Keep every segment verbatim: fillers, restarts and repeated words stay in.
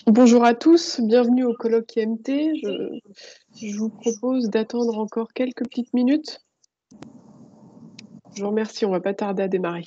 Bonjour à tous, bienvenue au colloque I M T. Je, je vous propose d'attendre encore quelques petites minutes. Je vous remercie, on ne va pas tarder à démarrer.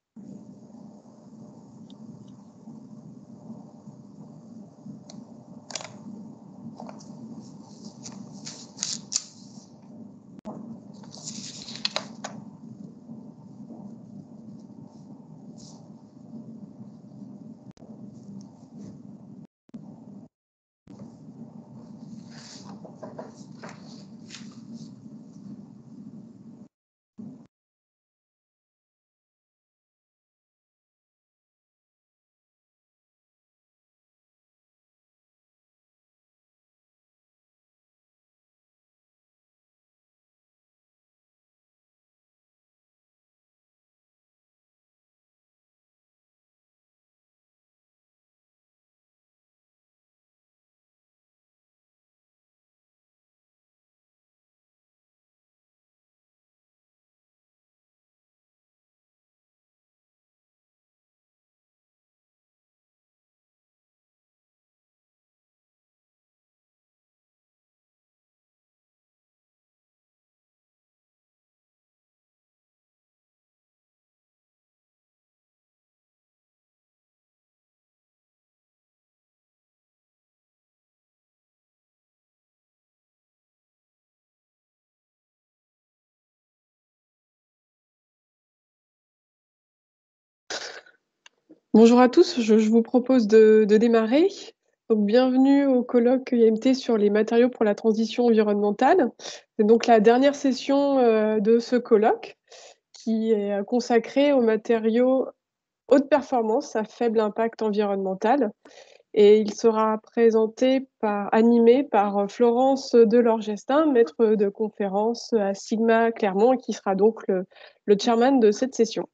Bonjour à tous, je, je vous propose de, de démarrer. Donc, bienvenue au colloque I M T sur les matériaux pour la transition environnementale. C'est donc la dernière session euh, de ce colloque qui est consacrée aux matériaux haute performance à faible impact environnemental. Et il sera présenté par, animé par Florence Delorgestin, maître de conférence à Sigma Clermont, qui sera donc le, le chairman de cette session.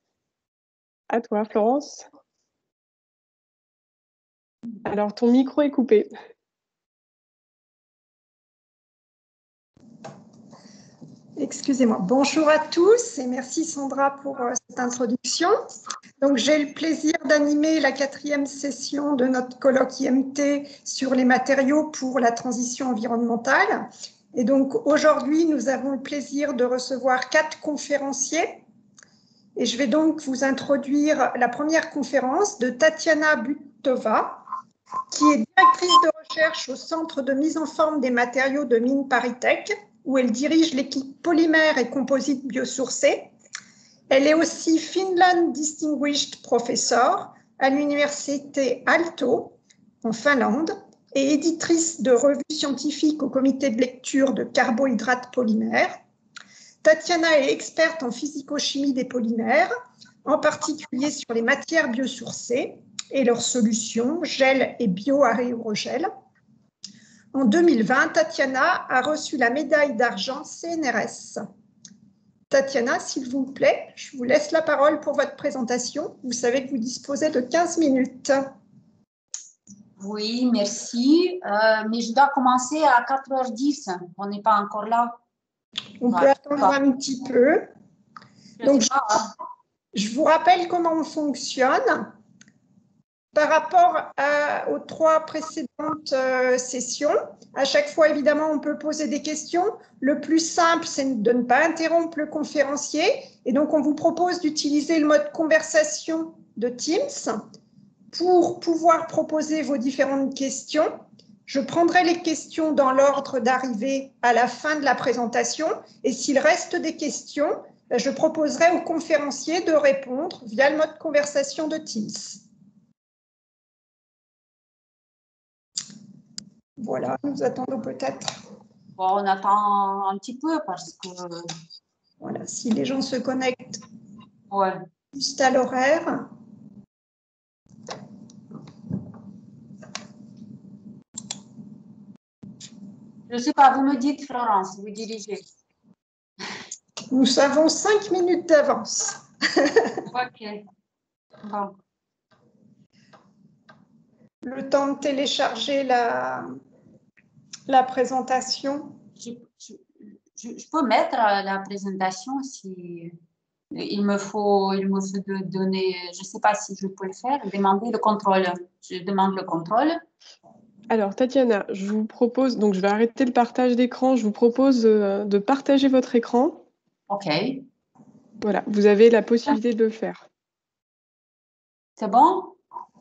À toi, Florence. Alors, ton micro est coupé. Excusez-moi. Bonjour à tous et merci Sandra pour euh, cette introduction. Donc, j'ai le plaisir d'animer la quatrième session de notre colloque I M T sur les matériaux pour la transition environnementale. Et donc, aujourd'hui, nous avons le plaisir de recevoir quatre conférenciers. Et je vais donc vous introduire la première conférence de Tatiana Butova, qui est directrice de recherche au Centre de mise en forme des matériaux de Mines ParisTech, où elle dirige l'équipe polymère et composites biosourcés. Elle est aussi Finland Distinguished Professor à l'université Aalto, en Finlande, et éditrice de revues scientifiques au comité de lecture de carbohydrates polymères. Tatiana est experte en physico-chimie des polymères, en particulier sur les matières biosourcées et leurs solutions, gel et bioaérogel. En deux mille vingt, Tatiana a reçu la médaille d'argent C N R S. Tatiana, s'il vous plaît, je vous laisse la parole pour votre présentation. Vous savez que vous disposez de quinze minutes. Oui, merci. Euh, mais je dois commencer à quatre heures dix. On n'est pas encore là. On ouais, peut attendre pas. un petit peu. Je Donc, je, je vous rappelle comment on fonctionne. Par rapport à, aux trois précédentes euh, sessions, à chaque fois, évidemment, on peut poser des questions. Le plus simple, c'est de ne pas interrompre le conférencier. Et donc, on vous propose d'utiliser le mode conversation de Teams pour pouvoir proposer vos différentes questions. Je prendrai les questions dans l'ordre d'arrivée à la fin de la présentation. Et s'il reste des questions, je proposerai au conférencier de répondre via le mode conversation de Teams. Voilà, nous attendons peut-être. Bon, on attend un petit peu parce que. Voilà, si les gens se connectent ouais. juste à l'horaire. Je ne sais pas, vous me dites, Florence, vous dirigez. Nous avons cinq minutes d'avance. Ok. Bon. Le temps de télécharger la, la présentation. Je, je, je, je peux mettre la présentation si. Il me faut, il me faut de donner, je ne sais pas si je peux le faire, demander le contrôle. Je demande le contrôle. Alors, Tatiana, je vous propose, donc je vais arrêter le partage d'écran, je vous propose euh, de partager votre écran. OK. Voilà, vous avez la possibilité de le faire. C'est bon?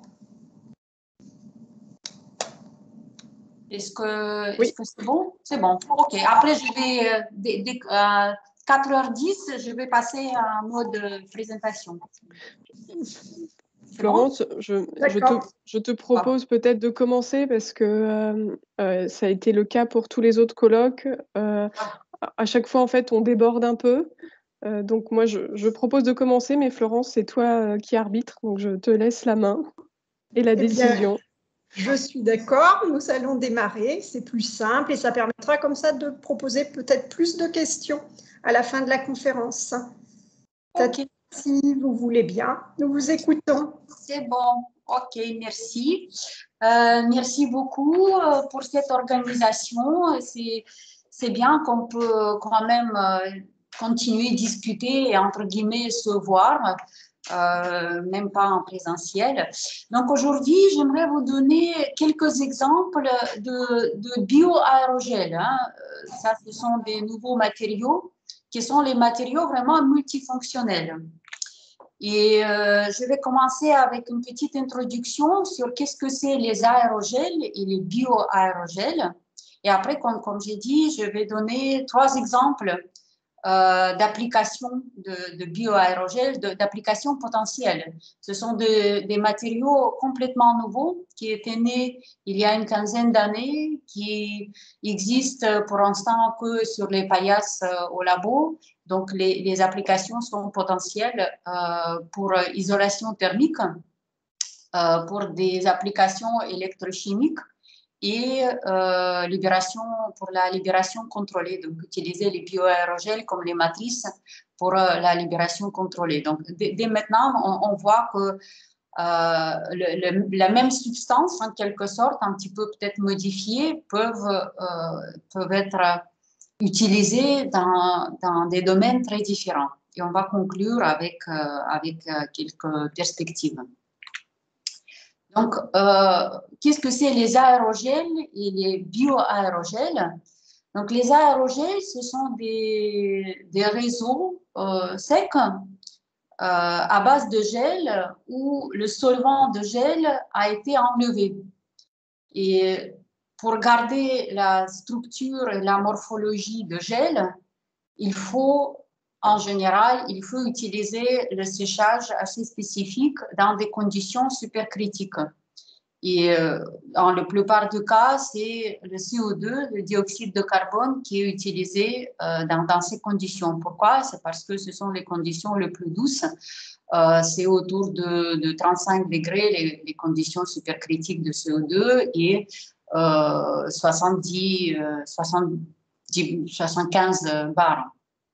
Est-ce que Oui. est-ce que c'est bon? C'est bon. OK. Après, je vais, euh, dès, dès, euh, quatre heures dix, je vais passer en mode présentation. Florence, bon je, je, te, je te propose ah. peut-être de commencer parce que euh, euh, ça a été le cas pour tous les autres colloques. Euh, ah. À chaque fois, en fait, on déborde un peu. Euh, donc, moi, je, je propose de commencer, mais Florence, c'est toi euh, qui arbitre. Donc, je te laisse la main et la eh décision. Bien, je suis d'accord. Nous allons démarrer. C'est plus simple et ça permettra comme ça de proposer peut-être plus de questions à la fin de la conférence. Okay. Si vous voulez bien, nous vous écoutons. C'est bon. OK, merci. Euh, merci beaucoup pour cette organisation. C'est bien qu'on peut quand même continuer à discuter et entre guillemets se voir, euh, même pas en présentiel. Donc aujourd'hui, j'aimerais vous donner quelques exemples de, de bioaérogels. Hein. Ça, ce sont des nouveaux matériaux qui sont les matériaux vraiment multifonctionnels. Et euh, je vais commencer avec une petite introduction sur qu'est-ce que c'est les aérogels et les bioaérogels. Et après, comme, comme j'ai dit, je vais donner trois exemples euh, d'applications de, de bioaérogels, d'applications potentielles. Ce sont de, des matériaux complètement nouveaux qui étaient nés il y a une quinzaine d'années, qui existent pour l'instant que sur les paillasses euh, au labo. Donc, les, les applications sont potentielles euh, pour isolation thermique, euh, pour des applications électrochimiques et euh, libération, pour la libération contrôlée. Donc, utiliser les bioaérogels comme les matrices pour euh, la libération contrôlée. Donc, dès, dès maintenant, on, on voit que euh, le, le, la même substance, en quelque sorte, un petit peu peut-être modifiée, peuvent, euh, peuvent être utilisés dans, dans des domaines très différents. Et on va conclure avec, euh, avec euh, quelques perspectives. Donc, euh, qu'est-ce que c'est les aérogels et les bioaérogels? Donc, les aérogels, ce sont des, des réseaux euh, secs euh, à base de gel où le solvant de gel a été enlevé. Et pour garder la structure et la morphologie de gel, il faut, en général, il faut utiliser le séchage assez spécifique dans des conditions supercritiques. Et euh, dans la plupart des cas, c'est le C O deux, le dioxyde de carbone, qui est utilisé euh, dans, dans ces conditions. Pourquoi? C'est parce que ce sont les conditions les plus douces. Euh, c'est autour de, de trente-cinq degrés les, les conditions supercritiques de C O deux et euh, soixante-dix, euh, soixante-dix, soixante-quinze bars.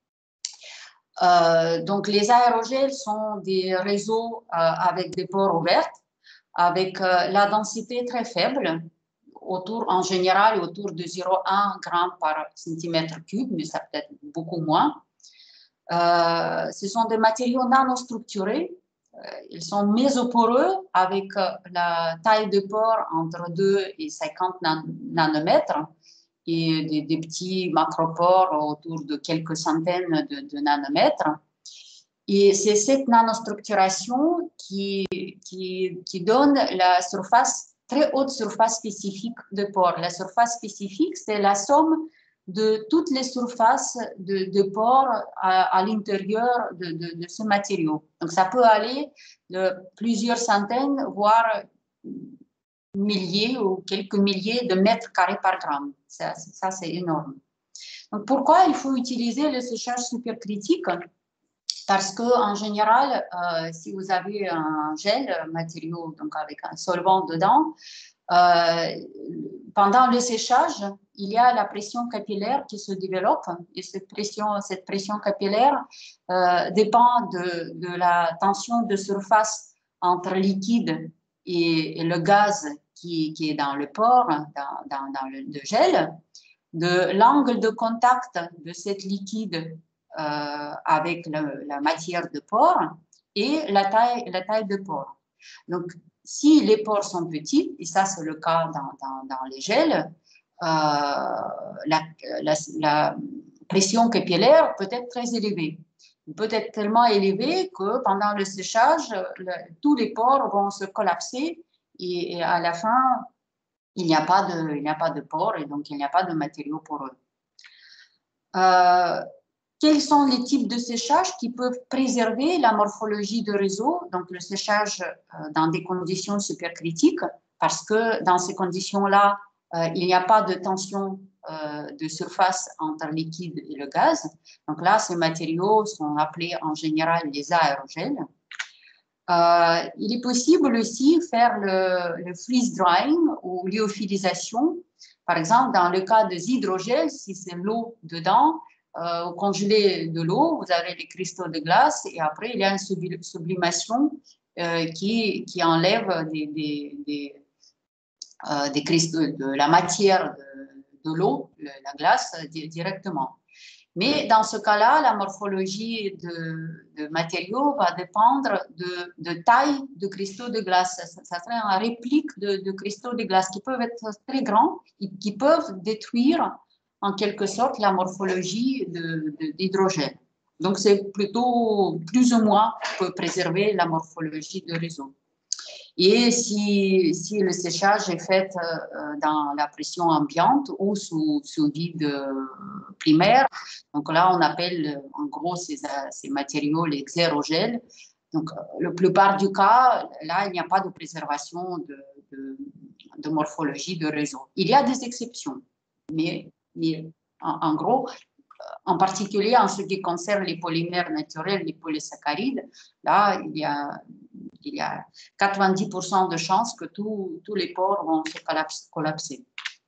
Euh, donc, les aérogels sont des réseaux euh, avec des pores ouverts, avec euh, la densité très faible, autour, en général autour de zéro virgule un gramme par centimètre cube, mais ça peut être beaucoup moins. Euh, ce sont des matériaux nanostructurés. Euh, ils sont mésoporeux avec euh, la taille de pore entre deux et cinquante nanomètres et des, des petits macropores autour de quelques centaines de, de nanomètres. Et c'est cette nanostructuration qui, qui, qui donne la surface, très haute surface spécifique de pore. La surface spécifique, c'est la somme de toutes les surfaces de, de pore à, à l'intérieur de, de, de ce matériau. Donc, ça peut aller de plusieurs centaines, voire milliers ou quelques milliers de mètres carrés par gramme. Ça, ça c'est énorme. Donc, pourquoi il faut utiliser le séchage supercritique? Parce qu'en général, euh, si vous avez un gel, un matériau donc avec un solvant dedans, euh, pendant le séchage, il y a la pression capillaire qui se développe et cette pression, cette pression capillaire euh, dépend de, de la tension de surface entre le liquide et, et le gaz qui, qui est dans le pore, dans, dans, dans le, le gel, de l'angle de contact de cette liquide avec le, la matière de pore et la taille, la taille de pore. Donc, si les pores sont petits, et ça c'est le cas dans, dans, dans les gels, euh, la, la, la pression capillaire peut être très élevée. Il peut être tellement élevée que pendant le séchage, le, tous les pores vont se collapser et, et à la fin, il n'y a pas de, il n'y a pas de pores et donc il n'y a pas de matériaux poreux. Euh, quels sont les types de séchage qui peuvent préserver la morphologie de réseau? Donc le séchage euh, dans des conditions supercritiques, parce que dans ces conditions-là, euh, il n'y a pas de tension euh, de surface entre le liquide et le gaz. Donc là, ces matériaux sont appelés en général les aérogels. Euh, il est possible aussi faire le, le freeze drying ou lyophilisation. Par exemple, dans le cas des hydrogels, si c'est l'eau dedans, euh, vous congelez de l'eau, vous avez des cristaux de glace et après il y a une sublimation euh, qui, qui enlève des, des, des, euh, des cristaux, de la matière de, de l'eau, la glace, directement. Mais dans ce cas-là, la morphologie de, de matériaux va dépendre de, de taille de cristaux de glace. Ça, ça serait une réplique de, de cristaux de glace qui peuvent être très grands et qui peuvent détruire en quelque sorte la morphologie d'hydrogène. Donc, c'est plutôt plus ou moins pour préserver la morphologie de réseau. Et si, si le séchage est fait euh, dans la pression ambiante ou sous, sous vide primaire, donc là on appelle en gros ces, ces matériaux les xérogels. Donc la plupart du cas, là il n'y a pas de préservation de, de, de morphologie de réseau. Il y a des exceptions, mais, mais en, en gros, en particulier en ce qui concerne les polymères naturels, les polysaccharides, là il y a il y a quatre-vingt-dix pour cent de chances que tous les pores vont se collapser.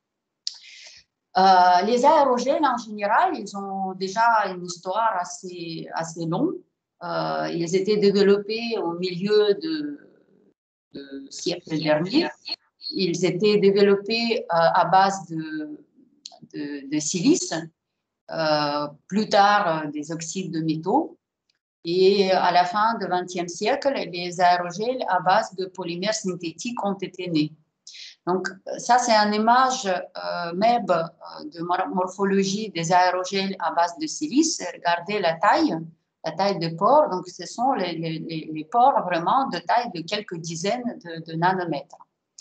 Euh, les aérogels, en général, ils ont déjà une histoire assez, assez longue. Euh, ils étaient développés au milieu de, de siècle dernier. Ils étaient développés euh, à base de, de, de silice, euh, plus tard des oxydes de métaux. Et à la fin du vingtième siècle, les aérogels à base de polymères synthétiques ont été nés. Donc, ça, c'est une image euh, M E B de morphologie des aérogels à base de silice. Regardez la taille, la taille de pores. Donc, ce sont les, les, les pores vraiment de taille de quelques dizaines de, de nanomètres.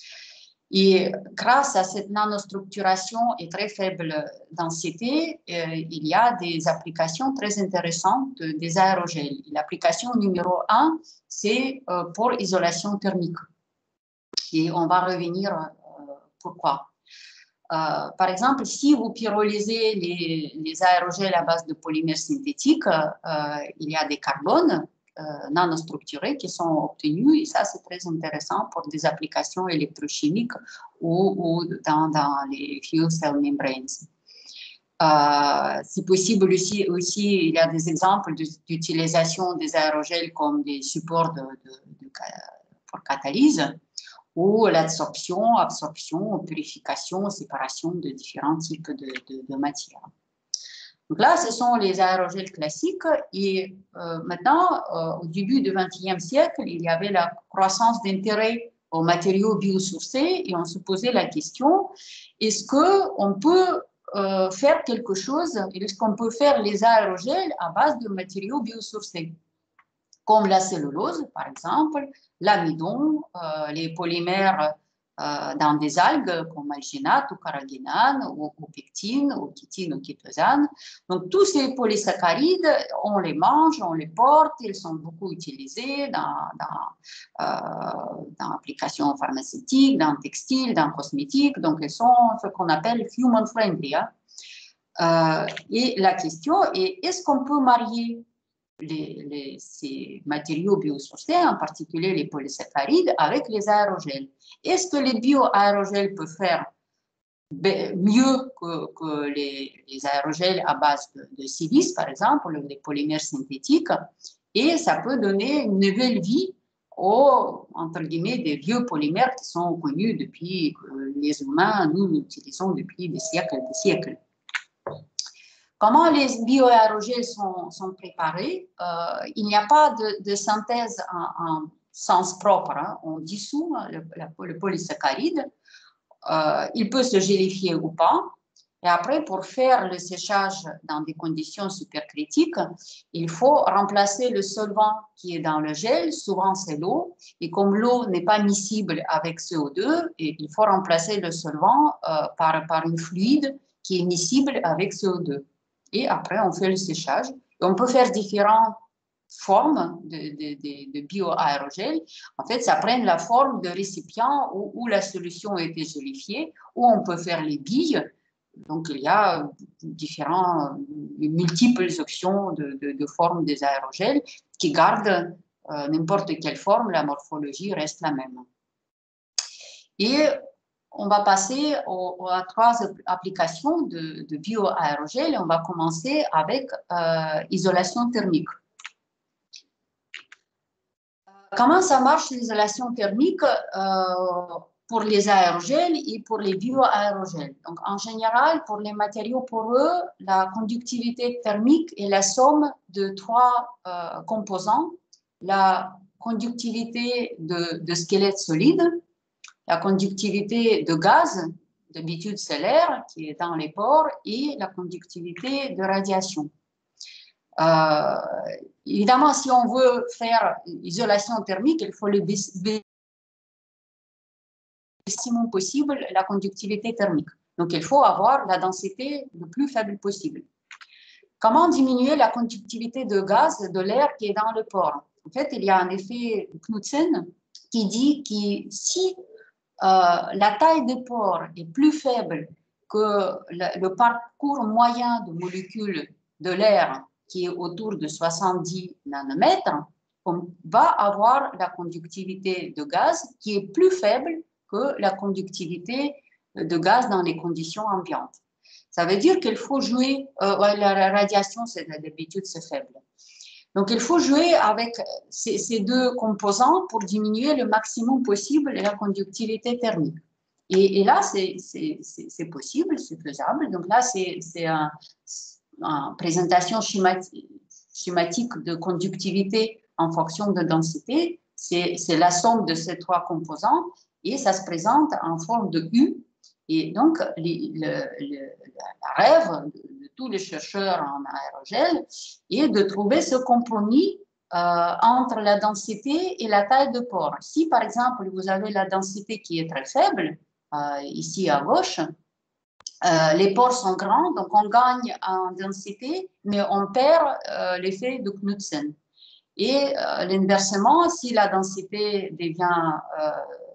Et grâce à cette nanostructuration et très faible densité, euh, il y a des applications très intéressantes des aérogels. L'application numéro un, c'est euh, pour isolation thermique. Et on va revenir euh, pourquoi. Euh, par exemple, si vous pyrolysez les, les aérogels à base de polymères synthétiques, euh, il y a des carbones Euh, nanostructurés qui sont obtenus et ça c'est très intéressant pour des applications électrochimiques ou, ou dans, dans les fuel cell membranes. Euh, c'est possible aussi, aussi, il y a des exemples d'utilisation des aérogels comme des supports de, de, de, pour catalyse ou l'absorption, absorption, purification, séparation de différents types de, de, de matières. Donc là, ce sont les aérogels classiques et euh, maintenant, euh, au début du vingtième siècle, il y avait la croissance d'intérêt aux matériaux biosourcés et on se posait la question, est-ce qu'on peut euh, faire quelque chose, est-ce qu'on peut faire les aérogels à base de matériaux biosourcés, comme la cellulose, par exemple, l'amidon, euh, les polymères Euh, dans des algues comme alginate ou carragénane ou, ou pectine ou chitine ou chitosane. Donc tous ces polysaccharides, on les mange, on les porte, ils sont beaucoup utilisés dans, dans, euh, dans l'application pharmaceutique, dans le textile, dans le cosmétique. Donc ils sont ce qu'on appelle human friendly. Hein. Euh, et la question est, est-ce qu'on peut marier Les, les, ces matériaux biosourcés, en particulier les polysaccharides, avec les aérogels. Est-ce que les bioaérogels peuvent faire mieux que, que les, les aérogels à base de, de silice, par exemple, les polymères synthétiques, et ça peut donner une nouvelle vie aux, entre guillemets, des vieux polymères qui sont connus depuis que les humains, nous, nous utilisons depuis des siècles et des siècles. Comment les bioaérogels sont, sont préparés? euh, Il n'y a pas de, de synthèse en, en sens propre. Hein. On dissout le, le, le polysaccharide. Euh, il peut se gélifier ou pas. Et après, pour faire le séchage dans des conditions supercritiques, il faut remplacer le solvant qui est dans le gel. Souvent, c'est l'eau. Et comme l'eau n'est pas miscible avec C O deux, et il faut remplacer le solvant euh, par, par une fluide qui est miscible avec C O deux. Et après, on fait le séchage. Et on peut faire différentes formes de, de, de, de bioaérogel. En fait, ça prend la forme de récipient où, où la solution a été gélifiée, où on peut faire les billes. Donc, il y a différentes, multiples options de, de, de formes des aérogels qui gardent euh, n'importe quelle forme, la morphologie reste la même. Et on va passer aux, aux trois applications de, de bioaérogel. On va commencer avec euh, isolation thermique. Comment ça marche l'isolation thermique euh, pour les aérogels et pour les bioaérogels? Donc, en général, pour les matériaux poreux, la conductivité thermique est la somme de trois euh, composants. La conductivité de, de squelette solide, la conductivité de gaz, d'habitude c'est l'air qui est dans les pores, et la conductivité de radiation. Euh, évidemment, si on veut faire isolation thermique, il faut le maximum possible la conductivité thermique. Donc, il faut avoir la densité le plus faible possible. Comment diminuer la conductivité de gaz de l'air qui est dans le pore? En fait, il y a un effet Knudsen qui dit que si euh, la taille des pores est plus faible que le, le parcours moyen de molécules de l'air qui est autour de soixante-dix nanomètres, on va avoir la conductivité de gaz qui est plus faible que la conductivité de gaz dans les conditions ambiantes. Ça veut dire qu'il faut jouer, euh, la radiation, d'habitude, c'est faible. Donc, il faut jouer avec ces, ces deux composants pour diminuer le maximum possible la conductivité thermique. Et, et là, c'est possible, c'est faisable. Donc là, c'est un, une présentation schématique, schématique de conductivité en fonction de densité. C'est la somme de ces trois composants et ça se présente en forme de U. Et donc, les, le, le, la rêve de, de tous les chercheurs en aérogel est de trouver ce compromis euh, entre la densité et la taille de pore. Si, par exemple, vous avez la densité qui est très faible, euh, ici à gauche, euh, les pores sont grands, donc on gagne en densité, mais on perd euh, l'effet de Knudsen. Et euh, l'inversement, si la densité devient euh,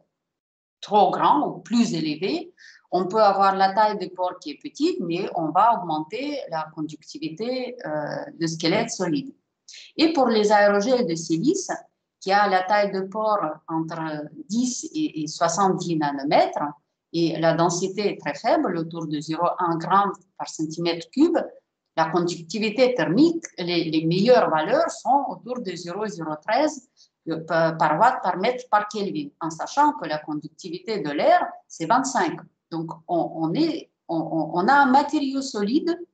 trop grande ou plus élevée, on peut avoir la taille des pores qui est petite, mais on va augmenter la conductivité euh, de squelette solide. Et pour les aérogels de silice, qui a la taille de pore entre dix et soixante-dix nanomètres, et la densité est très faible, autour de zéro virgule un gramme par centimètre cube, la conductivité thermique, les, les meilleures valeurs sont autour de zéro virgule zéro treize par watt par mètre par Kelvin, en sachant que la conductivité de l'air, c'est vingt-cinq. Donc, on, on, est, on, on a un matériau solide euh,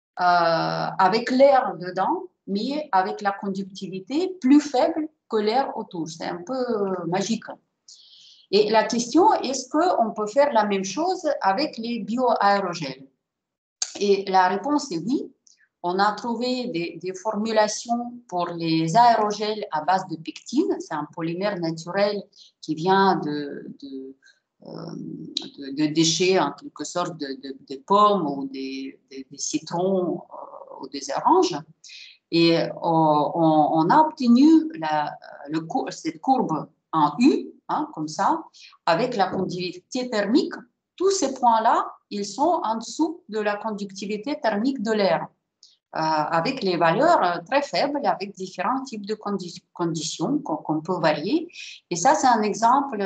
avec l'air dedans, mais avec la conductivité plus faible que l'air autour. C'est un peu magique. Et la question, est-ce qu'on peut faire la même chose avec les bioaérogels? Et la réponse est oui. On a trouvé des, des formulations pour les aérogels à base de pectine. C'est un polymère naturel qui vient de, de, euh, de, de déchets, en quelque sorte, de, de, de pommes ou des, des, des citrons euh, ou des oranges. Et on, on, on a obtenu la, le, cette courbe en U, hein, comme ça, avec la conductivité thermique. Tous ces points-là, ils sont en dessous de la conductivité thermique de l'air. Euh, avec les valeurs euh, très faibles, avec différents types de condi conditions qu'on qu'on peut varier. Et ça, c'est un exemple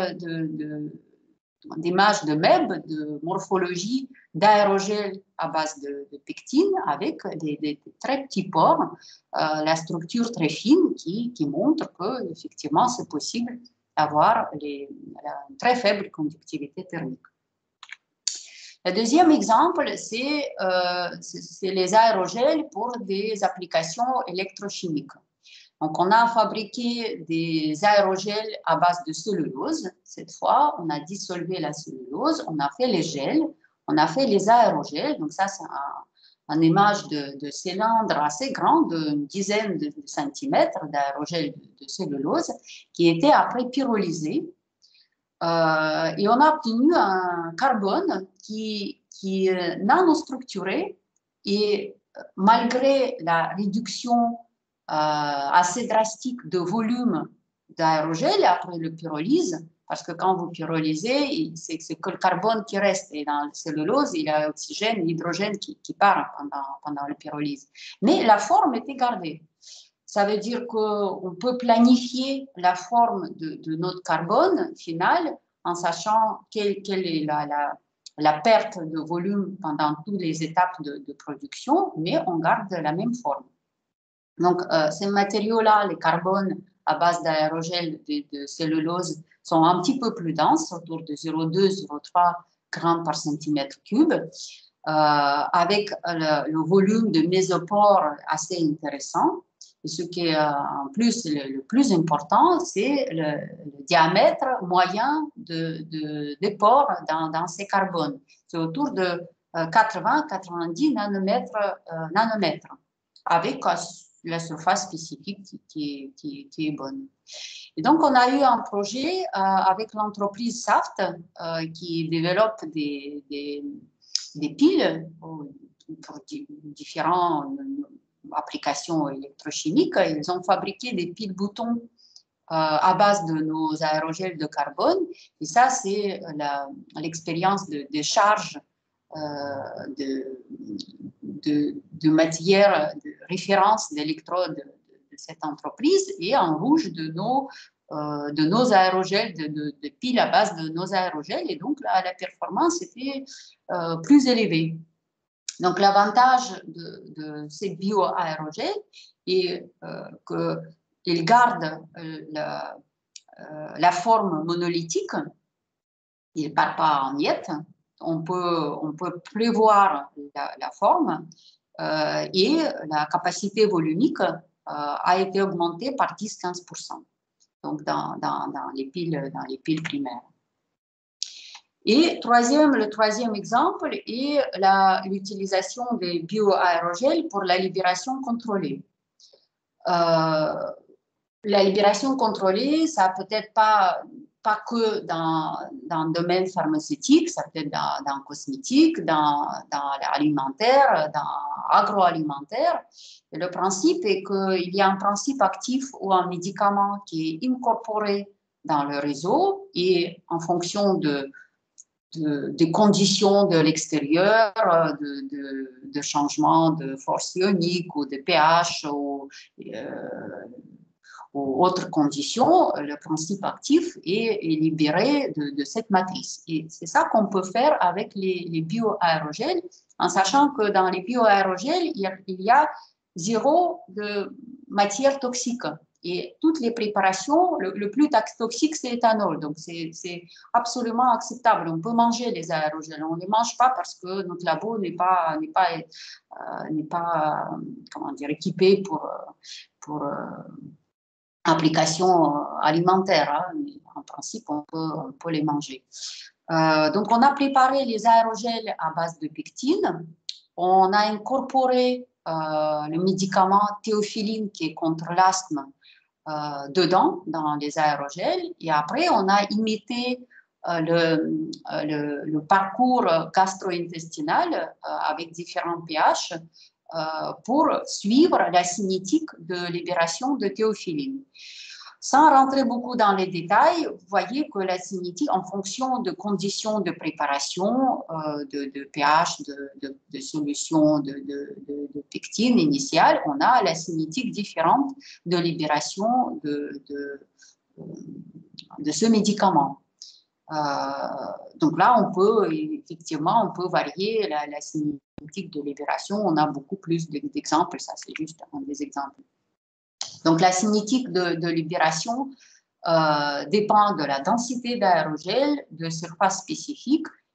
d'image de, de, de M E B, de morphologie d'aérogel à base de, de pectine, avec des, des très petits pores, euh, la structure très fine qui, qui montre qu'effectivement, c'est possible d'avoir une très faible conductivité thermique. Le deuxième exemple, c'est euh, les aérogels pour des applications électrochimiques. Donc, on a fabriqué des aérogels à base de cellulose. Cette fois, on a dissolvé la cellulose, on a fait les gels, on a fait les aérogels. Donc, ça, c'est un, un image de, de cylindre assez grand, d'une dizaine de centimètres d'aérogel de, de cellulose, qui était après pyrolysé. Euh, et on a obtenu un carbone qui, qui est nanostructuré et malgré la réduction euh, assez drastique de volume d'aérogel après le pyrolyse, parce que quand vous pyrolysez, c'est que le carbone qui reste. Et dans le cellulose, il y a l'oxygène et l'hydrogène qui, qui part pendant, pendant le pyrolyse. Mais la forme était gardée. Ça veut dire qu'on peut planifier la forme de, de notre carbone final en sachant quelle, quelle est la, la, la perte de volume pendant toutes les étapes de, de production, mais on garde la même forme. Donc, euh, ces matériaux-là, les carbones à base d'aérogel de, de cellulose, sont un petit peu plus denses, autour de zéro virgule deux à zéro virgule trois grammes par centimètre cube, euh, avec le, le volume de mésopores assez intéressant. Et ce qui est euh, en plus le, le plus important, c'est le, le diamètre moyen de, de, des pores dans, dans ces carbones. C'est autour de euh, quatre-vingts à quatre-vingt-dix nanomètres, euh, nanomètres, avec euh, la surface spécifique qui, qui, qui, qui est bonne. Et donc, on a eu un projet euh, avec l'entreprise Saft euh, qui développe des, des, des piles pour, pour différents applications électrochimiques. Ils ont fabriqué des piles boutons euh, à base de nos aérogels de carbone. Et ça, c'est l'expérience de, de charge euh, de, de, de matière de référence d'électrodes de, de cette entreprise et en rouge de nos, euh, de nos aérogels, de, de, de piles à base de nos aérogels. Et donc, là, la performance était euh, plus élevée. Donc, l'avantage de, de ces bioaérogels est euh, qu'ils gardent euh, la, euh, la forme monolithique, ils ne partent pas en miettes, on peut, on peut prévoir la, la forme euh, et la capacité volumique euh, a été augmentée par dix à quinze pour cent, donc dans, dans, dans, les piles, dans les piles primaires. Et troisième, le troisième exemple est l'utilisation des bioaérogels pour la libération contrôlée. Euh, la libération contrôlée, ça peut-être pas, pas que dans, dans le domaine pharmaceutique, ça peut être dans, dans le cosmétique, dans, dans l'alimentaire, dans l'agroalimentaire. Et le principe est qu'il y a un principe actif ou un médicament qui est incorporé dans le réseau et en fonction de De, des conditions de l'extérieur, de, de, de changement de force ionique ou de pH ou, euh, ou autres conditions, le principe actif est, est libéré de, de cette matrice. Et c'est ça qu'on peut faire avec les, les bioaérogels, en sachant que dans les bioaérogels, il y a, il y a zéro de matière toxique. Et toutes les préparations, le, le plus toxique, c'est l'éthanol. Donc, c'est absolument acceptable. On peut manger les aérogels. On ne les mange pas parce que notre labo n'est pas, n'est pas, euh, n'est pas comment dire, équipé pour, pour euh, application alimentaire. Hein. En principe, on peut, on peut les manger. Euh, donc, on a préparé les aérogels à base de pectine. On a incorporé euh, le médicament théophiline qui est contre l'asthme Euh, dedans, dans les aérogels. Et après, on a imité euh, le, euh, le, le parcours gastro-intestinal euh, avec différents pH euh, pour suivre la cinétique de libération de théophiline. Sans rentrer beaucoup dans les détails, vous voyez que la cinétique, en fonction de conditions de préparation, euh, de, de pH, de, de, de solution de, de, de, de pectine initiale, on a la cinétique différente de libération de, de, de ce médicament. Euh, donc là, on peut, effectivement, on peut varier la, la cinétique de libération. On a beaucoup plus d'exemples, ça c'est juste un des exemples. Donc, la cinétique de, de libération euh, dépend de la densité d'aérogel, de surface spécifique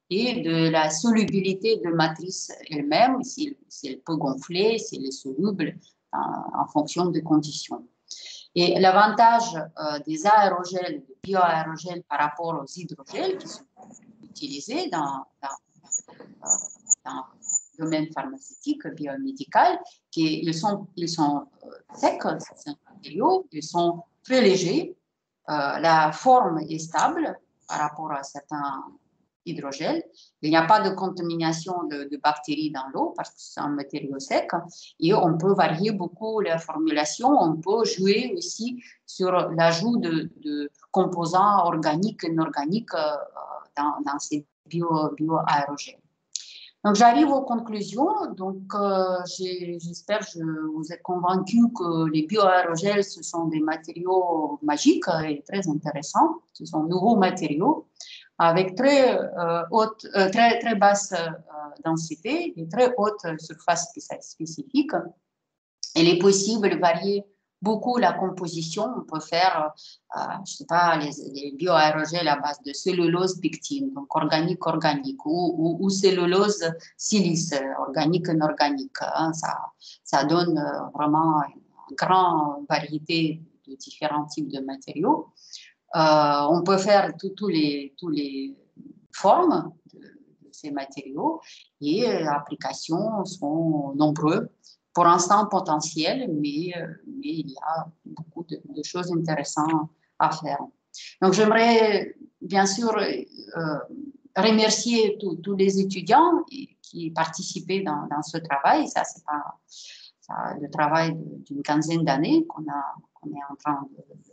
et de la solubilité de matrice elle-même, si, si elle peut gonfler, si elle est soluble en, en fonction des conditions. Et l'avantage euh, des aérogels, des bioaérogels par rapport aux hydrogels qui sont utilisés dans, dans, dans le domaine pharmaceutique, biomédical, qui ils sont, ils sont secs, ces matériaux, ils sont très légers, euh, la forme est stable par rapport à certains hydrogel. Il n'y a pas de contamination de, de bactéries dans l'eau parce que c'est un matériau sec et on peut varier beaucoup la formulation. On peut jouer aussi sur l'ajout de, de composants organiques et inorganiques euh, dans, dans ces bio, bioaérogels. Donc, j'arrive aux conclusions. Donc, euh, j'espère que je vous ai convaincu que les bioaérogels, ce sont des matériaux magiques et très intéressants. Ce sont de nouveaux matériaux avec très, euh, haute, euh, très, très basse euh, densité et très haute surface spécifique. Il est possible de varier beaucoup la composition. On peut faire, euh, je sais pas, les, les bioaérogels à base de cellulose pectine, donc organique, organique, ou, ou, ou cellulose silice, organique, inorganique. Hein. Ça, ça donne vraiment une grande variété de différents types de matériaux. Euh, on peut faire tous les, tous les formes de, de ces matériaux et les applications sont nombreuses. Pour l'instant potentiel, mais, mais il y a beaucoup de, de choses intéressantes à faire. Donc, j'aimerais bien sûr euh, remercier tous les étudiants qui participaient dans, dans ce travail. Ça, c'est pas ça, le travail d'une quinzaine d'années qu'on qu'on est en train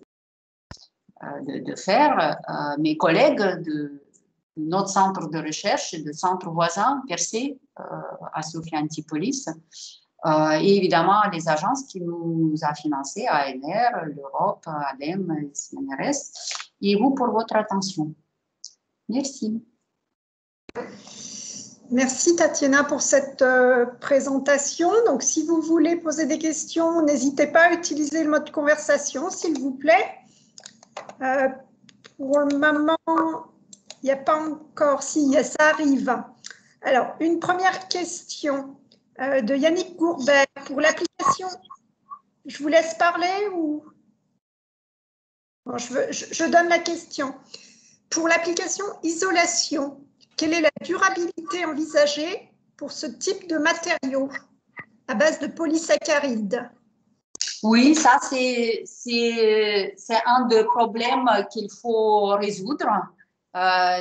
de, de, de faire. Euh, mes collègues de, de notre centre de recherche et de centre voisin, Persée, euh, à Sophia Antipolis, Euh, et évidemment, les agences qui nous ont financés, A N R, l'Europe, A D E M, C N R S, et vous pour votre attention. Merci. Merci Tatiana pour cette euh, présentation. Donc, si vous voulez poser des questions, n'hésitez pas à utiliser le mode conversation, s'il vous plaît. Euh, pour le moment, il n'y a pas encore, si, ça arrive. Alors, une première question. Euh, de Yannick Gourbet. Pour l'application, je vous laisse parler ou bon, je, veux, je, je donne la question. Pour l'application isolation, quelle est la durabilité envisagée pour ce type de matériau à base de polysaccharides? Oui, ça c'est un des problèmes qu'il faut résoudre. Euh,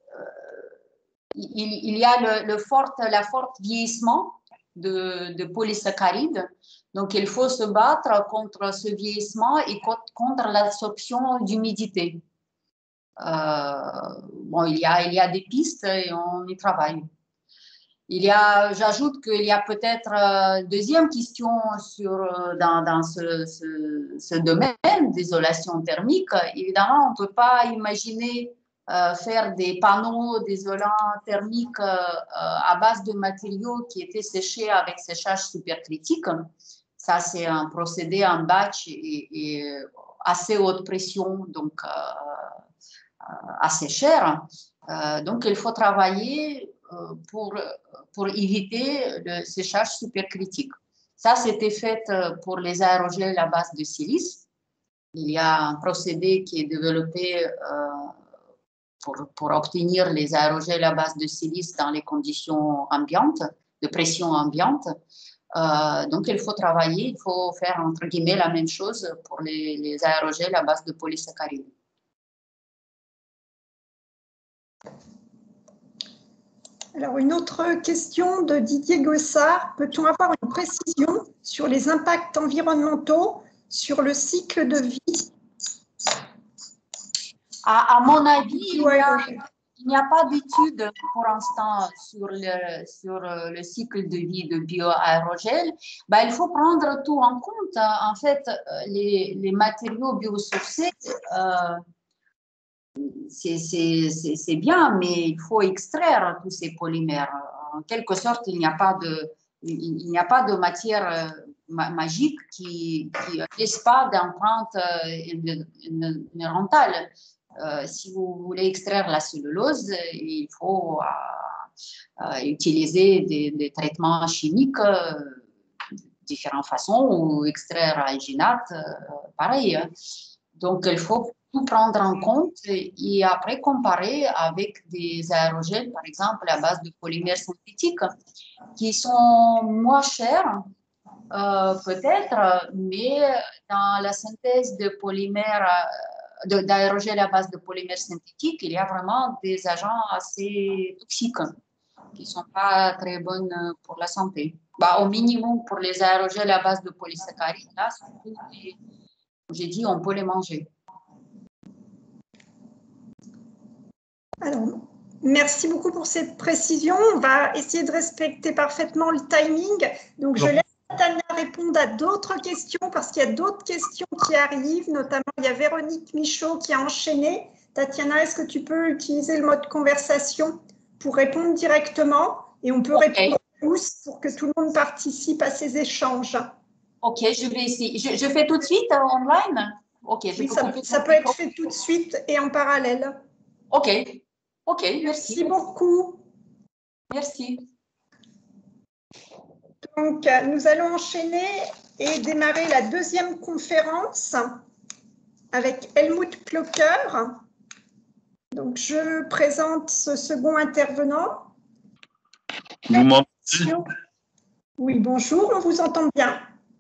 il, il y a le, le fort, la forte vieillissement de, de polysaccharides. Donc, il faut se battre contre ce vieillissement et contre l'absorption d'humidité. Euh, bon, il y a, il y a des pistes et on y travaille. Il y a, j'ajoute qu'il y a peut-être une deuxième question sur, dans, dans ce, ce, ce domaine d'isolation thermique. Évidemment, on ne peut pas imaginer euh, faire des panneaux d'isolants thermiques euh, à base de matériaux qui étaient séchés avec séchage supercritique. Ça, c'est un procédé en batch et, et assez haute pression, donc euh, assez cher. Euh, donc, il faut travailler pour, pour éviter le séchage supercritique. Ça, c'était fait pour les aérogels à base de silice. Il y a un procédé qui est développé euh, pour, pour obtenir les aérogels à base de silice dans les conditions ambiantes, de pression ambiante. Euh, donc, il faut travailler, il faut faire, entre guillemets, la même chose pour les, les aérogels à base de polysaccharides. Alors, une autre question de Didier Gossard. Peut-on avoir une précision sur les impacts environnementaux sur le cycle de vie? À, à mon avis, il n'y a, a pas d'études pour l'instant sur le, sur le cycle de vie de bioaérogel. Ben, il faut prendre tout en compte. En fait, les, les matériaux biosourcés, euh, c'est bien, mais il faut extraire tous ces polymères. En quelque sorte, il n'y a pas de, il n'y a pas de matière magique qui ne laisse pas d'empreinte environnementale. Euh, si vous voulez extraire la cellulose, il faut euh, euh, utiliser des, des traitements chimiques euh, de différentes façons ou extraire alginate, euh, pareil. Donc, il faut tout prendre en compte et, et après comparer avec des aérogels, par exemple, à base de polymères synthétiques, qui sont moins chers, euh, peut-être, mais dans la synthèse de polymères, euh, d'aérogels à base de polymères synthétiques, il y a vraiment des agents assez toxiques qui ne sont pas très bonnes pour la santé. Bah, au minimum, pour les aérogels à base de polysaccharides, là, surtout, j'ai dit, on peut les manger. Alors, merci beaucoup pour cette précision. On va essayer de respecter parfaitement le timing. Donc, je laisse Tania répondre à d'autres questions parce qu'il y a d'autres questions qui arrivent. Notamment, il y a Véronique Michaud qui a enchaîné. Tatiana, est-ce que tu peux utiliser le mode conversation pour répondre directement? Et on peut okay. répondre tous pour que tout le monde participe à ces échanges. Ok, je vais essayer. Je, je fais tout de suite euh, online? Ok, je oui, peux ça, ça peut être fait tout de suite et en parallèle. Ok. Ok, merci. Merci beaucoup. Merci. Donc, nous allons enchaîner et démarrer la deuxième conférence avec Helmut Klocker. Donc, je présente ce second intervenant. Vous m'entendez? Oui, bonjour, on vous entend bien.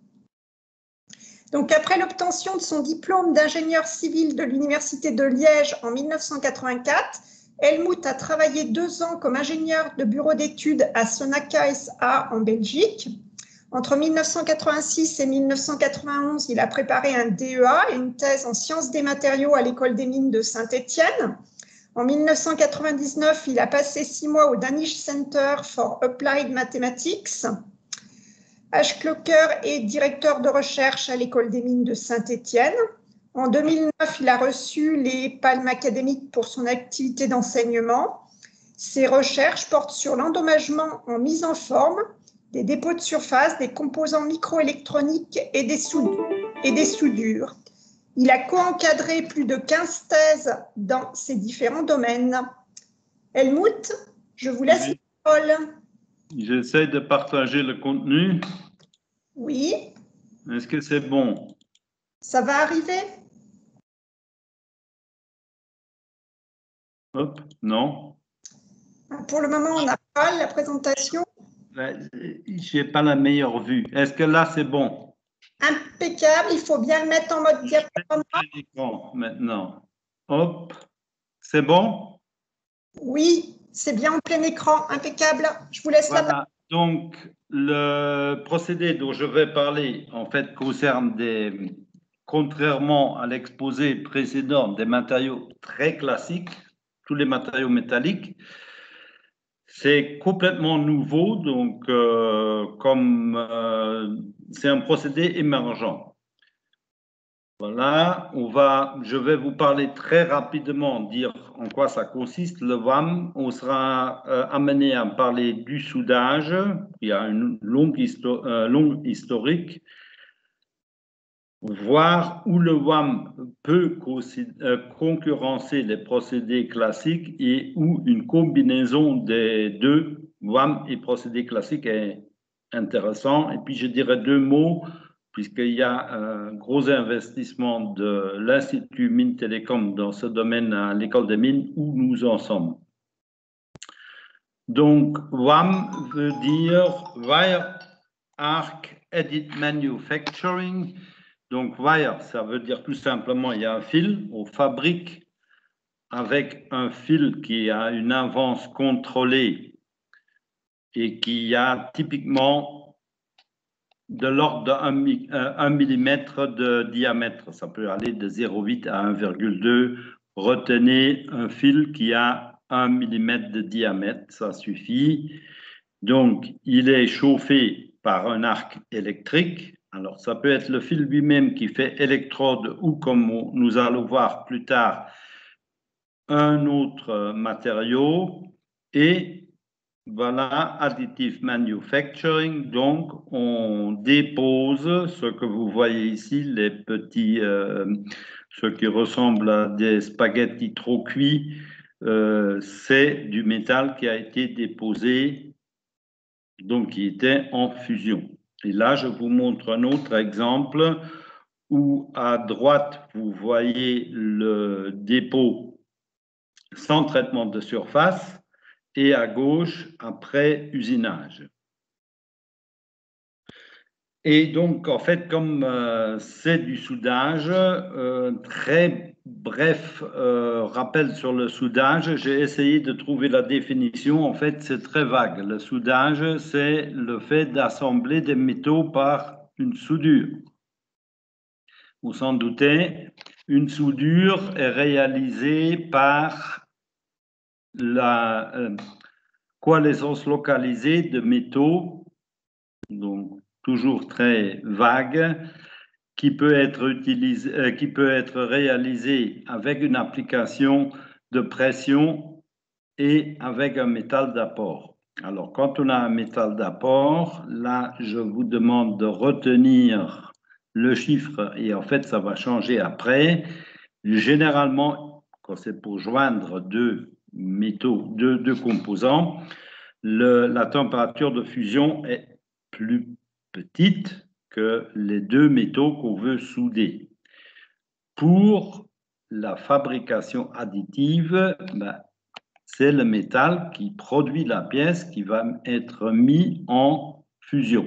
Donc, après l'obtention de son diplôme d'ingénieur civil de l'Université de Liège en mille neuf cent quatre-vingt-quatre, Helmut a travaillé deux ans comme ingénieur de bureau d'études à Sonaca S A en Belgique. Entre mille neuf cent quatre-vingt-six et mille neuf cent quatre-vingt-onze, il a préparé un D E A et une thèse en sciences des matériaux à l'École des mines de Saint-Étienne. En mille neuf cent quatre-vingt-dix-neuf, il a passé six mois au Danish Center for Applied Mathematics. H. Klocker est directeur de recherche à l'École des mines de Saint-Étienne. En deux mille neuf, il a reçu les palmes académiques pour son activité d'enseignement. Ses recherches portent sur l'endommagement en mise en forme, des dépôts de surface, des composants microélectroniques et des soudures. Et des soudures. Il a co-encadré plus de quinze thèses dans ces différents domaines. Helmut, je vous laisse oui. la parole. J'essaie de partager le contenu. Oui. Est-ce que c'est bon? Ça va arriver? Hop, non. Pour le moment, on n'a pas la présentation. Je n'ai pas la meilleure vue. Est-ce que là, c'est bon? Impeccable. Il faut bien le mettre en mode diaporama. Maintenant. Hop. C'est bon? Oui, c'est bien en plein écran. Impeccable. Je vous laisse voilà. la parole. Donc, le procédé dont je vais parler, en fait, concerne des, contrairement à l'exposé précédent, des matériaux très classiques, tous les matériaux métalliques. C'est complètement nouveau, donc euh, comme euh, c'est un procédé émergent. Voilà, on va, je vais vous parler très rapidement, dire en quoi ça consiste, le W A M. On sera euh, amené à parler du soudage, il y a une longue, histo euh, longue historique, voir où le W A M peut euh, concurrencer les procédés classiques et où une combinaison des deux, W A M et procédés classiques, est intéressant. Et puis je dirais deux mots, puisqu'il y a un gros investissement de l'Institut Mines Télécom dans ce domaine à l'École des mines où nous en sommes. Donc, W A M veut dire Wire Arc Additive Manufacturing. Donc, wire, ça veut dire tout simplement, il y a un fil, on fabrique avec un fil qui a une avance contrôlée et qui a typiquement de l'ordre d'un millimètre de diamètre. Ça peut aller de zéro virgule huit à un virgule deux. Retenez un fil qui a un millimètre de diamètre, ça suffit. Donc, il est chauffé par un arc électrique. Alors, ça peut être le fil lui-même qui fait électrode ou, comme nous allons voir plus tard, un autre matériau. Et voilà, additive manufacturing. Donc, on dépose ce que vous voyez ici, les petits, euh, ce qui ressemble à des spaghettis trop cuits. Euh, c'est du métal qui a été déposé, donc qui était en fusion. Et là, je vous montre un autre exemple où à droite, vous voyez le dépôt sans traitement de surface et à gauche, après usinage. Et donc, en fait, comme euh, c'est du soudage, euh, très bref euh, rappel sur le soudage, j'ai essayé de trouver la définition. En fait, c'est très vague. Le soudage, c'est le fait d'assembler des métaux par une soudure. Vous s'en doutez, une soudure est réalisée par la euh, coalescence localisée de métaux, donc toujours très vague, qui peut être utilisé, euh, qui peut être réalisée avec une application de pression et avec un métal d'apport. Alors, quand on a un métal d'apport, là, je vous demande de retenir le chiffre et en fait, ça va changer après. Généralement, quand c'est pour joindre deux métaux, deux, deux composants, le, la température de fusion est plus petite que les deux métaux qu'on veut souder. Pour la fabrication additive, ben, c'est le métal qui produit la pièce qui va être mis en fusion.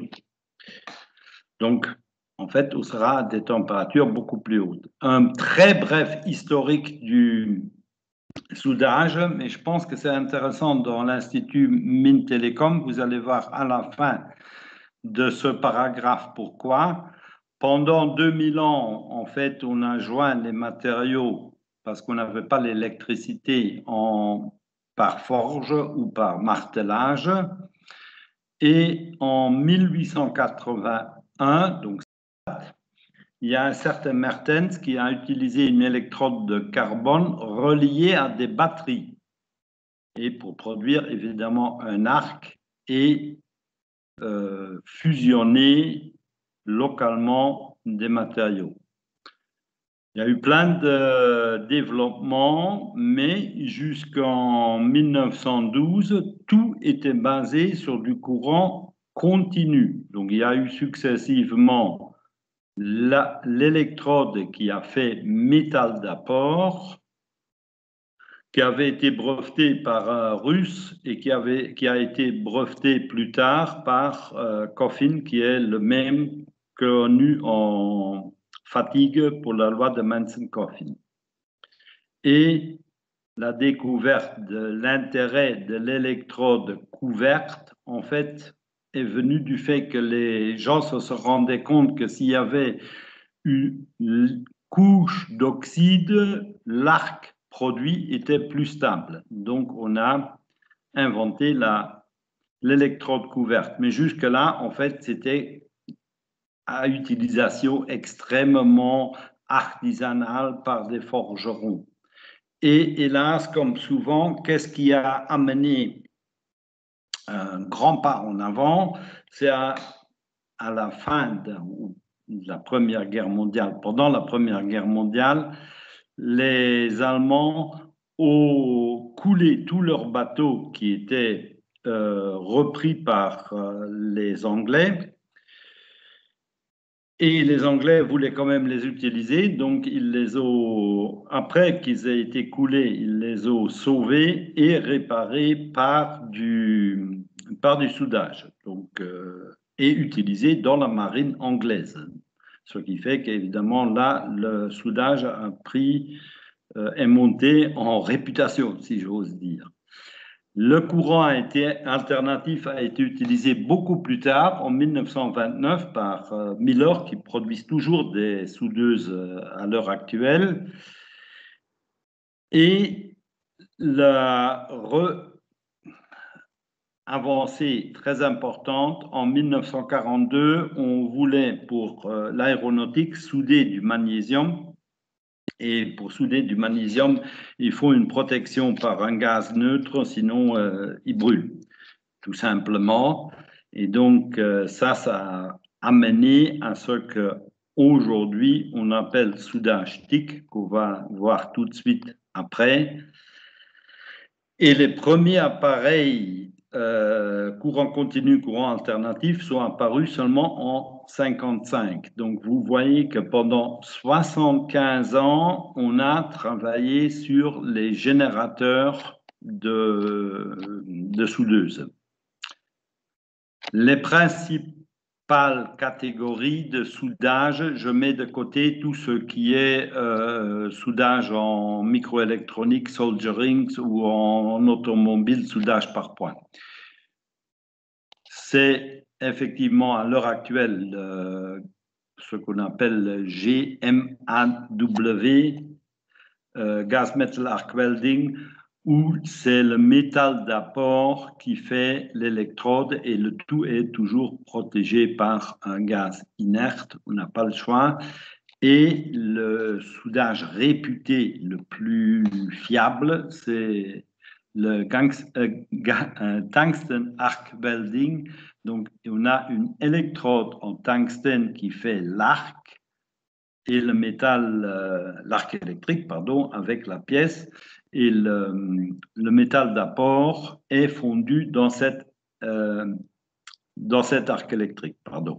Donc, en fait, on sera à des températures beaucoup plus hautes. Un très bref historique du soudage, mais je pense que c'est intéressant dans l'Institut Mintelecom. Vous allez voir à la fin de ce paragraphe pourquoi. Pendant deux mille ans, en fait, on a joint les matériaux parce qu'on n'avait pas l'électricité en, par forge ou par martelage. Et en mille huit cent quatre-vingt-un, donc il y a un certain Mertens qui a utilisé une électrode de carbone reliée à des batteries et pour produire évidemment un arc et euh, fusionner localement des matériaux. Il y a eu plein de développements, mais jusqu'en mille neuf cent douze, tout était basé sur du courant continu. Donc il y a eu successivement l'électrode qui a fait métal d'apport, qui avait été breveté par un Russe et qui, avait, qui a été breveté plus tard par euh, Coffin, qui est le même connu en fatigue pour la loi de Manson-Coffin. Et la découverte de l'intérêt de l'électrode couverte, en fait, est venue du fait que les gens se rendaient compte que s'il y avait une couche d'oxyde, l'arc produit était plus stable. Donc, on a inventé la, l'électrode couverte. Mais jusque-là, en fait, c'était à utilisation extrêmement artisanale par des forgerons. Et hélas, comme souvent, qu'est-ce qui a amené un grand pas en avant? C'est à, à la fin de, de la Première Guerre mondiale. Pendant la Première Guerre mondiale, les Allemands ont coulé tous leurs bateaux qui étaient euh, repris par euh, les Anglais. Et les Anglais voulaient quand même les utiliser, donc ils les ont, après qu'ils aient été coulés, ils les ont sauvés et réparés par du, par du soudage, donc, euh, et utilisés dans la marine anglaise. Ce qui fait qu'évidemment, là, le soudage a pris, euh, est monté en réputation, si j'ose dire. Le courant a été, alternatif a été utilisé beaucoup plus tard, en mille neuf cent vingt-neuf, par euh, Miller, qui produisent toujours des soudeuses euh, à l'heure actuelle. Et la avancée très importante, en mille neuf cent quarante-deux, on voulait pour euh, l'aéronautique souder du magnésium. Et pour souder du magnésium, il faut une protection par un gaz neutre, sinon euh, il brûle. tout simplement. Et donc, euh, ça, ça a amené à ce qu'aujourd'hui, on appelle soudage T I C, qu'on va voir tout de suite après. Et les premiers appareils euh, courant continu, courant alternatif sont apparus seulement en cinquante-cinq. Donc, vous voyez que pendant soixante-quinze ans, on a travaillé sur les générateurs de, de soudeuses. Les principales catégories de soudage, je mets de côté tout ce qui est euh, soudage en microélectronique, soldering ou en automobile, soudage par points. C'est effectivement à l'heure actuelle euh, ce qu'on appelle G M A W, euh, Gas Metal Arc Welding, où c'est le métal d'apport qui fait l'électrode et le tout est toujours protégé par un gaz inerte, on n'a pas le choix. Et le soudage réputé le plus fiable, c'est le tungsten arc welding. Donc, on a une électrode en tungstène qui fait l'arc et le métal, euh, l'arc électrique, pardon, avec la pièce. Et le, le métal d'apport est fondu dans, cette, euh, dans cet arc électrique. Pardon.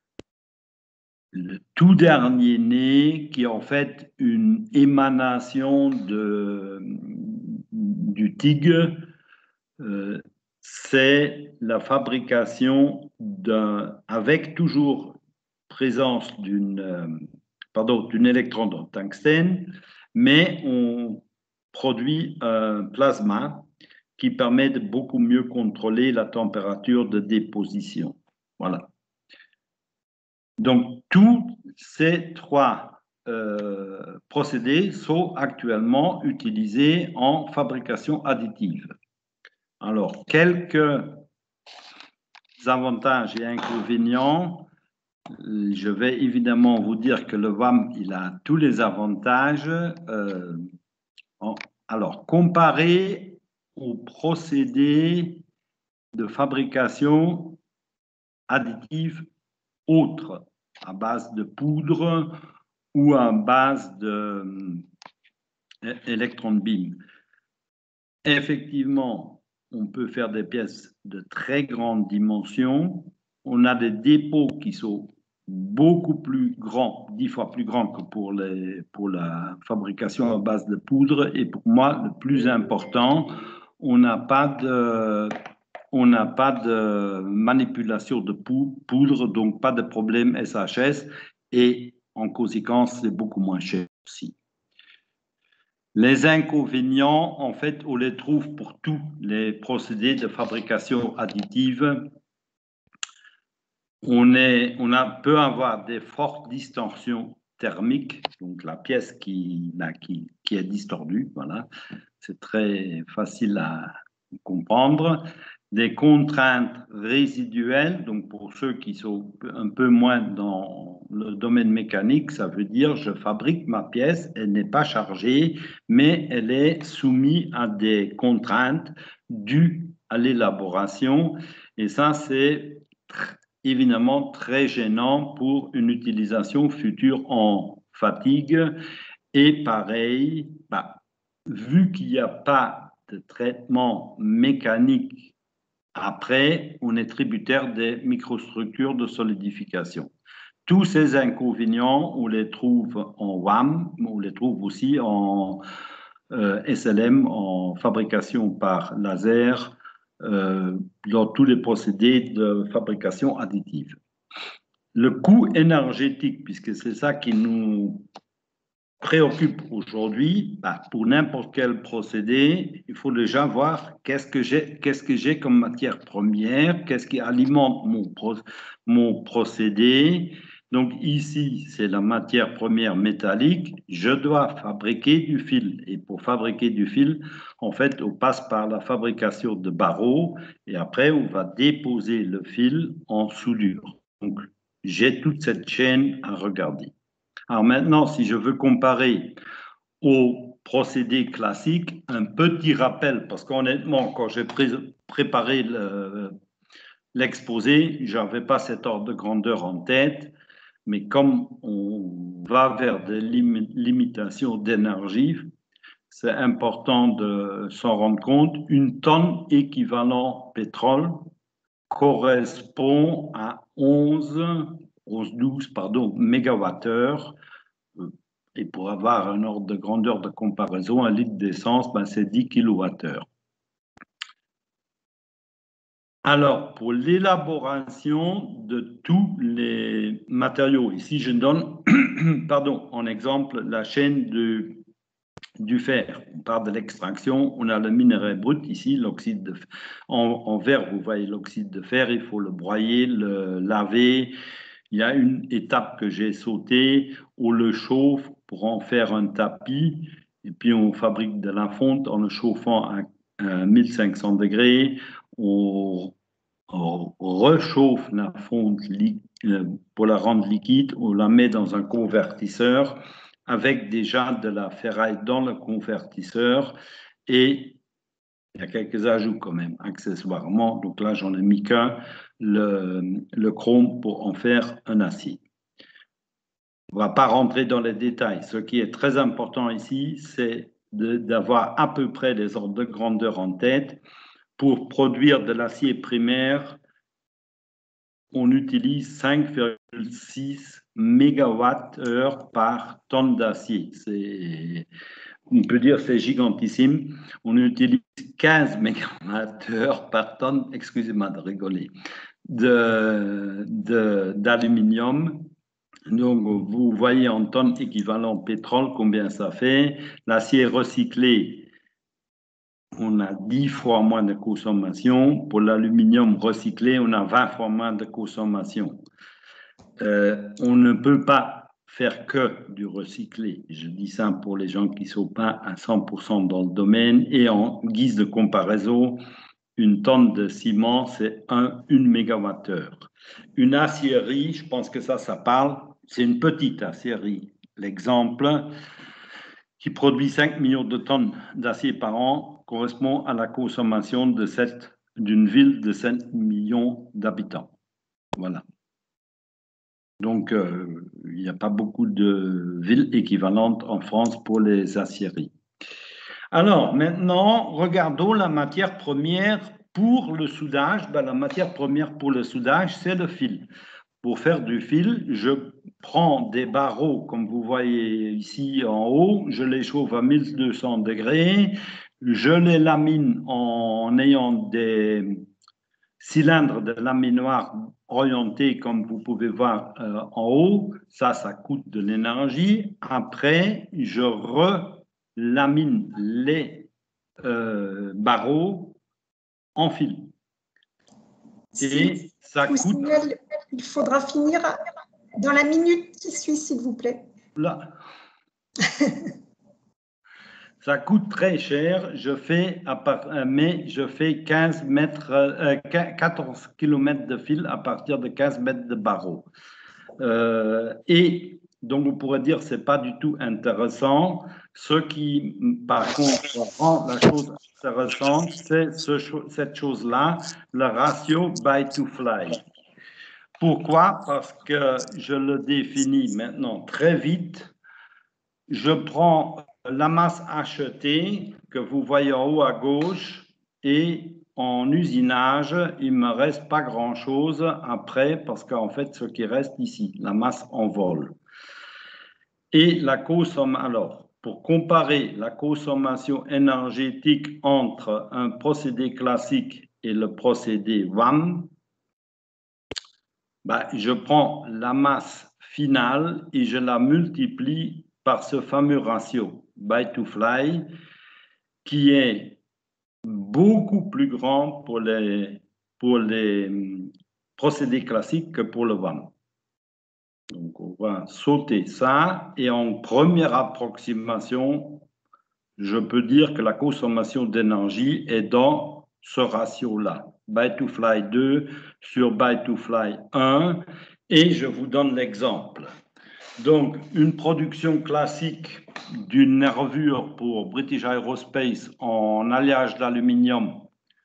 Le tout dernier né, qui est en fait une émanation de, du T I G, euh, c'est la fabrication d'un, avec toujours présence d'une, euh, pardon, d'une électrode en tungstène, mais on produit un plasma qui permet de beaucoup mieux contrôler la température de déposition. Voilà. Donc, tous ces trois euh, procédés sont actuellement utilisés en fabrication additive. Alors, quelques avantages et inconvénients. Je vais évidemment vous dire que le W A M, il a tous les avantages. Euh, en, alors, comparé aux procédés de fabrication additive autres, à base de poudre ou à base d'électron beam. Effectivement, on peut faire des pièces de très grande dimension. On a des dépôts qui sont beaucoup plus grands, dix fois plus grands que pour, les, pour la fabrication à base de poudre. Et pour moi, le plus important, on n'a pas de, on n'a pas de manipulation de poudre, donc pas de problème S H S. Et en conséquence, c'est beaucoup moins cher aussi. Les inconvénients, en fait, on les trouve pour tous les procédés de fabrication additive. On, est, on a, peut avoir des fortes distorsions thermiques, donc la pièce qui, là, qui, qui est distordue, voilà. C'est très facile à comprendre. Des contraintes résiduelles, donc pour ceux qui sont un peu moins dans le domaine mécanique, ça veut dire je fabrique ma pièce, elle n'est pas chargée, mais elle est soumise à des contraintes dues à l'élaboration. Et ça, c'est évidemment très gênant pour une utilisation future en fatigue. Et pareil, bah, vu qu'il n'y a pas de traitement mécanique après, on est tributaire des microstructures de solidification. Tous ces inconvénients, on les trouve en W A M, on les trouve aussi en euh, S L M, en fabrication par laser, euh, dans tous les procédés de fabrication additive. Le coût énergétique, puisque c'est ça qui nous préoccupe aujourd'hui, bah, pour n'importe quel procédé, il faut déjà voir qu'est-ce que j'ai, qu'est-ce que j'ai comme matière première, qu'est-ce qui alimente mon, pro, mon procédé. Donc ici, c'est la matière première métallique. Je dois fabriquer du fil. Et pour fabriquer du fil, en fait, on passe par la fabrication de barreaux et après, on va déposer le fil en soudure. Donc, j'ai toute cette chaîne à regarder. Alors maintenant, si je veux comparer aux procédé classique, un petit rappel, parce qu'honnêtement, quand j'ai pré préparé l'exposé, je n'avais pas cet ordre de grandeur en tête, mais comme on va vers des lim limitations d'énergie, c'est important de s'en rendre compte. Une tonne équivalent pétrole correspond à onze, onze douze pardon, mégawattheures. Et pour avoir un ordre de grandeur de comparaison, un litre d'essence, ben c'est dix kilowattheures. Alors, pour l'élaboration de tous les matériaux, ici je donne, pardon, en exemple, la chaîne de, du fer. On parle de l'extraction, on a le minerai brut ici, l'oxyde de fer. En, en vert, vous voyez l'oxyde de fer, il faut le broyer, le laver. Il y a une étape que j'ai sautée, on le chauffe pour en faire un tapis, et puis on fabrique de la fonte en le chauffant à mille cinq cents degrés. On, on rechauffe la fonte pour la rendre liquide, on la met dans un convertisseur avec déjà de la ferraille dans le convertisseur et il y a quelques ajouts quand même, accessoirement. Donc là, j'en ai mis qu'un, le, le chrome pour en faire un acier. On ne va pas rentrer dans les détails. Ce qui est très important ici, c'est d'avoir à peu près les ordres de grandeur en tête. Pour produire de l'acier primaire, on utilise cinq virgule six mégawattheures par tonne d'acier. On peut dire que c'est gigantissime. On utilise quinze mégawattheures par tonne, excusez-moi de rigoler, d'aluminium. Donc, vous voyez en tonnes équivalent pétrole combien ça fait. L'acier recyclé, on a dix fois moins de consommation. Pour l'aluminium recyclé, on a vingt fois moins de consommation. Euh, on ne peut pas faire que du recyclé. Je dis ça pour les gens qui ne sont pas à cent pour cent dans le domaine. Et en guise de comparaison, une tonne de ciment, c'est un, une mégawattheure. Une aciérie, je pense que ça, ça parle, c'est une petite aciérie. L'exemple qui produit cinq millions de tonnes d'acier par an correspond à la consommation de cette, d'une ville de sept millions d'habitants. Voilà. Donc, euh, il n'y a pas beaucoup de villes équivalentes en France pour les aciéries. Alors, maintenant, regardons la matière première pour le soudage. Ben, la matière première pour le soudage, c'est le fil. Pour faire du fil, je prends des barreaux, comme vous voyez ici en haut, je les chauffe à mille deux cents degrés, je les lamine en ayant des cylindres de laminoir orientés, comme vous pouvez voir euh, en haut. Ça, ça coûte de l'énergie. Après, je relamine les euh, barreaux en fil. Et ça coûte... Il faudra finir dans la minute qui suit, s'il vous plaît. Là. Ça coûte très cher, je fais à part, mais je fais quinze mètres, euh, quatorze kilomètres de fil à partir de quinze mètres de barreaux. Euh, et donc, on pourrait dire que ce n'est pas du tout intéressant. Ce qui, par contre, rend la chose intéressante, c'est ce, cette chose-là, le ratio buy to fly. Pourquoi? Parce que je le définis maintenant très vite. Je prends la masse achetée que vous voyez en haut à gauche et en usinage, il ne me reste pas grand-chose après parce qu'en fait, ce qui reste ici, la masse en vol. Et la consommation, alors, pour comparer la consommation énergétique entre un procédé classique et le procédé W A M, ben, je prends la masse finale et je la multiplie par ce fameux ratio buy to fly qui est beaucoup plus grand pour les, pour les procédés classiques que pour le W A M. Donc, on va sauter ça et en première approximation, je peux dire que la consommation d'énergie est dans ce ratio-là. Buy to fly deux sur buy to fly un et je vous donne l'exemple. Donc, une production classique d'une nervure pour British Aerospace en alliage d'aluminium.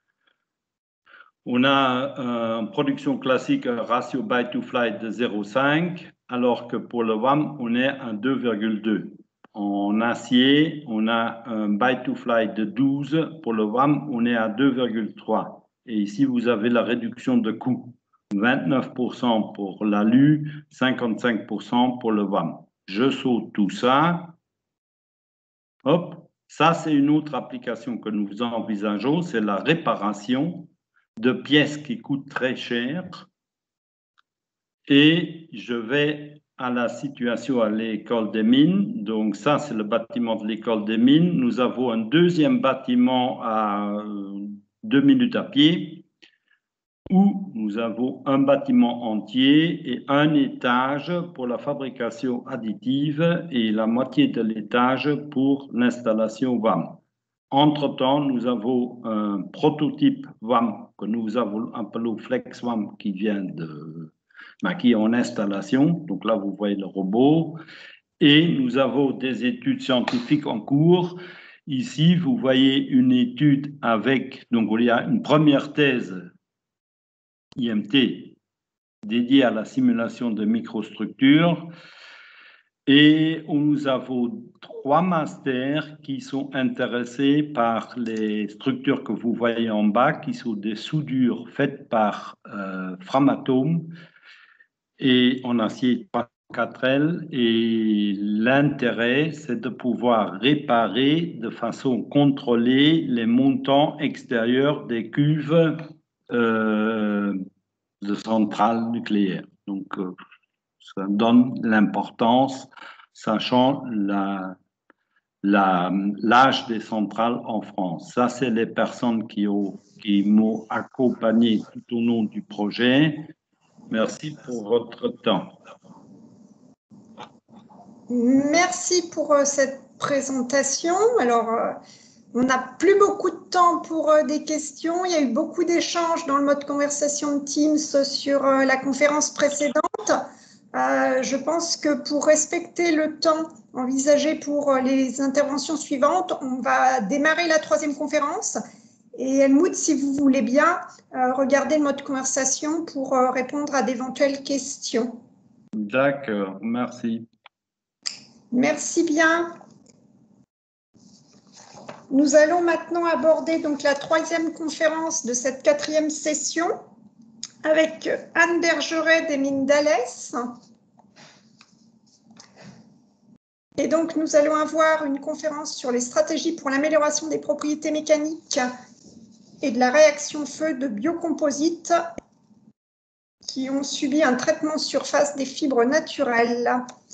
On a euh, en production classique un ratio buy to fly de zéro virgule cinq, alors que pour le W A M, on est à deux virgule deux. En acier, on a un buy to fly de douze. Pour le W A M, on est à deux virgule trois. Et ici, vous avez la réduction de coût. vingt-neuf pour cent pour l'alu, cinquante-cinq pour cent pour le W A M. Je saute tout ça. Hop, ça, c'est une autre application que nous envisageons, c'est la réparation de pièces qui coûtent très cher. Et je vais à la situation à l'école des mines. Donc ça, c'est le bâtiment de l'école des mines. Nous avons un deuxième bâtiment à deux minutes à pied où nous avons un bâtiment entier et un étage pour la fabrication additive et la moitié de l'étage pour l'installation W A M. Entre-temps, nous avons un prototype W A M que nous avons appelé Flex W A M qui vient de, ben, qui est en installation. Donc là, vous voyez le robot. Et nous avons des études scientifiques en cours. Ici, vous voyez une étude avec, donc il y a une première thèse I M T dédiée à la simulation de microstructures. Et nous avons trois masters qui sont intéressés par les structures que vous voyez en bas, qui sont des soudures faites par euh, Framatome et en acier quatre L. Et l'intérêt, c'est de pouvoir réparer de façon contrôlée les montants extérieurs des cuves euh, de centrales nucléaires. Donc, euh, ça donne l'importance, sachant la, la, l'âge des centrales en France. Ça, c'est les personnes qui, ont, qui m'ont accompagné tout au long du projet. Merci pour votre temps. Merci pour euh, cette présentation. Alors, euh, on n'a plus beaucoup de temps pour euh, des questions. Il y a eu beaucoup d'échanges dans le mode conversation de Teams sur euh, la conférence précédente. Euh, je pense que pour respecter le temps envisagé pour euh, les interventions suivantes, on va démarrer la troisième conférence. Et Helmut, si vous voulez bien, euh, regardez le mode conversation pour euh, répondre à d'éventuelles questions. D'accord, merci. Merci bien. Nous allons maintenant aborder donc la troisième conférence de cette quatrième session avec Anne Bergeret des mines d'Alès. Et donc, nous allons avoir une conférence sur les stratégies pour l'amélioration des propriétés mécaniques et de la réaction feu de biocomposites qui ont subi un traitement surface des fibres naturelles.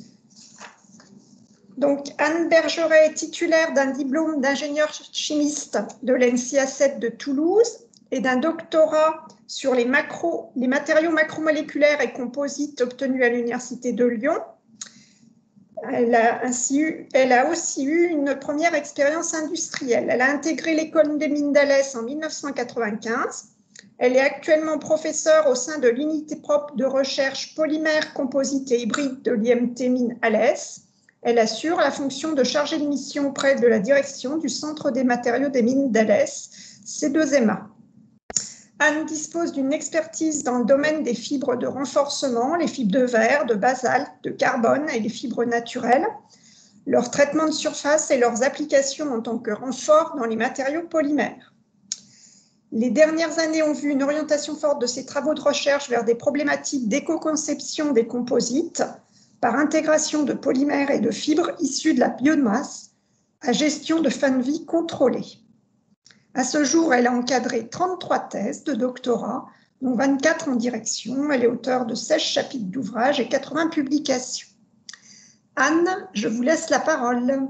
Donc, Anne Bergeret est titulaire d'un diplôme d'ingénieur chimiste de l'E N S I A sept de Toulouse et d'un doctorat sur les, macro, les matériaux macromoléculaires et composites obtenus à l'Université de Lyon. Elle a, ainsi eu, elle a aussi eu une première expérience industrielle. Elle a intégré l'école des mines d'Alès en mille neuf cent quatre-vingt-quinze. Elle est actuellement professeure au sein de l'unité propre de recherche polymères, composites et hybrides de l'I M T Mines Alès. Elle assure la fonction de chargée de mission auprès de la direction du Centre des matériaux des mines d'Alès, C deux M A. Anne dispose d'une expertise dans le domaine des fibres de renforcement, les fibres de verre, de basalte, de carbone et les fibres naturelles, leur traitement de surface et leurs applications en tant que renfort dans les matériaux polymères. Les dernières années ont vu une orientation forte de ses travaux de recherche vers des problématiques d'éco-conception des composites, par intégration de polymères et de fibres issus de la biomasse à gestion de fin de vie contrôlée. À ce jour, elle a encadré trente-trois thèses de doctorat, dont vingt-quatre en direction. Elle est auteure de seize chapitres d'ouvrages et quatre-vingts publications. Anne, je vous laisse la parole.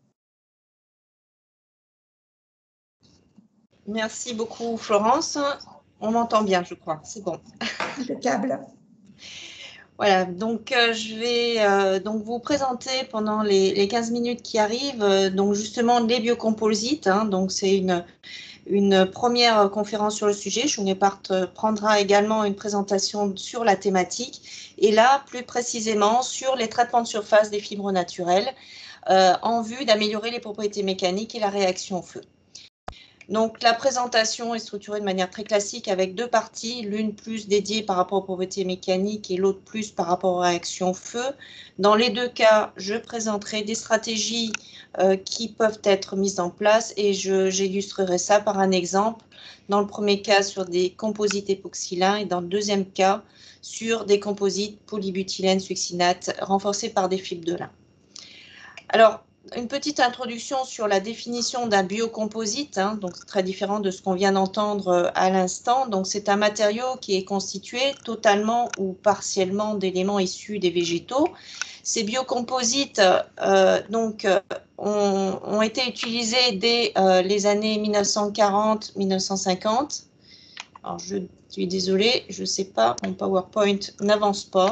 Merci beaucoup, Florence. On m'entend bien, je crois. C'est bon. Impeccable. Voilà, donc euh, je vais euh, donc vous présenter pendant les, les quinze minutes qui arrivent, euh, donc justement les biocomposites. Hein, donc c'est une, une première conférence sur le sujet. Schungepart prendra également une présentation sur la thématique et là, plus précisément, sur les traitements de surface des fibres naturelles euh, en vue d'améliorer les propriétés mécaniques et la réaction au feu. Donc, la présentation est structurée de manière très classique avec deux parties, l'une plus dédiée par rapport aux propriétés mécaniques et l'autre plus par rapport aux réactions feu. Dans les deux cas, je présenterai des stratégies euh, qui peuvent être mises en place et j'illustrerai ça par un exemple. Dans le premier cas, sur des composites époxylins et dans le deuxième cas, sur des composites polybutylène succinate renforcés par des fibres de lin. Alors, une petite introduction sur la définition d'un biocomposite, hein, donc très différent de ce qu'on vient d'entendre à l'instant. Donc, c'est un matériau qui est constitué totalement ou partiellement d'éléments issus des végétaux. Ces biocomposites euh, donc, ont, ont été utilisés dès euh, les années mille neuf cent quarante mille neuf cent cinquante. Alors, je suis désolée, je ne sais pas, mon PowerPoint n'avance pas.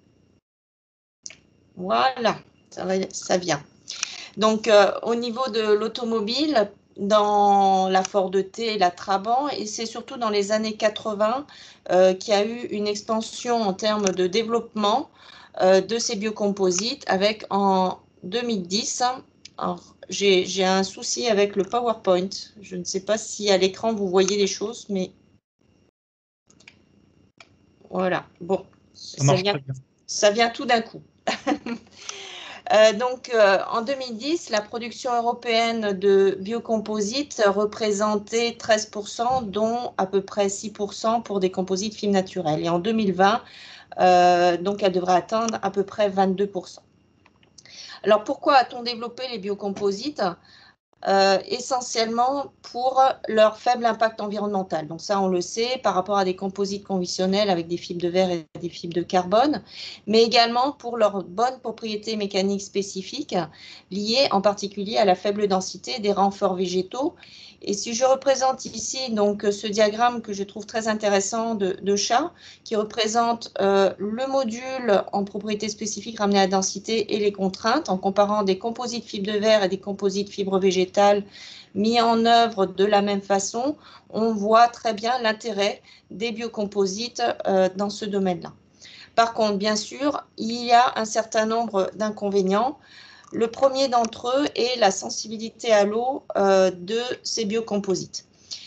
Voilà, ça, va, ça vient. Donc, euh, au niveau de l'automobile, dans la Ford T et la Trabant, et c'est surtout dans les années quatre-vingt euh, qu'il y a eu une expansion en termes de développement euh, de ces biocomposites avec en deux mille dix, j'ai un souci avec le PowerPoint. Je ne sais pas si à l'écran vous voyez les choses, mais voilà, bon, ça, ça, vient, ça vient tout d'un coup. Euh, donc, euh, en deux mille dix, la production européenne de biocomposites représentait treize pour cent, dont à peu près six pour cent pour des composites fibres naturelles. Et en deux mille vingt, euh, donc, elle devrait atteindre à peu près vingt-deux pour cent. Alors, pourquoi a-t-on développé les biocomposites ? Euh, essentiellement pour leur faible impact environnemental. Donc ça, on le sait, par rapport à des composites conventionnels avec des fibres de verre et des fibres de carbone, mais également pour leurs bonnes propriétés mécaniques spécifiques liées en particulier à la faible densité des renforts végétaux. Et si je représente ici donc ce diagramme que je trouve très intéressant de, de chat, qui représente euh, le module en propriétés spécifiques ramené à la densité et les contraintes, en comparant des composites fibres de verre et des composites fibres végétales mis en œuvre de la même façon, on voit très bien l'intérêt des biocomposites euh, dans ce domaine-là. Par contre, bien sûr, il y a un certain nombre d'inconvénients. Le premier d'entre eux est la sensibilité à l'eau euh, de ces biocomposites.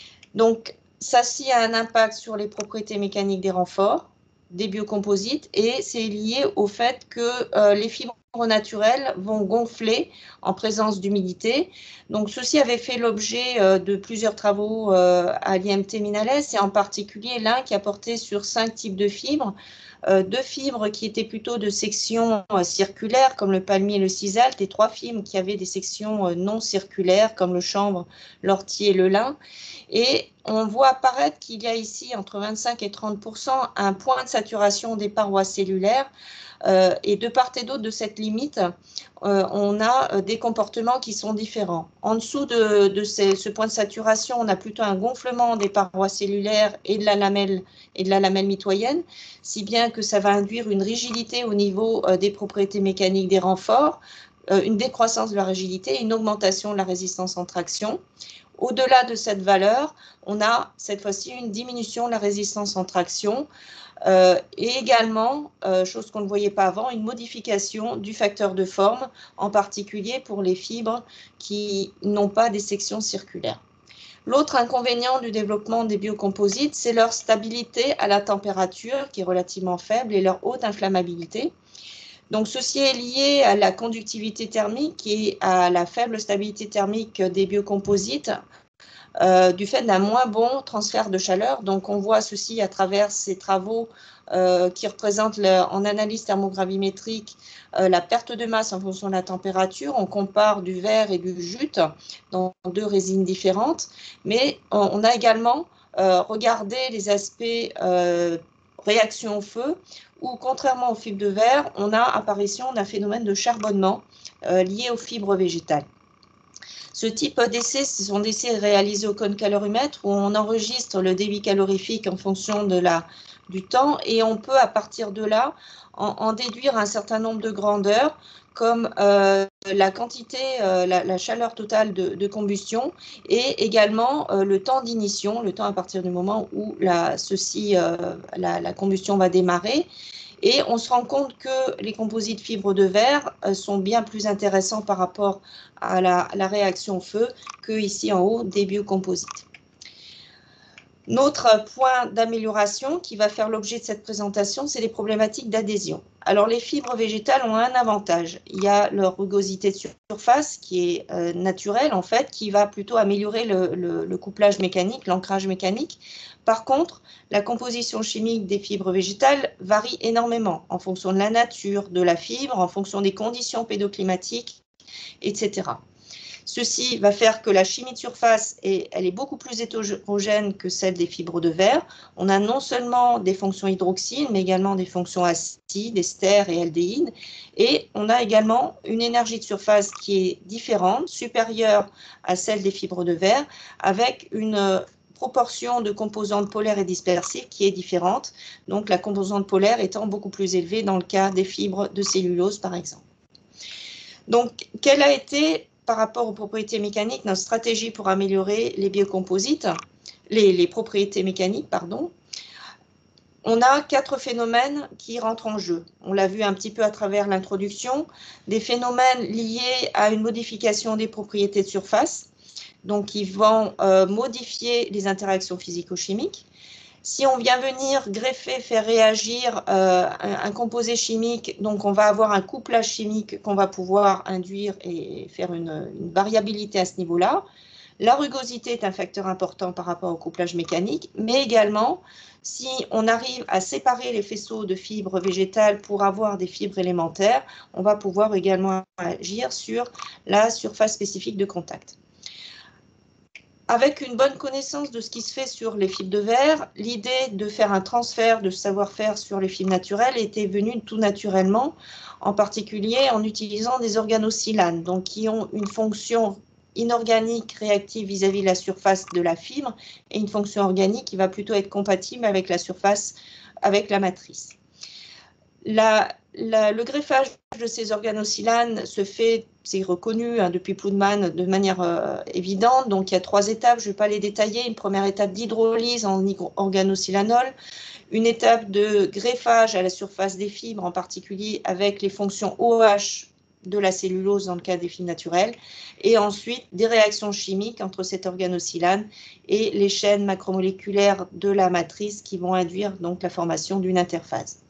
Donc, ça, ci a un impact sur les propriétés mécaniques des renforts, des biocomposites, et c'est lié au fait que euh, les fibres naturelles vont gonfler en présence d'humidité. Donc, ceci avait fait l'objet euh, de plusieurs travaux euh, à l'I M T Minales, et en particulier l'un qui a porté sur cinq types de fibres. Euh, deux fibres qui étaient plutôt de section euh, circulaire, comme le palmier et le cisalte, et trois fibres qui avaient des sections euh, non circulaires, comme le chanvre, l'ortie et le lin. Et on voit apparaître qu'il y a ici entre vingt-cinq et trente pour cent un point de saturation des parois cellulaires. Euh, et de part et d'autre de cette limite, euh, on a euh, des comportements qui sont différents. En dessous de, de ces, ce point de saturation, on a plutôt un gonflement des parois cellulaires et de la lamelle, et de la lamelle mitoyenne, si bien que ça va induire une rigidité au niveau euh, des propriétés mécaniques des renforts, euh, une décroissance de la rigidité et une augmentation de la résistance en traction. Au-delà de cette valeur, on a cette fois-ci une diminution de la résistance en traction euh, et également, euh, chose qu'on ne voyait pas avant, une modification du facteur de forme, en particulier pour les fibres qui n'ont pas des sections circulaires. L'autre inconvénient du développement des biocomposites, c'est leur stabilité à la température qui est relativement faible et leur haute inflammabilité. Donc, ceci est lié à la conductivité thermique et à la faible stabilité thermique des biocomposites euh, du fait d'un moins bon transfert de chaleur. Donc, on voit ceci à travers ces travaux euh, qui représentent le, en analyse thermogravimétrique euh, la perte de masse en fonction de la température. On compare du verre et du jute dans deux résines différentes, mais on, on a également euh, regardé les aspects euh, réaction au feu, où, contrairement aux fibres de verre, on a apparition d'un phénomène de charbonnement euh, lié aux fibres végétales. Ce type d'essai, ce sont des essais réalisés au cône calorumètre où on enregistre le débit calorifique en fonction de la du temps et on peut à partir de là en, en déduire un certain nombre de grandeurs comme euh, la quantité, euh, la, la chaleur totale de, de combustion et également euh, le temps d'ignition, le temps à partir du moment où la, ceci, euh, la, la combustion va démarrer. Et on se rend compte que les composites fibres de verre euh, sont bien plus intéressants par rapport à la, à la réaction au feu que ici en haut des biocomposites. Notre point d'amélioration qui va faire l'objet de cette présentation, c'est les problématiques d'adhésion. Alors, les fibres végétales ont un avantage. Il y a leur rugosité de surface qui est euh, naturelle, en fait, qui va plutôt améliorer le, le, le couplage mécanique, l'ancrage mécanique. Par contre, la composition chimique des fibres végétales varie énormément en fonction de la nature de la fibre, en fonction des conditions pédoclimatiques, et cetera. Ceci va faire que la chimie de surface, est, elle est beaucoup plus hétérogène que celle des fibres de verre. On a non seulement des fonctions hydroxyles, mais également des fonctions acides, esters et aldéhydes. Et on a également une énergie de surface qui est différente, supérieure à celle des fibres de verre, avec une proportion de composantes polaires et dispersives qui est différente. Donc la composante polaire étant beaucoup plus élevée dans le cas des fibres de cellulose, par exemple. Donc, quelle a été par rapport aux propriétés mécaniques, notre stratégie pour améliorer les biocomposites, les, les propriétés mécaniques, pardon, on a quatre phénomènes qui rentrent en jeu. On l'a vu un petit peu à travers l'introduction, des phénomènes liés à une modification des propriétés de surface, donc qui vont euh, modifier les interactions physico-chimiques. Si on vient venir greffer, faire réagir euh, un, un composé chimique, donc on va avoir un couplage chimique qu'on va pouvoir induire et faire une, une variabilité à ce niveau-là. La rugosité est un facteur important par rapport au couplage mécanique, mais également, si on arrive à séparer les faisceaux de fibres végétales pour avoir des fibres élémentaires, on va pouvoir également agir sur la surface spécifique de contact. Avec une bonne connaissance de ce qui se fait sur les fibres de verre, l'idée de faire un transfert de savoir-faire sur les fibres naturelles était venue tout naturellement, en particulier en utilisant des organosilanes, donc qui ont une fonction inorganique réactive vis-à-vis de la surface de la fibre et une fonction organique qui va plutôt être compatible avec la surface, avec la matrice. La, la, le greffage de ces organosilanes se fait, c'est reconnu hein, depuis Ploudman de manière euh, évidente. Donc, il y a trois étapes, je ne vais pas les détailler. Une première étape d'hydrolyse en organosilanol, une étape de greffage à la surface des fibres, en particulier avec les fonctions O H de la cellulose dans le cas des fibres naturelles, et ensuite des réactions chimiques entre cet organosilane et les chaînes macromoléculaires de la matrice qui vont induire donc la formation d'une interphase.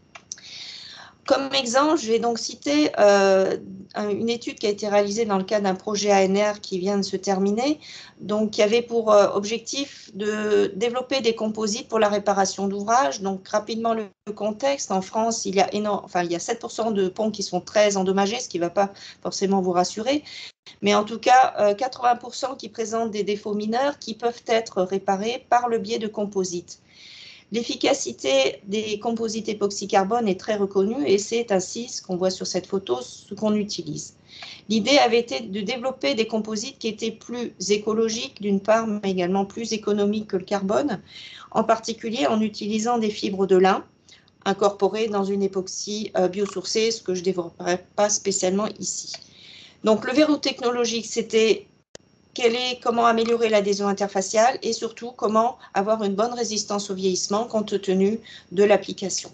Comme exemple, je vais donc citer euh, une étude qui a été réalisée dans le cadre d'un projet A N R qui vient de se terminer, donc qui avait pour euh, objectif de développer des composites pour la réparation d'ouvrages. Donc rapidement le contexte, en France, il y a énorme, enfin il y a sept pour cent de ponts qui sont très endommagés, ce qui ne va pas forcément vous rassurer, mais en tout cas euh, quatre-vingts pour cent qui présentent des défauts mineurs qui peuvent être réparés par le biais de composites. L'efficacité des composites époxycarbone est très reconnue et c'est ainsi ce qu'on voit sur cette photo, ce qu'on utilise. L'idée avait été de développer des composites qui étaient plus écologiques d'une part, mais également plus économiques que le carbone, en particulier en utilisant des fibres de lin incorporées dans une époxy euh, biosourcée, ce que je ne développerai pas spécialement ici. Donc le verrou technologique, c'était Quel est, comment améliorer l'adhésion interfaciale et surtout comment avoir une bonne résistance au vieillissement compte tenu de l'application.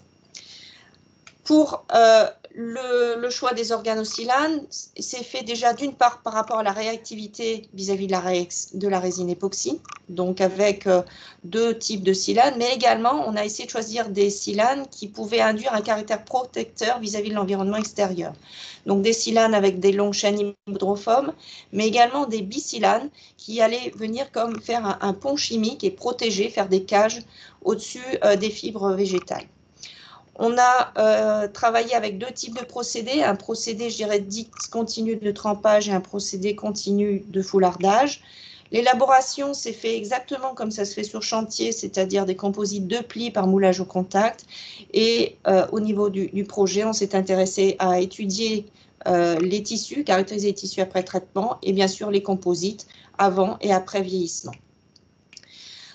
Pour euh, le, le choix des organosilanes, c'est fait déjà d'une part par rapport à la réactivité vis-à-vis de, de la résine époxy, donc avec euh, deux types de silanes, mais également on a essayé de choisir des silanes qui pouvaient induire un caractère protecteur vis-à-vis de l'environnement extérieur. Donc des silanes avec des longues chaînes hydrophobes, mais également des bisilanes qui allaient venir comme faire un, un pont chimique et protéger, faire des cages au-dessus euh, des fibres végétales. On a euh, travaillé avec deux types de procédés, un procédé, je dirais, dit continu de trempage et un procédé continu de foulardage. L'élaboration s'est fait exactement comme ça se fait sur chantier, c'est-à-dire des composites de plis par moulage au contact. Et euh, au niveau du, du projet, on s'est intéressé à étudier euh, les tissus, caractériser les tissus après traitement et bien sûr les composites avant et après vieillissement.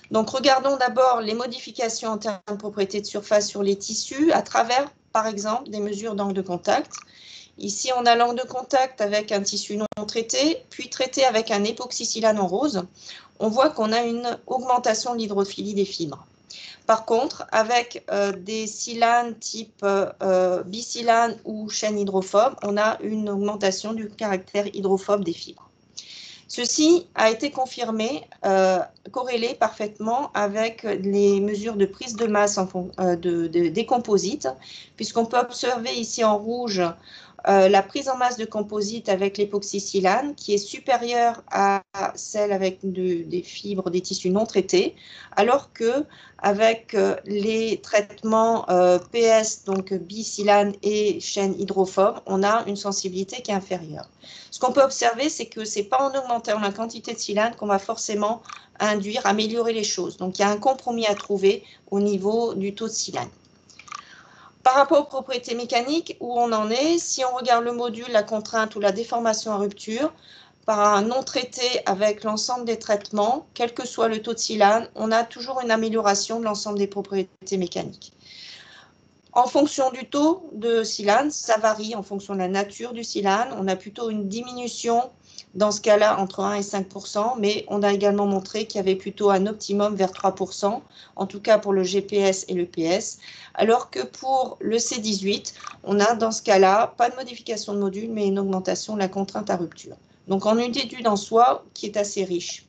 Donc, regardons d'abord les modifications en termes de propriétés de surface sur les tissus à travers, par exemple, des mesures d'angle de contact. Ici, on a l'angle de contact avec un tissu non traité, puis traité avec un époxysilane en rose. On voit qu'on a une augmentation de l'hydrophilie des fibres. Par contre, avec euh, des silanes type euh, bisilane ou chaîne hydrophobe, on a une augmentation du caractère hydrophobe des fibres. Ceci a été confirmé, euh, corrélé parfaitement avec les mesures de prise de masse en, euh, de, de, des composites, puisqu'on peut observer ici en rouge Euh, la prise en masse de composite avec l'époxysilane qui est supérieure à celle avec de, des fibres des tissus non traités, alors que avec euh, les traitements euh, P S, donc bisilane et chaîne hydrophobe, on a une sensibilité qui est inférieure. Ce qu'on peut observer, c'est que ce n'est pas en augmentant la quantité de silane qu'on va forcément induire, améliorer les choses. Donc, il y a un compromis à trouver au niveau du taux de silane. Par rapport aux propriétés mécaniques, où on en est, si on regarde le module, la contrainte ou la déformation à rupture, par un non traité avec l'ensemble des traitements, quel que soit le taux de silane, on a toujours une amélioration de l'ensemble des propriétés mécaniques. En fonction du taux de silane, ça varie en fonction de la nature du silane. On a plutôt une diminution dans ce cas-là entre un et cinq pour cent, mais on a également montré qu'il y avait plutôt un optimum vers trois pour cent, en tout cas pour le G P S et le P S, alors que pour le C dix-huit, on a dans ce cas-là pas de modification de module, mais une augmentation de la contrainte à rupture. Donc on a une étude en soi qui est assez riche.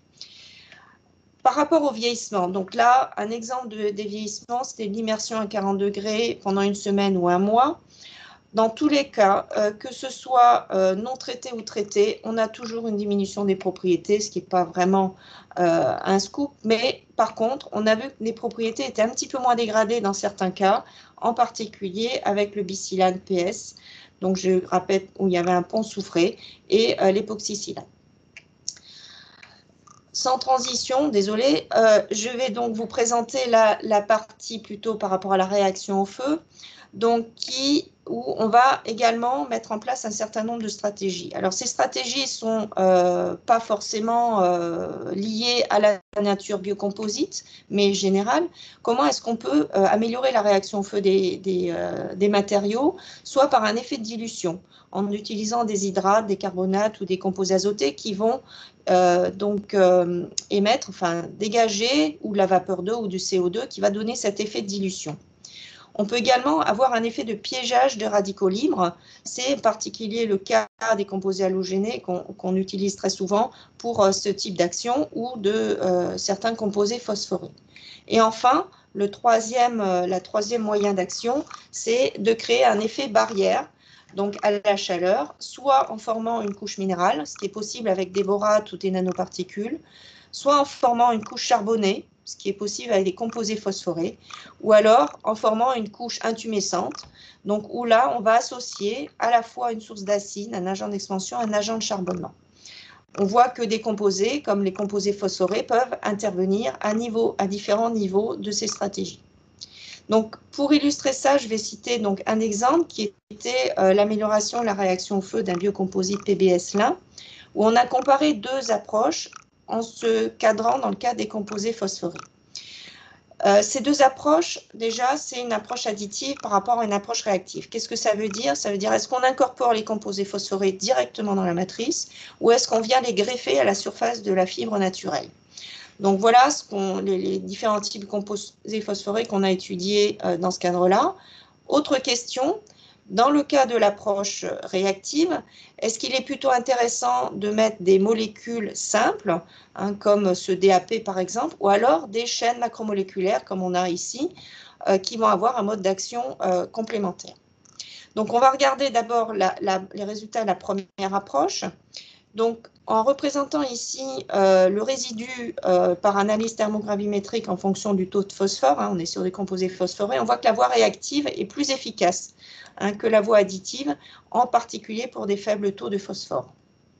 Par rapport au vieillissement, donc là, un exemple de, des vieillissements, c'était l'immersion à quarante degrés pendant une semaine ou un mois. Dans tous les cas, euh, que ce soit euh, non traité ou traité, on a toujours une diminution des propriétés, ce qui n'est pas vraiment euh, un scoop. Mais par contre, on a vu que les propriétés étaient un petit peu moins dégradées dans certains cas, en particulier avec le bisilane P S, donc je rappelle où il y avait un pont soufré, et euh, l'époxysilane. Sans transition, désolé, euh, je vais donc vous présenter la, la partie plutôt par rapport à la réaction au feu, donc qui, où on va également mettre en place un certain nombre de stratégies. Alors ces stratégies ne sont euh, pas forcément euh, liées à la nature biocomposite, mais générale. Comment est-ce qu'on peut euh, améliorer la réaction au feu des, des, euh, des matériaux, soit par un effet de dilution, en utilisant des hydrates, des carbonates ou des composés azotés qui vont Euh, donc euh, émettre, enfin dégager ou de la vapeur d'eau ou du C O deux qui va donner cet effet de dilution. On peut également avoir un effet de piégeage de radicaux libres. C'est en particulier le cas des composés halogénés qu'on qu'on utilise très souvent pour euh, ce type d'action ou de euh, certains composés phosphorés. Et enfin, le troisième, euh, la troisième moyen d'action, c'est de créer un effet barrière, donc à la chaleur, soit en formant une couche minérale, ce qui est possible avec des borates ou des nanoparticules, soit en formant une couche charbonnée, ce qui est possible avec des composés phosphorés, ou alors en formant une couche intumescente, donc où là, on va associer à la fois une source d'acide, un agent d'expansion, un agent de charbonnement. On voit que des composés, comme les composés phosphorés, peuvent intervenir à, niveau, à différents niveaux de ces stratégies. Donc, pour illustrer ça, je vais citer donc un exemple qui était euh, l'amélioration de la réaction au feu d'un biocomposite P B S lin, où on a comparé deux approches en se cadrant dans le cas des composés phosphorés. Euh, ces deux approches, déjà, c'est une approche additive par rapport à une approche réactive. Qu'est-ce que ça veut dire? Ça veut dire, est-ce qu'on incorpore les composés phosphorés directement dans la matrice ou est-ce qu'on vient les greffer à la surface de la fibre naturelle? Donc voilà ce qu'on, les, les différents types de composés phosphorés qu'on a étudiés euh, dans ce cadre-là. Autre question, dans le cas de l'approche réactive, est-ce qu'il est plutôt intéressant de mettre des molécules simples, hein, comme ce D A P par exemple, ou alors des chaînes macromoléculaires comme on a ici, euh, qui vont avoir un mode d'action euh, complémentaire. Donc on va regarder d'abord la, la, les résultats de la première approche. Donc, en représentant ici euh, le résidu euh, par analyse thermogravimétrique en fonction du taux de phosphore, hein, on est sur des composés phosphorés, on voit que la voie réactive est plus efficace hein, que la voie additive, en particulier pour des faibles taux de phosphore.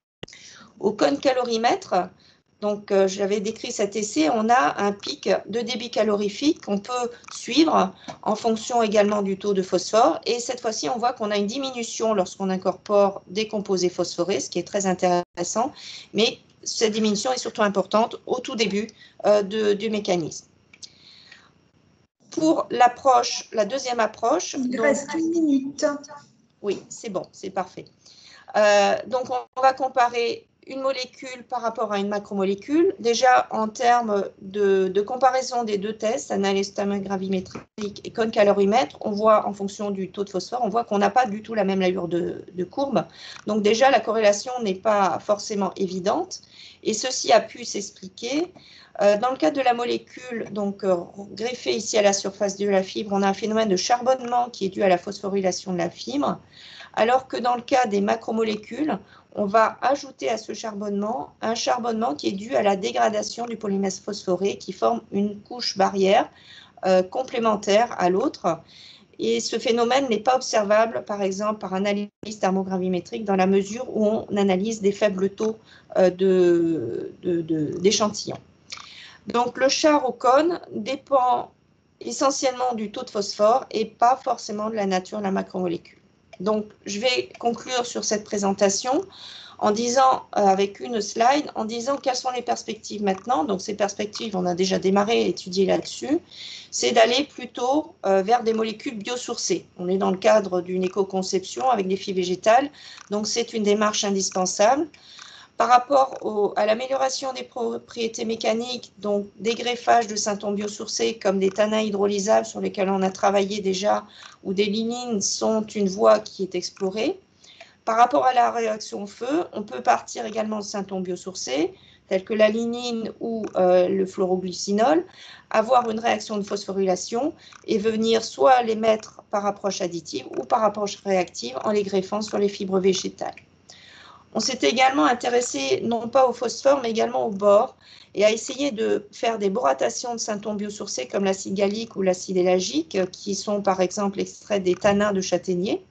Au cône calorimètre, donc euh, j'avais décrit cet essai, on a un pic de débit calorifique qu'on peut suivre en fonction également du taux de phosphore. Et cette fois-ci, on voit qu'on a une diminution lorsqu'on incorpore des composés phosphorés, ce qui est très intéressant, mais cette diminution est surtout importante au tout début euh, de, du mécanisme. Pour l'approche, la deuxième approche… Il donc, reste une minute. Oui, c'est bon, c'est parfait. Euh, donc, on va comparer une molécule par rapport à une macromolécule. Déjà, en termes de, de comparaison des deux tests, analyse gravimétrique et cône calorimètre, on voit en fonction du taux de phosphore, on voit qu'on n'a pas du tout la même allure de, de courbe. Donc déjà, la corrélation n'est pas forcément évidente. Et ceci a pu s'expliquer. Euh, dans le cas de la molécule, donc euh, greffée ici à la surface de la fibre, on a un phénomène de charbonnement qui est dû à la phosphorylation de la fibre. Alors que dans le cas des macromolécules, on va ajouter à ce charbonnement un charbonnement qui est dû à la dégradation du polymère phosphoré qui forme une couche barrière euh, complémentaire à l'autre. Et ce phénomène n'est pas observable, par exemple, par analyse thermogravimétrique dans la mesure où on analyse des faibles taux euh, de, de, de, d'échantillons. Donc, le char au cône dépend essentiellement du taux de phosphore et pas forcément de la nature de la macromolécule. Donc, je vais conclure sur cette présentation en disant, euh, avec une slide, en disant quelles sont les perspectives maintenant. Donc, ces perspectives, on a déjà démarré à étudier là-dessus. C'est d'aller plutôt euh, vers des molécules biosourcées. On est dans le cadre d'une éco-conception avec des fibres végétales. Donc, c'est une démarche indispensable. Par rapport au, à l'amélioration des propriétés mécaniques, donc des greffages de syntons biosourcés comme des tannins hydrolysables sur lesquels on a travaillé déjà, ou des lignines sont une voie qui est explorée. Par rapport à la réaction au feu, on peut partir également de syntons biosourcés, tels que la lignine ou euh, le fluoroglycinol, avoir une réaction de phosphorylation et venir soit les mettre par approche additive ou par approche réactive en les greffant sur les fibres végétales. On s'est également intéressé non pas au phosphore, mais également au bore, et à essayer de faire des boratations de syntons biosourcés comme l'acide gallique ou l'acide élagique, qui sont par exemple extraits des tanins de châtaignier,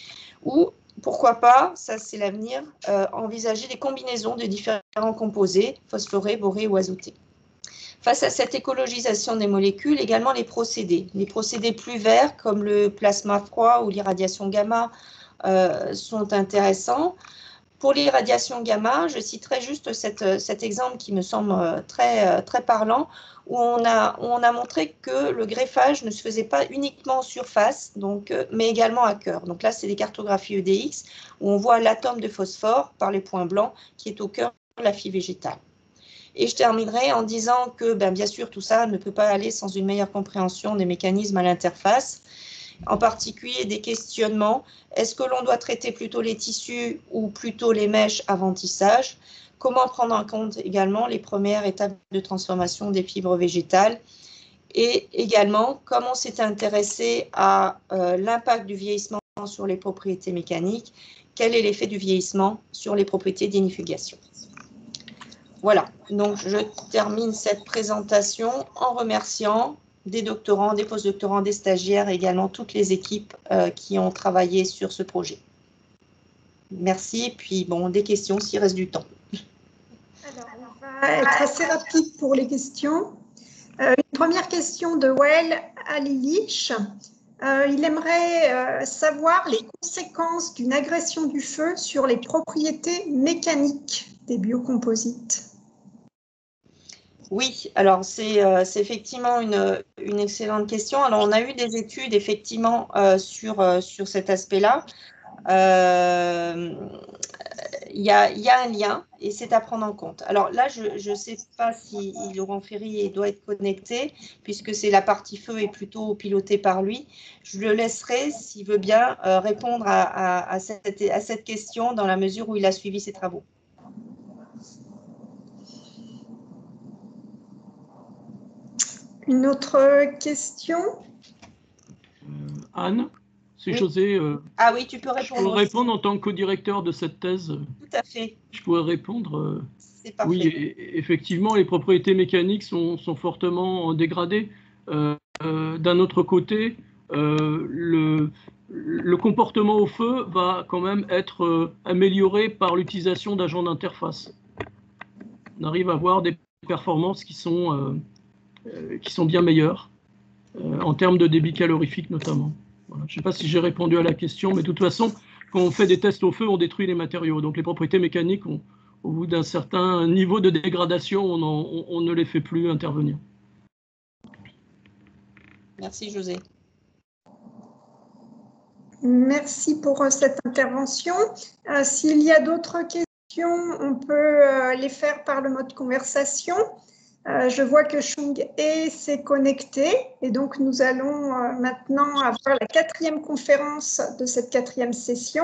ou pourquoi pas, ça c'est l'avenir, euh, envisager des combinaisons de différents composés, phosphorés, borés ou azotés. Face à cette écologisation des molécules, également les procédés. Les procédés plus verts, comme le plasma froid ou l'irradiation gamma, euh, sont intéressants. Pour l'irradiation gamma, je citerai juste cette, cet exemple qui me semble très, très parlant, où on, a, où on a montré que le greffage ne se faisait pas uniquement en surface, donc, mais également à cœur. Donc là, c'est des cartographies E D X, où on voit l'atome de phosphore par les points blancs qui est au cœur de la fibre végétale. Et je terminerai en disant que, ben, bien sûr, tout ça ne peut pas aller sans une meilleure compréhension des mécanismes à l'interface, en particulier des questionnements. Est-ce que l'on doit traiter plutôt les tissus ou plutôt les mèches avant tissage? Comment prendre en compte également les premières étapes de transformation des fibres végétales? Et également, comme on s'est intéressé à euh, l'impact du vieillissement sur les propriétés mécaniques, quel est l'effet du vieillissement sur les propriétés d'inifugation? Voilà, donc je termine cette présentation en remerciant des doctorants, des postdoctorants, des stagiaires et également toutes les équipes euh, qui ont travaillé sur ce projet. Merci, et puis bon, des questions s'il reste du temps. Alors, on va être assez rapide pour les questions. Euh, une première question de Wael Alilich. Euh, il aimerait euh, savoir les conséquences d'une agression du feu sur les propriétés mécaniques des biocomposites. Oui, alors c'est euh, effectivement une, une excellente question. Alors on a eu des études effectivement euh, sur, euh, sur cet aspect-là. Euh, Il y a, y a un lien et c'est à prendre en compte. Alors là, je ne sais pas si Laurent Ferry doit être connecté, puisque c'est la partie feu est plutôt pilotée par lui. Je le laisserai, s'il veut bien, euh, répondre à, à, à, cette, à cette question dans la mesure où il a suivi ses travaux. Une autre question? euh, Anne, c'est oui. José. Euh, ah oui, tu peux répondre. Je peux répondre en tant que co-directeur de cette thèse. Tout à fait. Je pourrais répondre. Euh, C'est parfait. oui, et, effectivement, les propriétés mécaniques sont, sont fortement dégradées. Euh, euh, D'un autre côté, euh, le, le comportement au feu va quand même être euh, amélioré par l'utilisation d'agents d'interface. On arrive à avoir des performances qui sont, euh, euh, qui sont bien meilleures, euh, en termes de débit calorifique notamment. Voilà. Je ne sais pas si j'ai répondu à la question, mais de toute façon, quand on fait des tests au feu, on détruit les matériaux. Donc les propriétés mécaniques ont, au bout d'un certain niveau de dégradation, on, en, on, on ne les fait plus intervenir. Merci José. Merci pour cette intervention. Euh, S'il y a d'autres questions, on peut euh, les faire par le mode conversation. Euh, je vois que Chung-Hee s'est connecté et donc nous allons euh, maintenant avoir la quatrième conférence de cette quatrième session.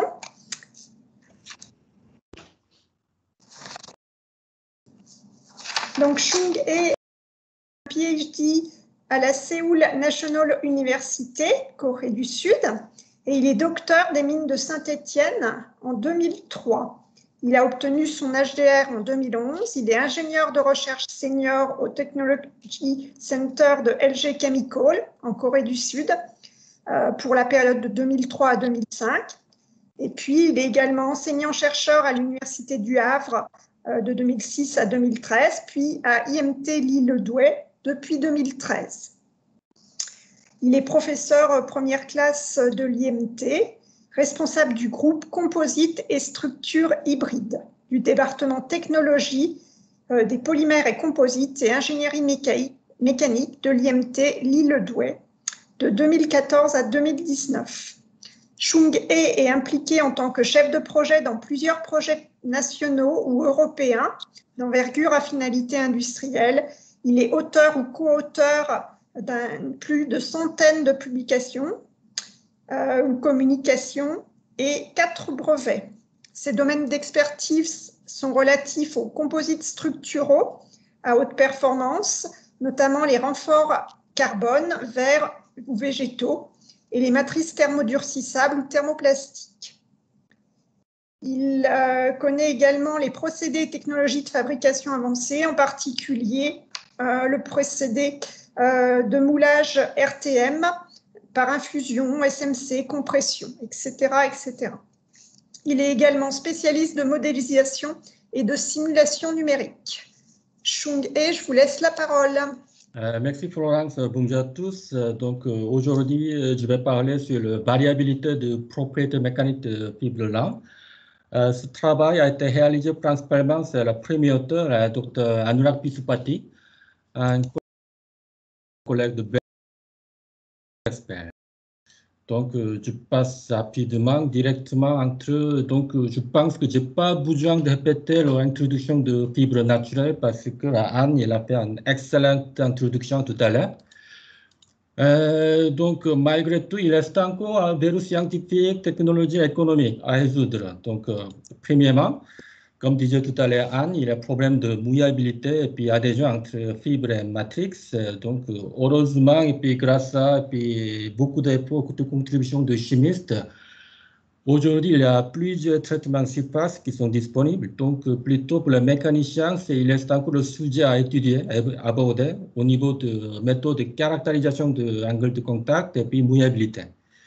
Donc Chung-Hee est P H D à la Seoul National University, Corée du Sud, et il est docteur des mines de Saint-Étienne en deux mille trois. Il a obtenu son H D R en deux mille onze. Il est ingénieur de recherche senior au Technology Center de L G Chemical en Corée du Sud euh, pour la période de deux mille trois à deux mille cinq. Et puis, il est également enseignant-chercheur à l'Université du Havre euh, de deux mille six à deux mille treize, puis à I M T Lille-Douai depuis deux mille treize. Il est professeur première classe de l'I M T, responsable du groupe Composite et Structures Hybrides, du département Technologie euh, des polymères et composites et ingénierie mécanique de l'I M T Lille-Douai de deux mille quatorze à deux mille dix-neuf. Chung-Hee est impliqué en tant que chef de projet dans plusieurs projets nationaux ou européens d'envergure à finalité industrielle. Il est auteur ou co-auteur d'un plus de centaines de publications euh, ou communications et quatre brevets. Ses domaines d'expertise sont relatifs aux composites structuraux à haute performance, notamment les renforts carbone, verts ou végétaux, et les matrices thermodurcissables ou thermoplastiques. Il euh, connaît également les procédés et technologies de fabrication avancées, en particulier euh, le procédé euh, de moulage R T M par infusion, S M C, compression, et cetera, et cetera. Il est également spécialiste de modélisation et de simulation numérique. Chung-Hee, je vous laisse la parole. Euh, merci Florence, bonjour à tous. Donc euh, aujourd'hui, je vais parler sur la variabilité de propriétés mécaniques de fibres lent. Euh, ce travail a été réalisé principalement sur le premier auteur, le docteur Anurag Pisupati, un collègue de Bexper. Donc, euh, je passe rapidement, directement entre. Donc, euh, je pense que je n'ai pas besoin de répéter l'introduction de fibres naturelles parce que Anne elle a fait une excellente introduction tout à l'heure. Euh, donc, malgré tout, il reste encore un verrou scientifique, technologie et économique à résoudre. Donc, euh, premièrement, comme disait tout à l'heure Anne, il y a un problème de mouillabilité et puis adhésion entre fibres et matrix. Donc, heureusement, et puis grâce à et puis beaucoup d'efforts, de contributions de chimistes, aujourd'hui, il y a plusieurs traitements surface qui sont disponibles. Donc, plutôt pour les mécaniciens, il reste encore le sujet à étudier, à aborder au niveau de méthode de caractérisation de l'angle de contact et puis mouillabilité.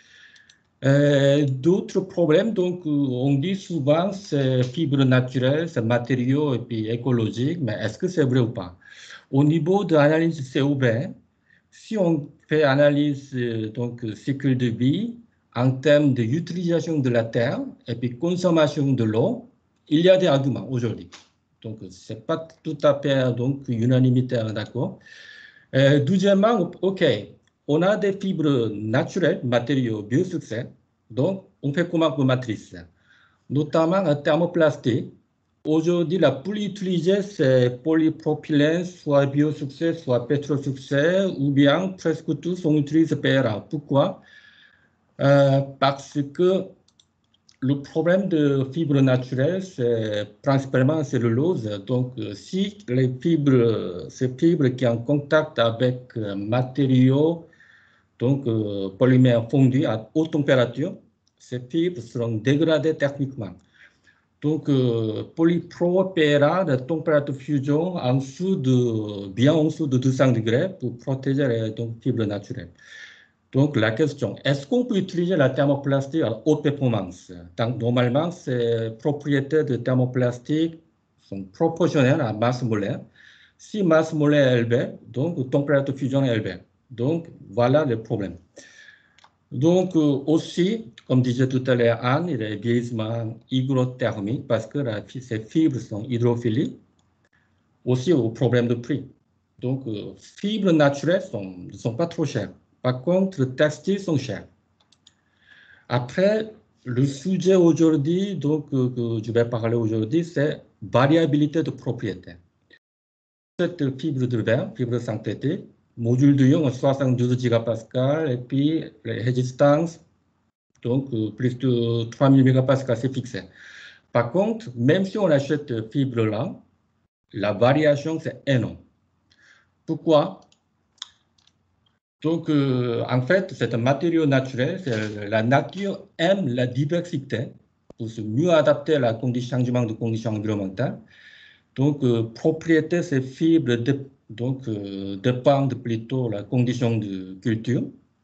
Euh, D'autres problèmes, donc on dit souvent c'est fibres naturelles, c'est matériaux et puis écologiques, mais est-ce que c'est vrai ou pas? Au niveau de l'analyse C O B, si on fait analyse euh, donc cycle de vie en termes d'utilisation de la terre et puis consommation de l'eau, il y a des arguments aujourd'hui. Donc c'est pas tout à fait donc unanimité, d'accord. Euh, deuxièmement, ok. On a des fibres naturelles, matériaux biosuccès, donc on fait comment pour matrice, notamment en thermoplastique. Aujourd'hui, la plus utilisée, c'est polypropylène, soit biosuccès, soit pétrosuccès, ou bien presque tous on utilise P R A. Pourquoi? Euh, parce que le problème de fibres naturelles, c'est principalement cellulose. Donc, si les fibres, ces fibres qui sont en contact avec matériaux, donc euh, polymères fondus à haute température, ces fibres seront dégradées techniquement. Donc, euh, polypro-P R A, la température de fusion en dessous de, bien en dessous de deux cents degrés pour protéger les donc, fibres naturelles. Donc, la question, est-ce qu'on peut utiliser la thermoplastique à haute performance? Donc, normalement, ces propriétés de thermoplastique sont proportionnelles à masse molaire. Si masse molaire est élevée, donc température de fusion est élevée. Donc, voilà le problème. Donc, euh, aussi, comme disait tout à l'heure Anne, il y a vieillissement hygrothermique parce que la, ces fibres sont hydrophiliques, aussi au problème de prix. Donc, euh, fibres naturelles sont, ne sont pas trop chères. Par contre, les textiles sont chers. Après, le sujet aujourd'hui, donc, euh, que je vais parler aujourd'hui, c'est variabilité de propriété. Cette fibre de verre, fibre synthétique, module de ion soixante-douze gigapascal et puis les résistances, donc euh, plus de trois mille mégapascal, c'est fixé. Par contre, même si on achète cette fibre-là, la variation, c'est énorme. Pourquoi? Donc, euh, en fait, c'est un matériau naturel. La nature aime la diversité pour se mieux adapter à la condition, changement de conditions environnementales. Donc, euh, propriété, ces fibres de, donc, euh, dépendent plutôt de la condition de culture,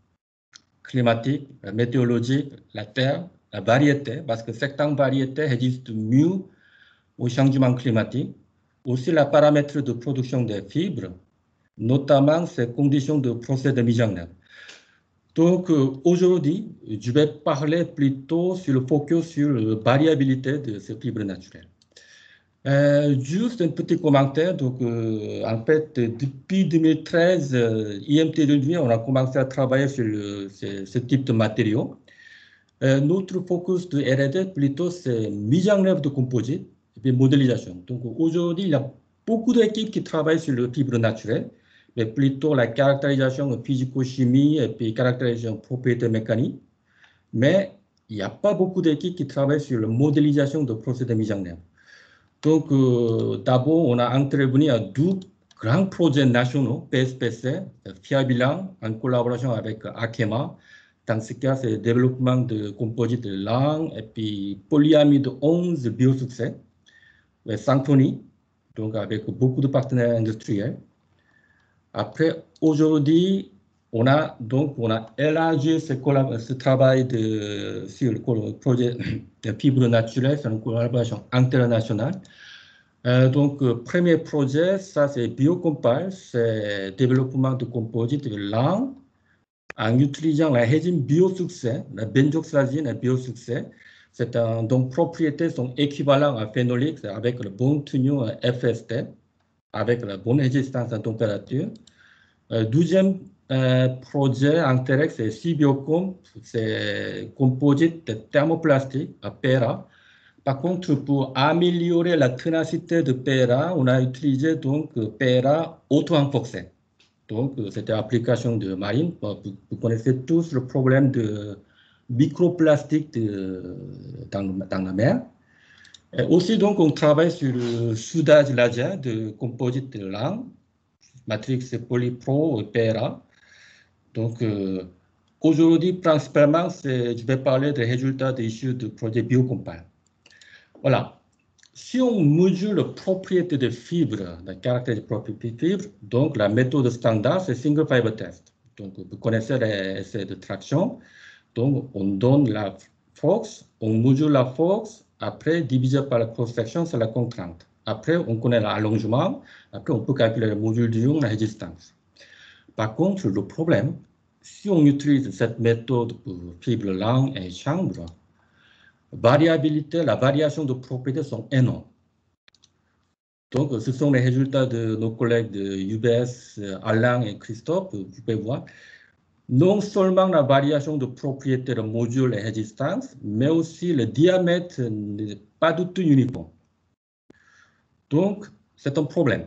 climatique, météorologique, la terre, la variété, parce que certaines variétés résistent mieux au changement climatique. Aussi, la paramètre de production des fibres, notamment ces conditions de procès de mise en œuvre. Donc, euh, aujourd'hui, je vais parler plutôt sur le focus sur la variabilité de ces fibres naturelles. Euh, juste un petit commentaire. Donc, euh, en fait, depuis deux mille treize, euh, I M T deux, on a commencé à travailler sur le, ce, ce type de matériaux. Euh, notre focus de R et D, plutôt, c'est mise en œuvre de composites et puis modélisation. Donc, aujourd'hui, il y a beaucoup d'équipes qui travaillent sur le fibre naturel, mais plutôt la caractérisation physico-chimie et puis caractérisation propriété mécanique. Mais il n'y a pas beaucoup d'équipes qui travaillent sur la modélisation de procédés de mise en œuvre. Donc, euh, d'abord, on a intervenu à deux grands projets nationaux, P S P C, Fiabilan, en collaboration avec Arkema. Dans ce cas, c'est le développement de composites lent et puis polyamide onze biosuccès, Symphony, donc avec beaucoup de partenaires industriels. Après, aujourd'hui, on a donc on a élargi ce, ce travail de, sur le projet de fibres naturelles, c'est une collaboration internationale. Euh, donc, euh, premier projet, ça c'est Biocompal, c'est développement de composites lents en utilisant la résine biosuccès, la benzoxazine et biosuccès. C'est un, donc propriétés sont équivalentes à phénolique avec le bon tenue F S T, avec la bonne résistance à température. Euh, deuxième euh, projet intérêt, c'est Cibiocom, c'est composite thermoplastique à P R A. Par contre, pour améliorer la ténacité de P R A, on a utilisé donc P R A auto-enfoxé. Donc, c'était l'application de marine. Vous, vous connaissez tous le problème de microplastique de, dans, dans la mer. Et aussi, donc, on travaille sur le soudage laser de composite lent, matrix polypro et P R A. Donc, euh, aujourd'hui, principalement, je vais parler des résultats des issues du projet Biocompal. Voilà. Si on mesure la propriété de fibres, la caractéristique de propriété de fibres, donc la méthode standard, c'est single fiber test. Donc, vous connaissez les essais de traction. Donc, on donne la force, on mesure la force, après, divisé par la cross-section, c'est la contrainte. Après, on connaît l'allongement, après, on peut calculer le module d'ion, la résistance. Par contre, le problème, si on utilise cette méthode pour fibres lentes et chambres, variabilité, la variation de propriétés sont énormes. Donc, ce sont les résultats de nos collègues de U B S, Alain et Christophe, vous pouvez voir. Non seulement la variation de propriétés de modules et résistance, mais aussi le diamètre n'est pas du tout uniforme. Donc, c'est un problème.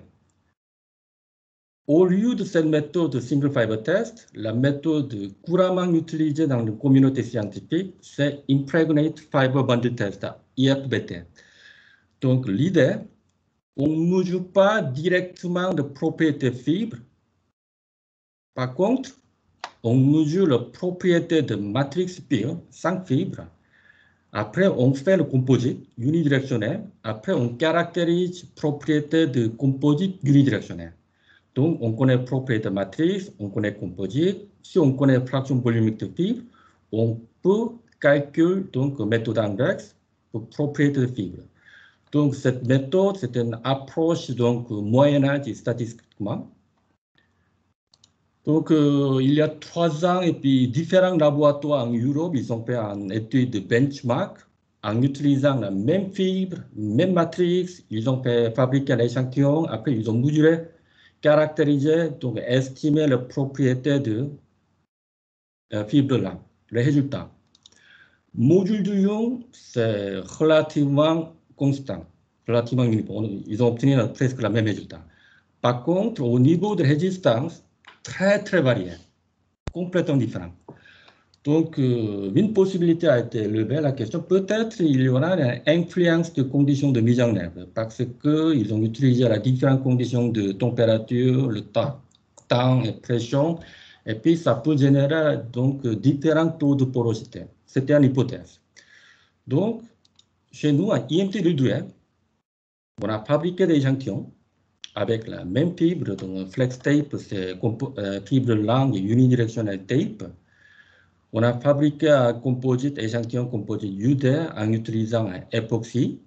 Au lieu de cette méthode de single fiber test, la méthode couramment utilisée dans la communauté scientifique, c'est Impregnate Fiber Bundle Test, I F B T. Donc, l'idée, on ne mesure pas directement de propriétés fibres. Par contre, on mesure la propriété de matrix pure sans fibre. Après, on fait le composite unidirectionnel. Après, on caractérise propriété de composite unidirectionnel. Donc, on connaît propriété matrice, on connaît composite. Si on connaît fraction volumique de fibre, on peut calculer donc méthode index pour propriété de fibre. Donc, cette méthode, c'est une approche donc moyen âge statistiquement. Donc, euh, il y a trois ans, et puis différents laboratoires en Europe, ils ont fait une étude de benchmark en utilisant la même fibre, même matrice. Ils ont fait fabriquer l'échantillon, après ils ont mesuré, caractérisé, donc estimé la propriété de la fibre-là, le résultat. Module de ion, c'est relativement constant, relativement uniforme. Ils ont obtenu presque le même résultat. Par contre, au niveau de résistance, très très varié, complètement différent. Donc, euh, une possibilité a été levée, la question, peut-être il y aura une influence de conditions de mise en œuvre, parce qu'ils ont utilisé les différentes conditions de température, le temps, temps et pression, et puis ça peut générer donc différents taux de porosité. C'était une hypothèse. Donc, chez nous, à I M T Ludwig, on a fabriqué des échantillons avec la même fibre, donc flex tape, c'est euh, fibre longue et unidirectionnelle tape. On a fabriqué un composite, échantillon composite U D en utilisant un époxy.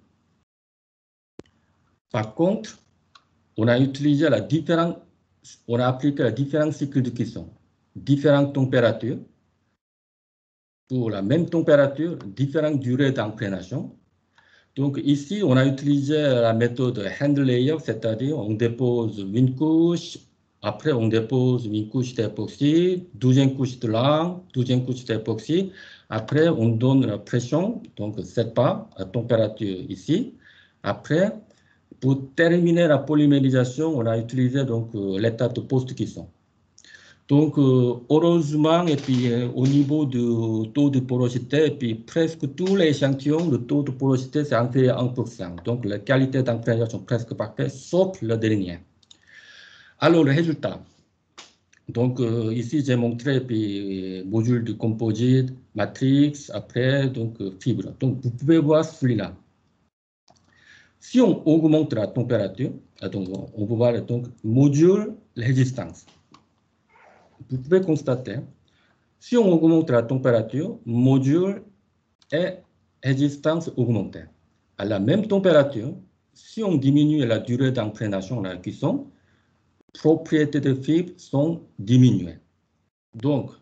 Par contre, on a utilisé la différente, on a appliqué les différents cycles de cuisson, différentes températures. Pour la même température, différentes durées d'imprégnation. Donc ici, on a utilisé la méthode hand layer, c'est-à-dire on dépose une couche, après on dépose une couche d'époxy, douzième couche de lame, douzième couche d'époxy. Après, on donne la pression, donc sept bar, à température ici. Après, pour terminer la polymérisation, on a utilisé donc l'étape de post-cuisson. Donc, euh, heureusement, et puis euh, au niveau du taux de porosité, et puis presque tous les échantillons, le taux de porosité, c'est inférieur à un pour cent. Donc, la qualité d'imprégnation est presque parfaite, sauf le dernier. Alors, le résultat. Donc, euh, ici, j'ai montré puis, module de composite, matrix, après, donc, euh, fibre. Donc, vous pouvez voir celui-là. Si on augmente la température, donc, on peut voir donc, module résistance. Vous pouvez constater, si on augmente la température, module et résistance augmentée. À la même température, si on diminue la durée d'imprégnation, la cuisson, propriétés de fibres sont diminuées. Donc,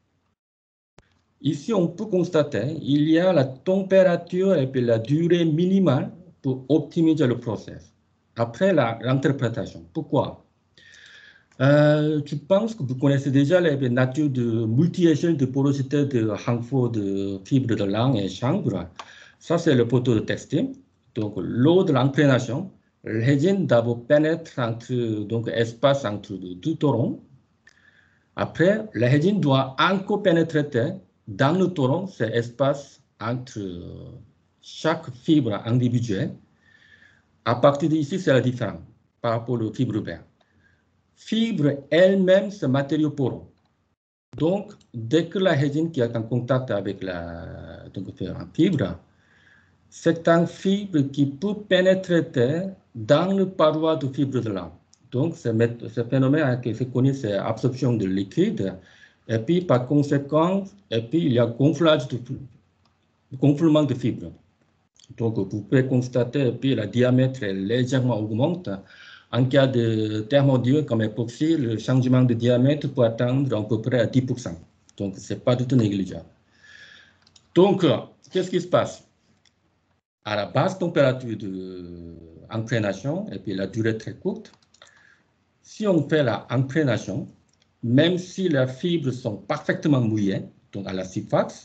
ici, on peut constater il y a la température et puis la durée minimale pour optimiser le process. Après l'interprétation, pourquoi? Euh, je pense que vous connaissez déjà les natures de multi-échelles de porosité de renfort de fibres de lin et chanvre. Ça, c'est le poteau de textile. Donc, lors de l'imprégnation, le résine d'abord pénètre entre, donc, espace entre deux torrents. Après, le résine doit encore pénétrer dans le torrent, c'est espace entre chaque fibre individuelle. À partir d'ici, c'est la différence par rapport aux fibres vertes. Fibre elle-même, c'est matériau poreux. Donc, dès que la résine qui est en contact avec la donc, fibre, c'est une fibre qui peut pénétrer dans le paroi de fibre de lame. Donc, ce phénomène qui est connu, c'est l'absorption de liquide. Et puis, par conséquent, et puis, il y a gonflage de, gonflement de fibres. Donc, vous pouvez constater, et puis, le diamètre est légèrement augmente. En cas de thermodure comme époxy, le changement de diamètre peut atteindre à peu près à dix pour cent. Donc, ce n'est pas du tout négligeable. Donc, qu'est-ce qui se passe? À la basse température d'imprégnation, et puis la durée très courte, si on fait l'imprégnation, même si les fibres sont parfaitement mouillées, donc à la surface,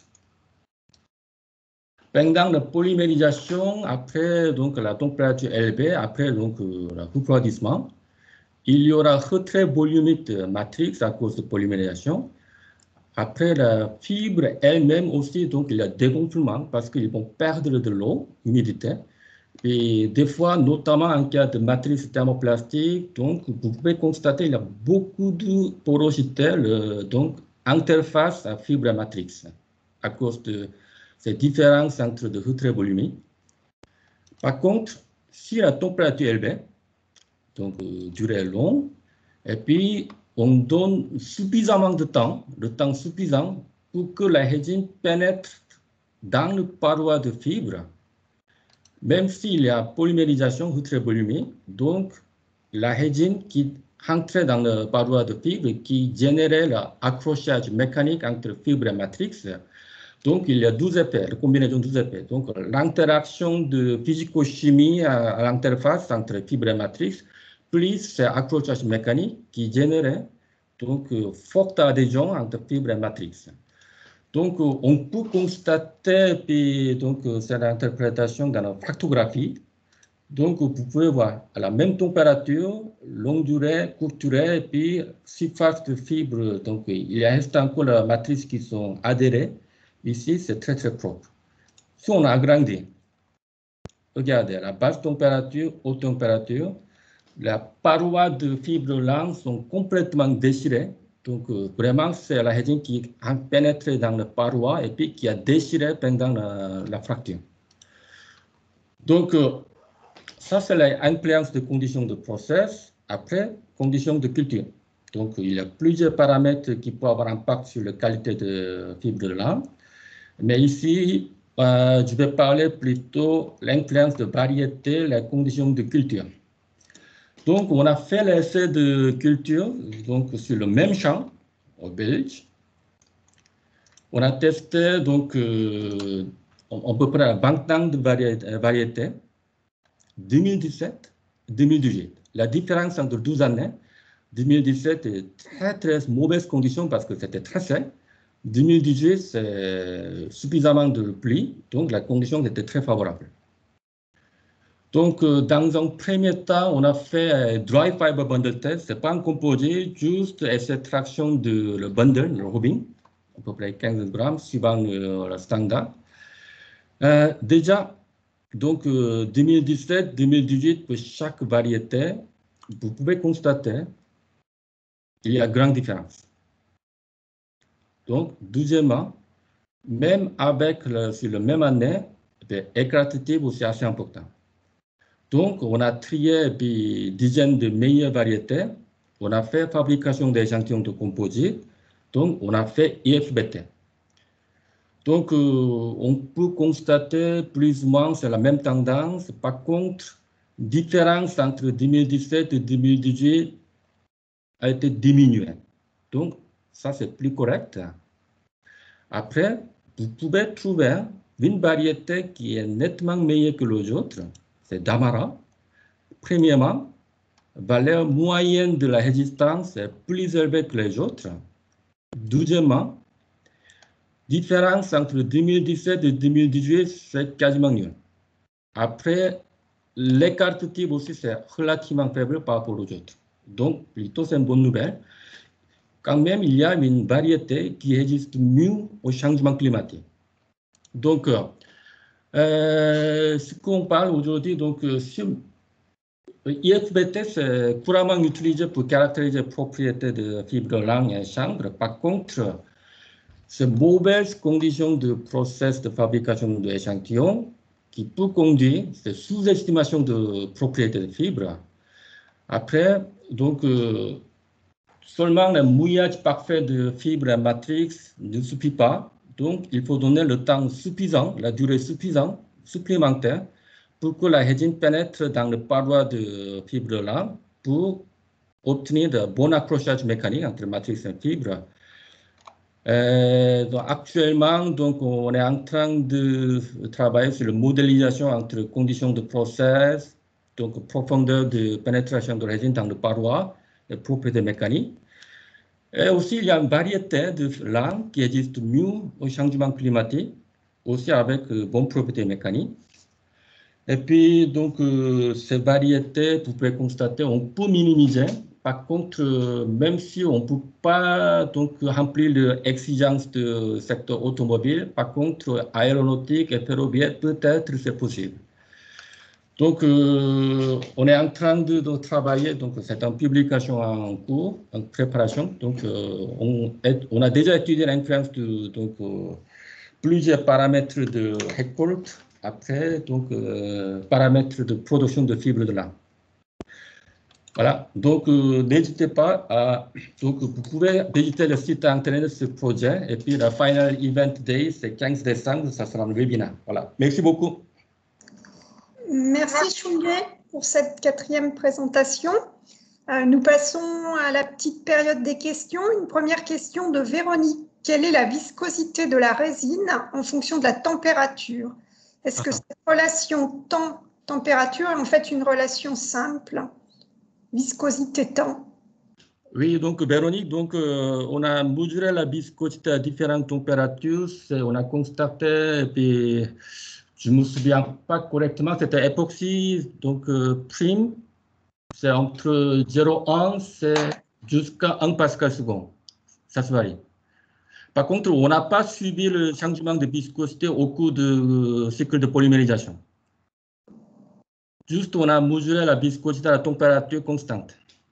pendant la polymérisation, après donc, la température élevée, après donc, le refroidissement, il y aura retrait volumique de matrix à cause de polymérisation. Après, la fibre elle-même aussi, donc, il y a dégonflement parce qu'ils vont perdre de l'eau, humidité. Et des fois, notamment en cas de matrice thermoplastique, donc, vous pouvez constater qu'il y a beaucoup de porosité, le, donc, interface à fibre matrix à cause de ces différences entre de retrait volumique. Par contre, si la température est élevée, donc euh, durée longue, et puis on donne suffisamment de temps, le temps suffisant pour que la résine pénètre dans le paroi de fibre, même s'il y a polymérisation retrait volumique, donc la résine quitte entré dans la paroi de fibre qui générait l'accrochage mécanique entre fibre et matrix. Donc, il y a douze effets, la combinaison de douze effets. Donc, l'interaction de physico-chimie à, à l'interface entre fibre et matrix, plus l'accrochage mécanique qui générait donc forte adhésion entre fibre et matrix. Donc, on peut constater puis, donc, cette interprétation dans la fractographie. Donc, vous pouvez voir à la même température, longue durée, courte durée, et puis surface de fibre. Donc, il y a encore la matrice qui sont adhérées. Ici, c'est très, très propre. Si on agrandit, regardez, la basse température, haute température, les parois de fibres lentes sont complètement déchirées. Donc, euh, vraiment, c'est la résine qui a pénétré dans la paroi et puis qui a déchiré pendant la, la fracture. Donc, euh, ça, c'est l'influence de conditions de process. Après, conditions de culture. Donc, il y a plusieurs paramètres qui peuvent avoir un impact sur la qualité de fibres lentes. Mais ici, euh, je vais parler plutôt de l'influence de variété, les conditions de culture. Donc, on a fait l'essai de culture donc, sur le même champ, au Belge. On a testé donc, euh, à peu près vingt ans de variété, deux mille dix-sept, deux mille dix-huit. La différence entre douze années, deux mille dix-sept est très, très mauvaise condition parce que c'était très sec. deux mille dix-huit, c'est suffisamment de pluie, donc la condition était très favorable. Donc, dans un premier temps, on a fait un dry fiber bundle test. Ce n'est pas un composé, juste extraction de le bundle, le robin, à peu près quinze grammes, suivant le, le standard. Euh, déjà, donc euh, deux mille dix-sept, deux mille dix-huit, pour chaque variété, vous pouvez constater qu'il y a une grande différence. Donc, deuxièmement, même avec le, sur la même année, l'éclatitude aussi assez important. Donc, on a trié des dizaines de meilleures variétés. On a fait fabrication d'échantillons de composites. Donc, on a fait I F B T. Donc, euh, on peut constater plus ou moins c'est la même tendance. Par contre, différence entre deux mille dix-sept et deux mille dix-huit a été diminuée. Donc, ça, c'est plus correct. Après, vous pouvez trouver une variété qui est nettement meilleure que les autres. C'est Damara. Premièrement, la valeur moyenne de la résistance est plus élevée que les autres. Deuxièmement, différence entre deux mille dix-sept et deux mille dix-huit, c'est quasiment nul. Après, l'écart de type aussi, c'est relativement faible par rapport aux autres. Donc, plutôt, c'est une bonne nouvelle. Quand même, il y a une variété qui résiste mieux au changement climatique. Donc, euh, ce qu'on parle aujourd'hui, donc, sur I F B T, c'est couramment utilisé pour caractériser les propriétés de fibres lentes et chambres. Par contre, ces mauvaises conditions de process de fabrication de l'échantillon qui peut conduire, c'est sous-estimation de propriétés de fibres. Après, donc, euh, seulement le mouillage parfait de fibres et matrix ne suffit pas. Donc, il faut donner le temps suffisant, la durée suffisante, supplémentaire, pour que la résine pénètre dans le paroi de fibres lentes pour obtenir de bons accrochages mécaniques entre matrice et fibres. Euh, donc actuellement, donc, on est en train de travailler sur la modélisation entre conditions de process, donc profondeur de pénétration de résine dans le paroi, et propriétés mécaniques. Et aussi, il y a une variété de lames qui existent mieux au changement climatique, aussi avec euh, bonnes propriétés mécaniques. Et puis, donc, euh, ces variétés, vous pouvez constater, on peut minimiser. Par contre, euh, même si on ne peut pas donc, remplir l'exigence du secteur automobile, par contre, aéronautique et ferroviaire, peut-être c'est possible. Donc, euh, on est en train de, de travailler, donc c'est en publication en cours, en préparation. Donc, euh, on, est, on a déjà étudié l'influence de donc, euh, plusieurs paramètres de récolte. Après, donc, euh, paramètres de production de fibres de lin. Voilà, donc euh, n'hésitez pas à, donc vous pouvez visiter le site internet de ce projet et puis le final event day, c'est quinze décembre, ça sera un webinaire. Voilà, merci beaucoup. Merci Chungye pour cette quatrième présentation. Euh, nous passons à la petite période des questions. Une première question de Véronique. Quelle est la viscosité de la résine en fonction de la température? Est-ce que cette relation temps-température est en fait une relation simple? Viscosité-temps. Oui, donc Véronique, donc, euh, on a mesuré la viscosité à différentes températures. On a constaté, et puis je ne me souviens pas correctement, c'était époxy, donc euh, prime, c'est entre zéro virgule un jusqu'à un pascal seconde. Ça se varie. Par contre, on n'a pas suivi le changement de viscosité au cours du cycle de polymérisation. Juste, on a mesuré la viscosité à la température constante.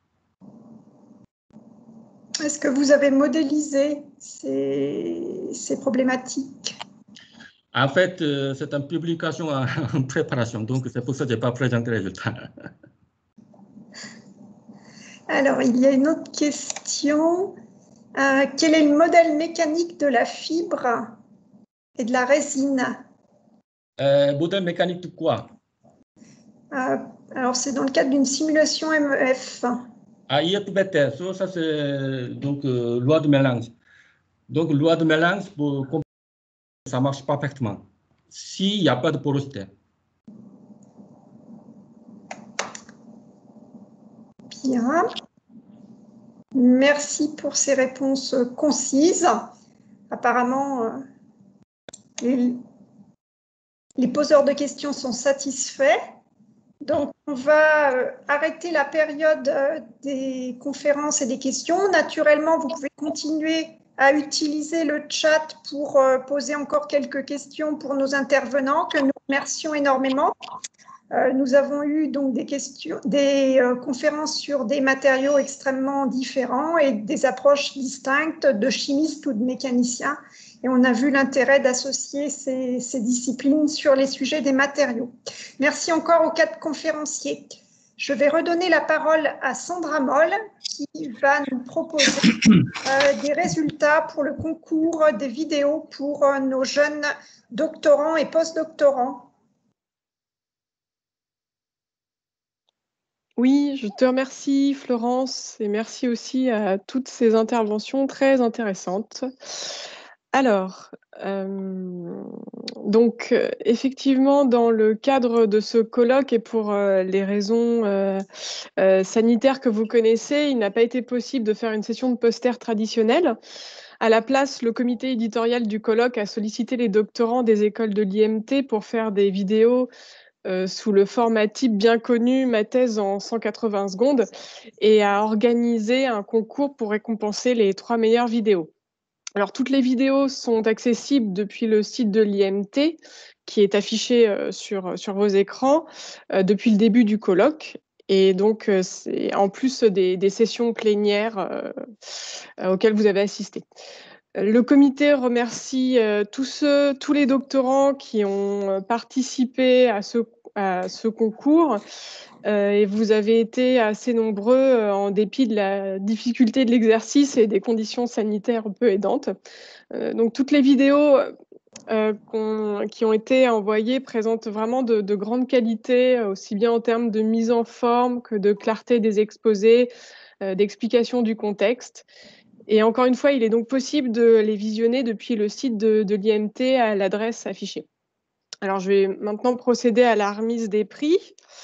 Est-ce que vous avez modélisé ces, ces problématiques? En fait, euh, c'est une publication en, en préparation, donc c'est pour ça que je n'ai pas présenté les résultats. Alors, il y a une autre question. Euh, quel est le modèle mécanique de la fibre et de la résine? euh, Modèle mécanique de quoi? euh, Alors, c'est dans le cadre d'une simulation M E F. Ah, I F B T, so, ça c'est donc euh, loi de mélange. Donc, loi de mélange, pour, ça marche parfaitement s'il n'y a pas de porosité. Bien. Merci pour ces réponses concises. Apparemment, euh, les, les poseurs de questions sont satisfaits. Donc, on va euh, arrêter la période euh, des conférences et des questions. Naturellement, vous pouvez continuer à utiliser le chat pour euh, poser encore quelques questions pour nos intervenants, que nous remercions énormément. Euh, nous avons eu donc des, questions, des euh, conférences sur des matériaux extrêmement différents et des approches distinctes de chimistes ou de mécaniciens. Et on a vu l'intérêt d'associer ces, ces disciplines sur les sujets des matériaux. Merci encore aux quatre conférenciers. Je vais redonner la parole à Sandra Moll qui va nous proposer euh, des résultats pour le concours des vidéos pour euh, nos jeunes doctorants et postdoctorants. Oui, je te remercie Florence et merci aussi à toutes ces interventions très intéressantes. Alors, euh, donc euh, effectivement, dans le cadre de ce colloque et pour euh, les raisons euh, euh, sanitaires que vous connaissez, il n'a pas été possible de faire une session de poster traditionnelle. À la place, le comité éditorial du colloque a sollicité les doctorants des écoles de l'I M T pour faire des vidéos Euh, sous le format type bien connu, ma thèse en cent quatre-vingts secondes, et a organisé un concours pour récompenser les trois meilleures vidéos. Alors, toutes les vidéos sont accessibles depuis le site de l'I M T, qui est affiché euh, sur, sur vos écrans euh, depuis le début du colloque. Et donc, euh, c'est en plus des, des sessions plénières euh, euh, auxquelles vous avez assisté. Le comité remercie euh, tous ceux, tous les doctorants qui ont participé à ce, à ce concours euh, et vous avez été assez nombreux euh, en dépit de la difficulté de l'exercice et des conditions sanitaires peu aidantes. Euh, donc toutes les vidéos euh, qu'on, qui ont été envoyées présentent vraiment de, de grande qualité, aussi bien en termes de mise en forme que de clarté des exposés, euh, d'explication du contexte. Et encore une fois, il est donc possible de les visionner depuis le site de, de l'I M T à l'adresse affichée. Alors, je vais maintenant procéder à la remise des prix.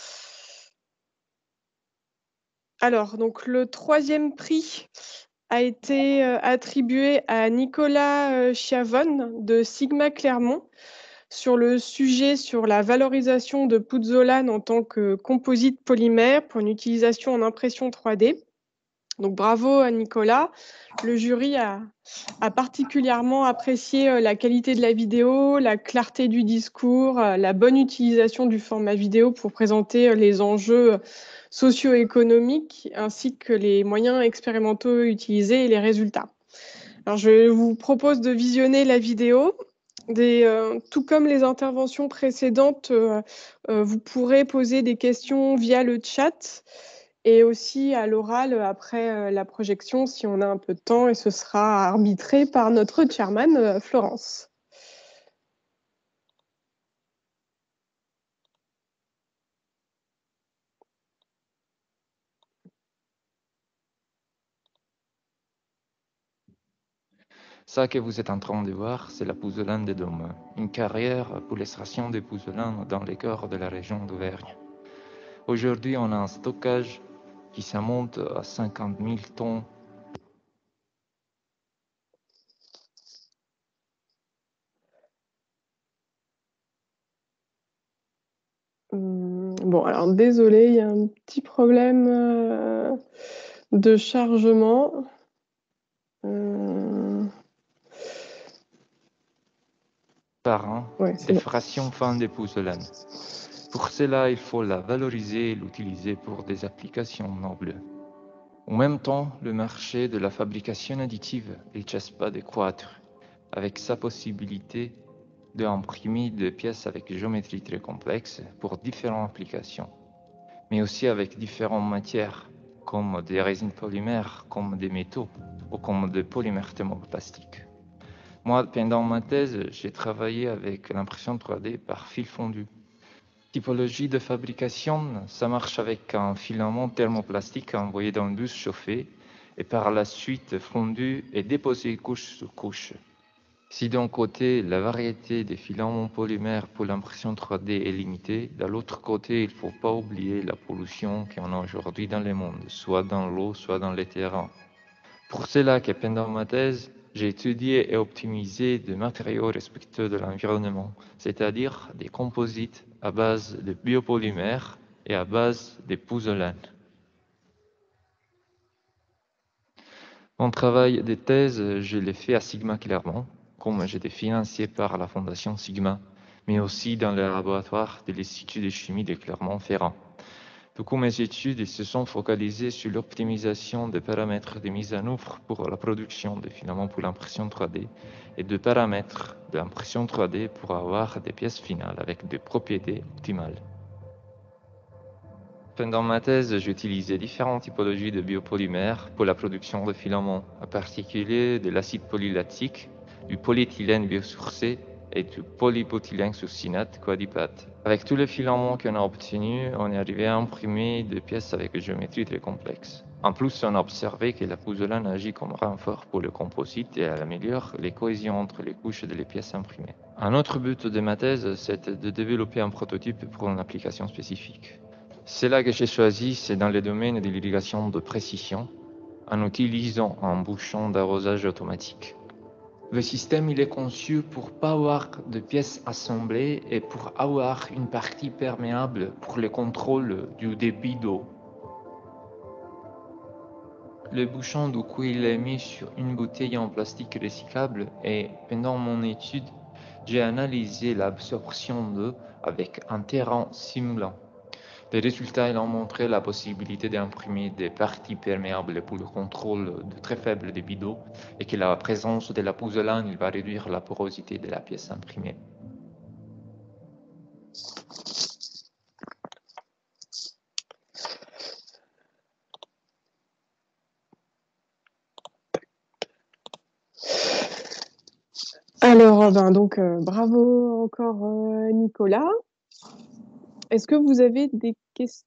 Alors, donc le troisième prix a été euh, attribué à Nicolas euh, Chiavone de Sigma Clermont sur le sujet sur la valorisation de pouzzolane en tant que composite polymère pour une utilisation en impression trois D. Donc bravo à Nicolas. Le jury a, a particulièrement apprécié euh, la qualité de la vidéo, la clarté du discours, euh, la bonne utilisation du format vidéo pour présenter euh, les enjeux socio-économiques ainsi que les moyens expérimentaux utilisés et les résultats. Alors je vous propose de visionner la vidéo. Des, euh, tout comme les interventions précédentes, euh, euh, vous pourrez poser des questions via le chat et aussi à l'oral après euh, la projection si on a un peu de temps, et ce sera arbitré par notre chairman euh, Florence. Ça que vous êtes en train de voir, c'est la pouzzolane de Dôme, une carrière pour l'extraction de pouzzolane dans les cœurs de la région d'Auvergne. Aujourd'hui, on a un stockage qui s'amonte à cinquante mille tonnes. Bon, alors désolé, il y a un petit problème euh, de chargement. Euh... Par an, Ouais, des bon. fractions fin de pouzzolane. Pour cela, il faut la valoriser et l'utiliser pour des applications nobles. En même temps, le marché de la fabrication additive ne cesse pas de croître, avec sa possibilité d'imprimer des pièces avec géométrie très complexe pour différentes applications, mais aussi avec différentes matières, comme des résines polymères, comme des métaux ou comme des polymères thermoplastiques. Moi, pendant ma thèse, j'ai travaillé avec l'impression trois D par fil fondu. Typologie de fabrication, ça marche avec un filament thermoplastique envoyé dans une bus chauffée et par la suite fondu et déposé couche sur couche. Si d'un côté, la variété des filaments polymères pour l'impression trois D est limitée, de l'autre côté, il ne faut pas oublier la pollution qu'on a aujourd'hui dans le monde, soit dans l'eau, soit dans les terrains. Pour cela que pendant ma thèse, j'ai étudié et optimisé des matériaux respectueux de l'environnement, c'est-à-dire des composites à base de biopolymères et à base de pouzzolane. Mon travail de thèse, je l'ai fait à Sigma Clermont, comme j'étais financé par la Fondation Sigma, mais aussi dans le laboratoire de l'Institut de chimie de Clermont-Ferrand. Du coup, mes études se sont focalisées sur l'optimisation des paramètres de mise en œuvre pour la production de filaments pour l'impression trois D et de paramètres de l'impression trois D pour avoir des pièces finales avec des propriétés optimales. Pendant ma thèse, j'ai utilisé différentes typologies de biopolymères pour la production de filaments, en particulier de l'acide polylactique, du polyéthylène biosourcé et du polybutylène succinate coadipate. Avec tous les filaments qu'on a obtenus, on est arrivé à imprimer des pièces avec une géométrie très complexe. En plus, on a observé que la pouzzolane agit comme renfort pour le composite et elle améliore les cohésions entre les couches des pièces imprimées. Un autre but de ma thèse, c'était de développer un prototype pour une application spécifique. C'est là que j'ai choisi, c'est dans le domaine de l'irrigation de précision, en utilisant un bouchon d'arrosage automatique. Le système il est conçu pour pas avoir de pièces assemblées et pour avoir une partie perméable pour le contrôle du débit d'eau. Le bouchon, du coup, il est mis sur une bouteille en plastique recyclable et pendant mon étude, j'ai analysé l'absorption d'eau avec un terrain simulant. Les résultats ils ont montré la possibilité d'imprimer des parties perméables pour le contrôle de très faible débit d'eau et que la présence de la pouzzolane il va réduire la porosité de la pièce imprimée. Alors, ben, donc, euh, bravo encore euh, Nicolas. Est-ce que vous avez des questions ?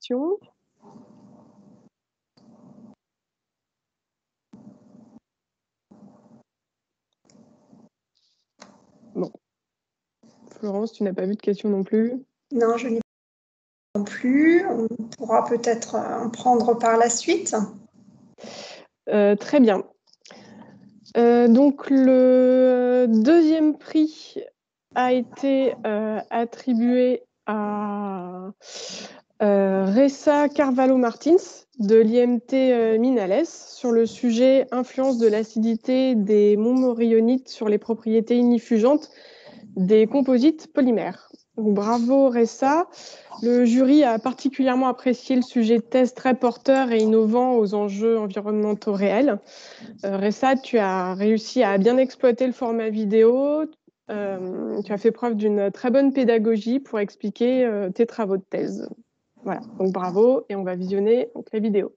Bon. Florence, tu n'as pas vu de questions non plus ? Non, je n'ai pas non plus. On pourra peut-être en prendre par la suite. Euh, très bien. Euh, donc, le deuxième prix a été euh, attribué à euh, Ressa Carvalho-Martins de l'I M T euh, Minales sur le sujet influence de l'acidité des monts morionites sur les propriétés ignifugeantes des composites polymères. Donc, bravo Ressa. Le jury a particulièrement apprécié le sujet de thèse très porteur et innovant aux enjeux environnementaux réels. Euh, Ressa, tu as réussi à bien exploiter le format vidéo. Euh, tu as fait preuve d'une très bonne pédagogie pour expliquer euh, tes travaux de thèse. Voilà, donc bravo, et on va visionner donc, les vidéos.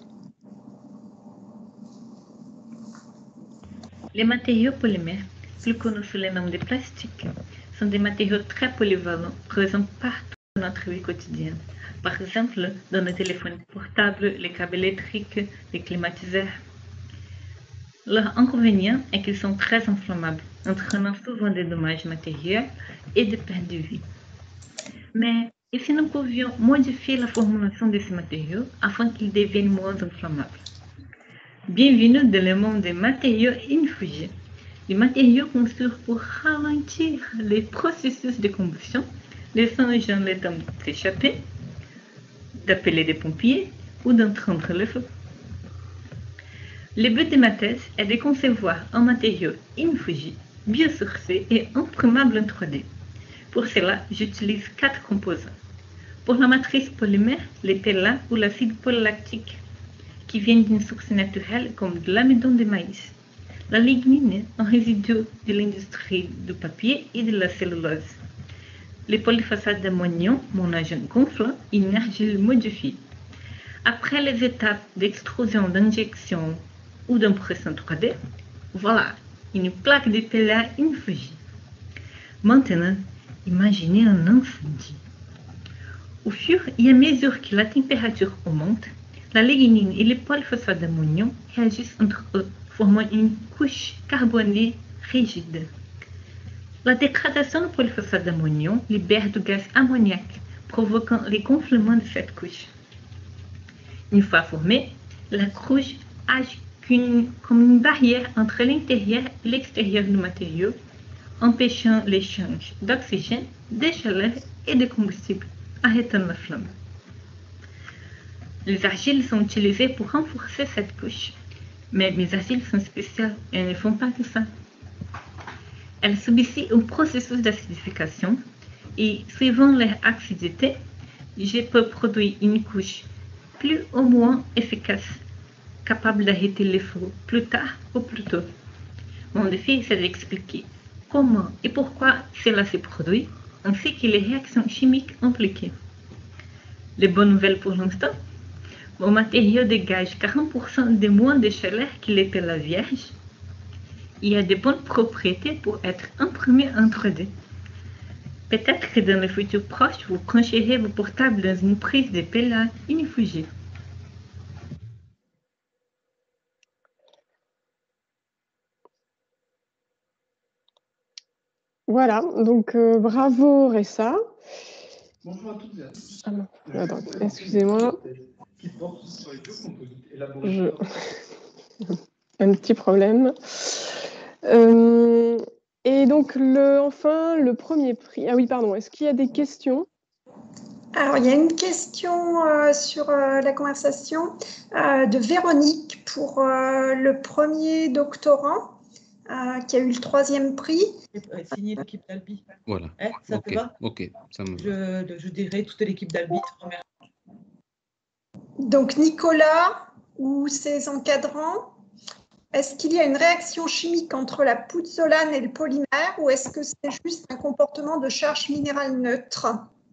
Les matériaux polymères, plus connus sous le nom de plastique, sont des matériaux très polyvalents présents partout dans notre vie quotidienne. Par exemple, dans nos téléphones portables, les câbles électriques, les climatiseurs. Leur inconvénient est qu'ils sont très inflammables, entraînant souvent des dommages matériels et des pertes de vie. Mais et si nous pouvions modifier la formulation de ces matériaux afin qu'ils deviennent moins inflammables? Bienvenue dans le monde des matériaux infugés. Les matériaux conçus pour ralentir les processus de combustion, laissant aux gens le temps d'échapper, d'appeler des pompiers ou d'entendre le feu. Le but de ma thèse est de concevoir un matériau infugé, biosourcé et imprimable en trois D. Pour cela, j'utilise quatre composants. Pour la matrice polymère, le P L A ou l'acide polylactique, qui viennent d'une source naturelle comme de l'amidon de maïs. La lignine, un résidu de l'industrie du papier et de la cellulose. Le polyphosphate d'ammonium, mon agent gonflant, inerte, je le modifie. Après les étapes d'extrusion, d'injection ou d'impression trois D, voilà, une plaque de P L A infugée. Maintenant, imaginez un incendie. Au fur et à mesure que la température augmente, la lignine et le polyphosphate d'ammonium réagissent entre eux, formant une couche carbonée rigide. La dégradation du polyphosphate d'ammonium libère du gaz ammoniaque, provoquant le gonflement de cette couche. Une fois formée, la couche agit comme une barrière entre l'intérieur et l'extérieur du matériau, empêchant l'échange d'oxygène, de chaleur et de combustible, arrêtant la flamme. Les argiles sont utilisées pour renforcer cette couche, mais mes argiles sont spéciales et ne font pas que ça. Elles subissent un processus d'acidification et, suivant leur acidité, je peux produire une couche plus ou moins efficace, capable d'arrêter le feu plus tard ou plus tôt. Mon défi, c'est d'expliquer comment et pourquoi cela se produit, ainsi que les réactions chimiques impliquées. Les bonnes nouvelles pour l'instant, mon matériau dégage quarante pour cent de moins de chaleur que les P L A vierges. Il a de bonnes propriétés pour être imprimé en trois D. Peut-être que dans le futur proche, vous brancherez vos portables dans une prise de P L A infugée. Voilà, donc euh, bravo Ressa. Bonjour à toutes et à tous. Ah non, attends, excusez-moi. Je... Un petit problème. Euh, et donc, le, enfin, le premier prix. Ah oui, pardon, est-ce qu'il y a des questions? Alors, il y a une question euh, sur euh, la conversation euh, de Véronique pour euh, le premier doctorant euh, qui a eu le troisième prix. Signé l'équipe d'Albi. Voilà. Hein, ça okay. te va? Ok, ça me va. Je, je dirais toute l'équipe d'Albi. Donc, Nicolas ou ses encadrants, est-ce qu'il y a une réaction chimique entre la pouzzolane et le polymère ou est-ce que c'est juste un comportement de charge minérale neutre?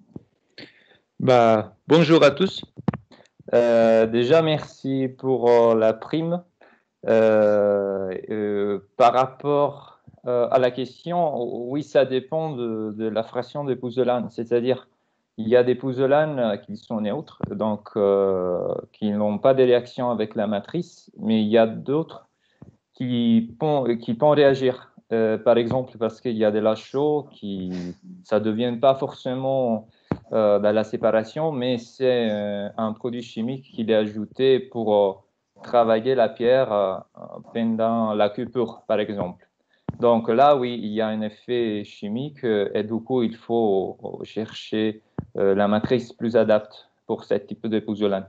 Bah, bonjour à tous. Euh, déjà, merci pour euh, la prime. Euh, euh, par rapport euh, à la question, oui, ça dépend de, de la fraction des pouzzolanes. C'est-à-dire, il y a des pouzzolanes qui sont neutres, donc euh, qui n'ont pas de réaction avec la matrice, mais il y a d'autres qui peuvent qui peuvent réagir. Euh, par exemple, parce qu'il y a de la chaux qui, ça ne devient pas forcément euh, dans la séparation, mais c'est euh, un produit chimique qui est ajouté pour euh, travailler la pierre euh, pendant la coupure, par exemple. Donc là, oui, il y a un effet chimique euh, et du coup, il faut euh, chercher euh, la matrice plus adaptée pour ce type de pouzzolane.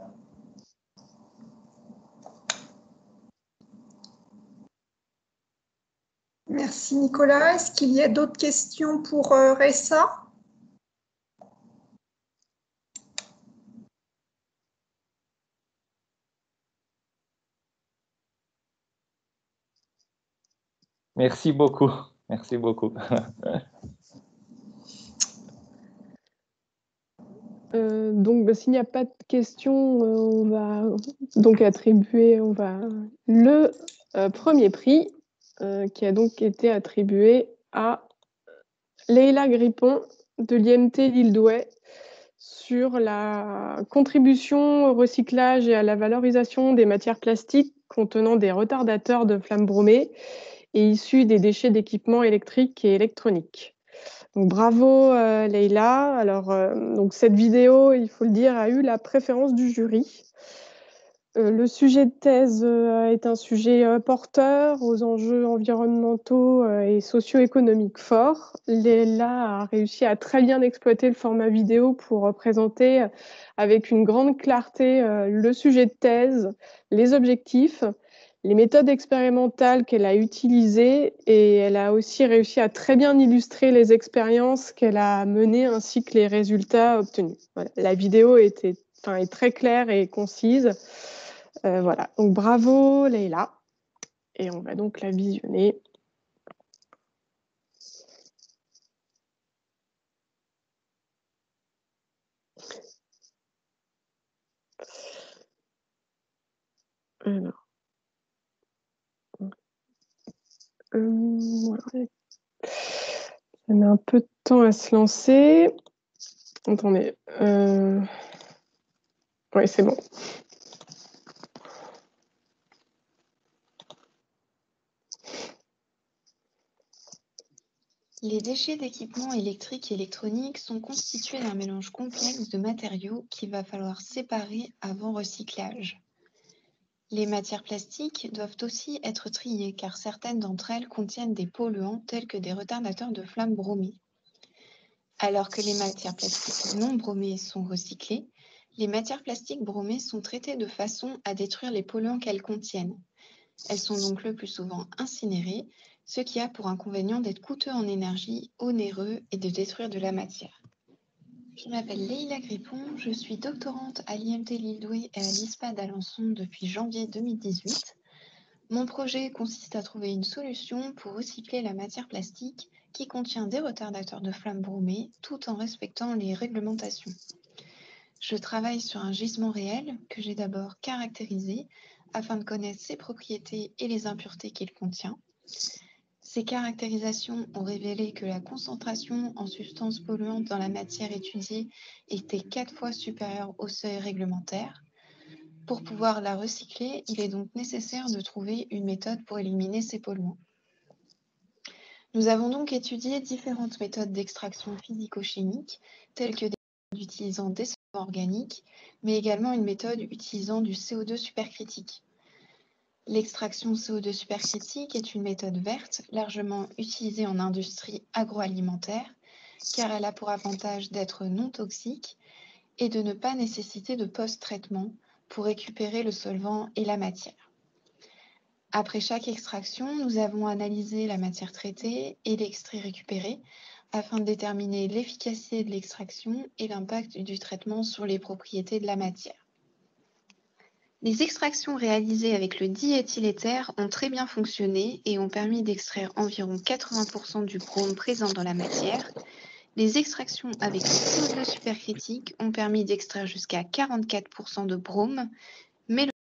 Merci Nicolas. Est-ce qu'il y a d'autres questions pour euh, Ressa? Merci beaucoup. Merci beaucoup. euh, donc, bah, s'il n'y a pas de questions, euh, on va donc attribuer on va, le euh, premier prix euh, qui a donc été attribué à Leïla Grippon de l'I M T L'Île d'Ouai sur la contribution au recyclage et à la valorisation des matières plastiques contenant des retardateurs de flammes bromées et issus des déchets d'équipements électriques et électroniques. Donc, bravo euh, Leïla. Alors, euh, donc, cette vidéo, il faut le dire, a eu la préférence du jury. Euh, le sujet de thèse euh, est un sujet euh, porteur aux enjeux environnementaux euh, et socio-économiques forts. Leïla a réussi à très bien exploiter le format vidéo pour euh, présenter euh, avec une grande clarté euh, le sujet de thèse, les objectifs, les méthodes expérimentales qu'elle a utilisées, et elle a aussi réussi à très bien illustrer les expériences qu'elle a menées ainsi que les résultats obtenus. Voilà. La vidéo était, enfin, est très claire et concise. Euh, voilà, donc bravo Leïla. Et on va donc la visionner. Alors. Euh, voilà. Ça met un peu de temps à se lancer. Attendez. Euh... Oui, c'est bon. Les déchets d'équipements électriques et électroniques sont constitués d'un mélange complexe de matériaux qu'il va falloir séparer avant recyclage. Les matières plastiques doivent aussi être triées car certaines d'entre elles contiennent des polluants tels que des retardateurs de flammes bromées. Alors que les matières plastiques non bromées sont recyclées, les matières plastiques bromées sont traitées de façon à détruire les polluants qu'elles contiennent. Elles sont donc le plus souvent incinérées, ce qui a pour inconvénient d'être coûteux en énergie, onéreux et de détruire de la matière. Je m'appelle Leïla Grippon, je suis doctorante à l'I M T Lille Douai et à l'I S P A d'Alençon depuis janvier deux mille dix-huit. Mon projet consiste à trouver une solution pour recycler la matière plastique qui contient des retardateurs de flammes bromées tout en respectant les réglementations. Je travaille sur un gisement réel que j'ai d'abord caractérisé afin de connaître ses propriétés et les impuretés qu'il contient. Ces caractérisations ont révélé que la concentration en substances polluantes dans la matière étudiée était quatre fois supérieure au seuil réglementaire. Pour pouvoir la recycler, il est donc nécessaire de trouver une méthode pour éliminer ces polluants. Nous avons donc étudié différentes méthodes d'extraction physico-chimique, telles que des méthodes utilisant des solvants organiques, mais également une méthode utilisant du C O deux supercritique. L'extraction C O deux supercritique est une méthode verte, largement utilisée en industrie agroalimentaire, car elle a pour avantage d'être non toxique et de ne pas nécessiter de post-traitement pour récupérer le solvant et la matière. Après chaque extraction, nous avons analysé la matière traitée et l'extrait récupéré afin de déterminer l'efficacité de l'extraction et l'impact du traitement sur les propriétés de la matière. Les extractions réalisées avec le diéthyléther ont très bien fonctionné et ont permis d'extraire environ quatre-vingts pour cent du brome présent dans la matière. Les extractions avec le C O deux supercritique ont permis d'extraire jusqu'à quarante-quatre pour cent de brome, mais le...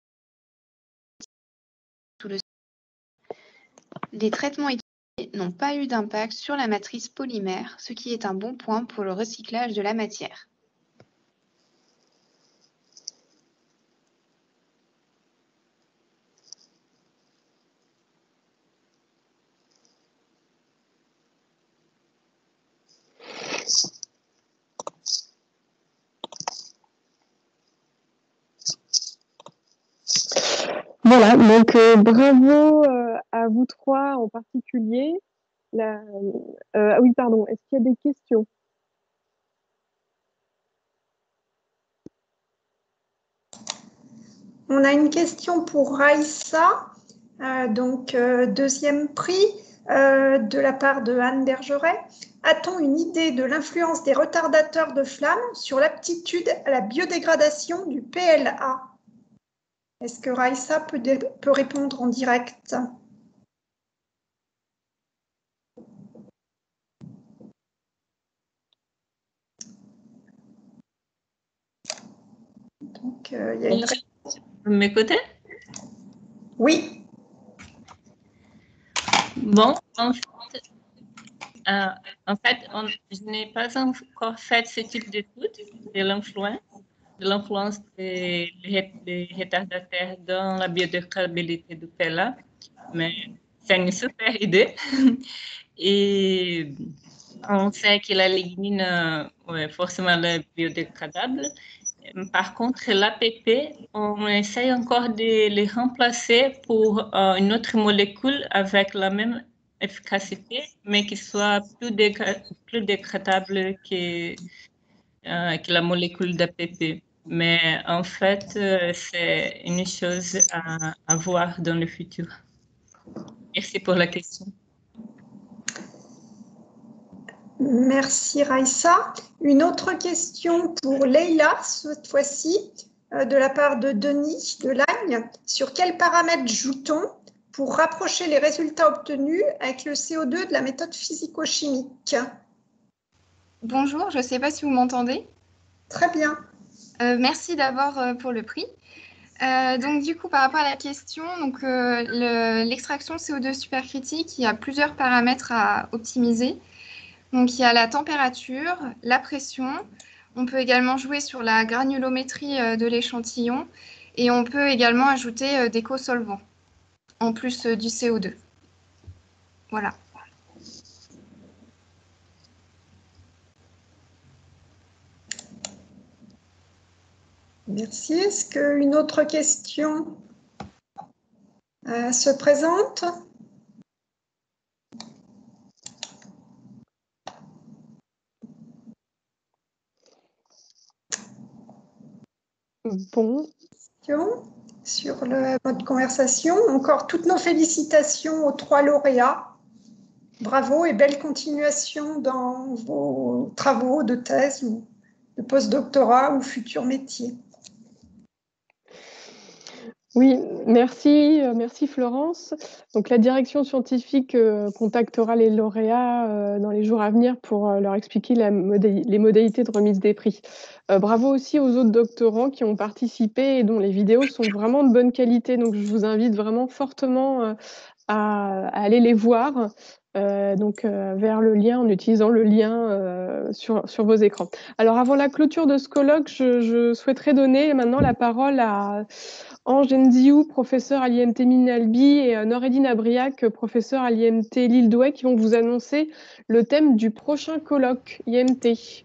les traitements étudiés n'ont pas eu d'impact sur la matrice polymère, ce qui est un bon point pour le recyclage de la matière. Voilà, donc euh, bravo euh, à vous trois en particulier. La, euh, ah oui, pardon, est-ce qu'il y a des questions? On a une question pour Raïssa, euh, donc euh, deuxième prix euh, de la part de Anne Bergeret. A-t-on une idée de l'influence des retardateurs de flammes sur l'aptitude à la biodégradation du P L A? Est-ce que Raïssa peut, peut répondre en direct? Donc, euh, il y a une... Vous m'écoutez? Oui. Bon, en fait, euh, en fait on, je n'ai pas encore fait ce type d'étude de l'influence, de l'influence des, des retardataires dans la biodégradabilité du P L A, mais c'est une super idée. Et on sait que la lignine, ouais, forcément, est biodégradable. Par contre, l'A P P, on essaye encore de les remplacer pour euh, une autre molécule avec la même efficacité, mais qui soit plus, dégra plus dégradable que, euh, que la molécule d'A P P. Mais en fait, euh, c'est une chose à, à voir dans le futur. Merci pour la question. Merci Raïssa. Une autre question pour Leïla, cette fois-ci, euh, de la part de Denis de Lagne. Sur quels paramètres joue-t-on pour rapprocher les résultats obtenus avec le C O deux de la méthode physico-chimique? Bonjour, je ne sais pas si vous m'entendez. Très bien. Euh, merci d'abord euh, pour le prix. Euh, donc du coup, par rapport à la question, donc euh, l'extraction le, C O deux supercritique, il y a plusieurs paramètres à optimiser. Donc il y a la température, la pression. On peut également jouer sur la granulométrie euh, de l'échantillon et on peut également ajouter euh, des co-solvants en plus euh, du C O deux. Voilà. Merci. Est-ce qu'une autre question euh, se présente? Bon. Sur le mode conversation. Encore toutes nos félicitations aux trois lauréats. Bravo et belle continuation dans vos travaux de thèse ou de postdoctorat ou futurs métiers. Oui, merci, merci Florence. Donc la direction scientifique euh, contactera les lauréats euh, dans les jours à venir pour euh, leur expliquer la modali- les modalités de remise des prix. Euh, bravo aussi aux autres doctorants qui ont participé et dont les vidéos sont vraiment de bonne qualité. Donc je vous invite vraiment fortement euh, à, à aller les voir. Euh, donc euh, vers le lien en utilisant le lien euh, sur, sur vos écrans. Alors avant la clôture de ce colloque, je, je souhaiterais donner maintenant la parole à Ange Ndiou, professeur à l'I M T Minalbi, et Noureddine Abriac, professeur à l'I M T Lille Douai, qui vont vous annoncer le thème du prochain colloque I M T.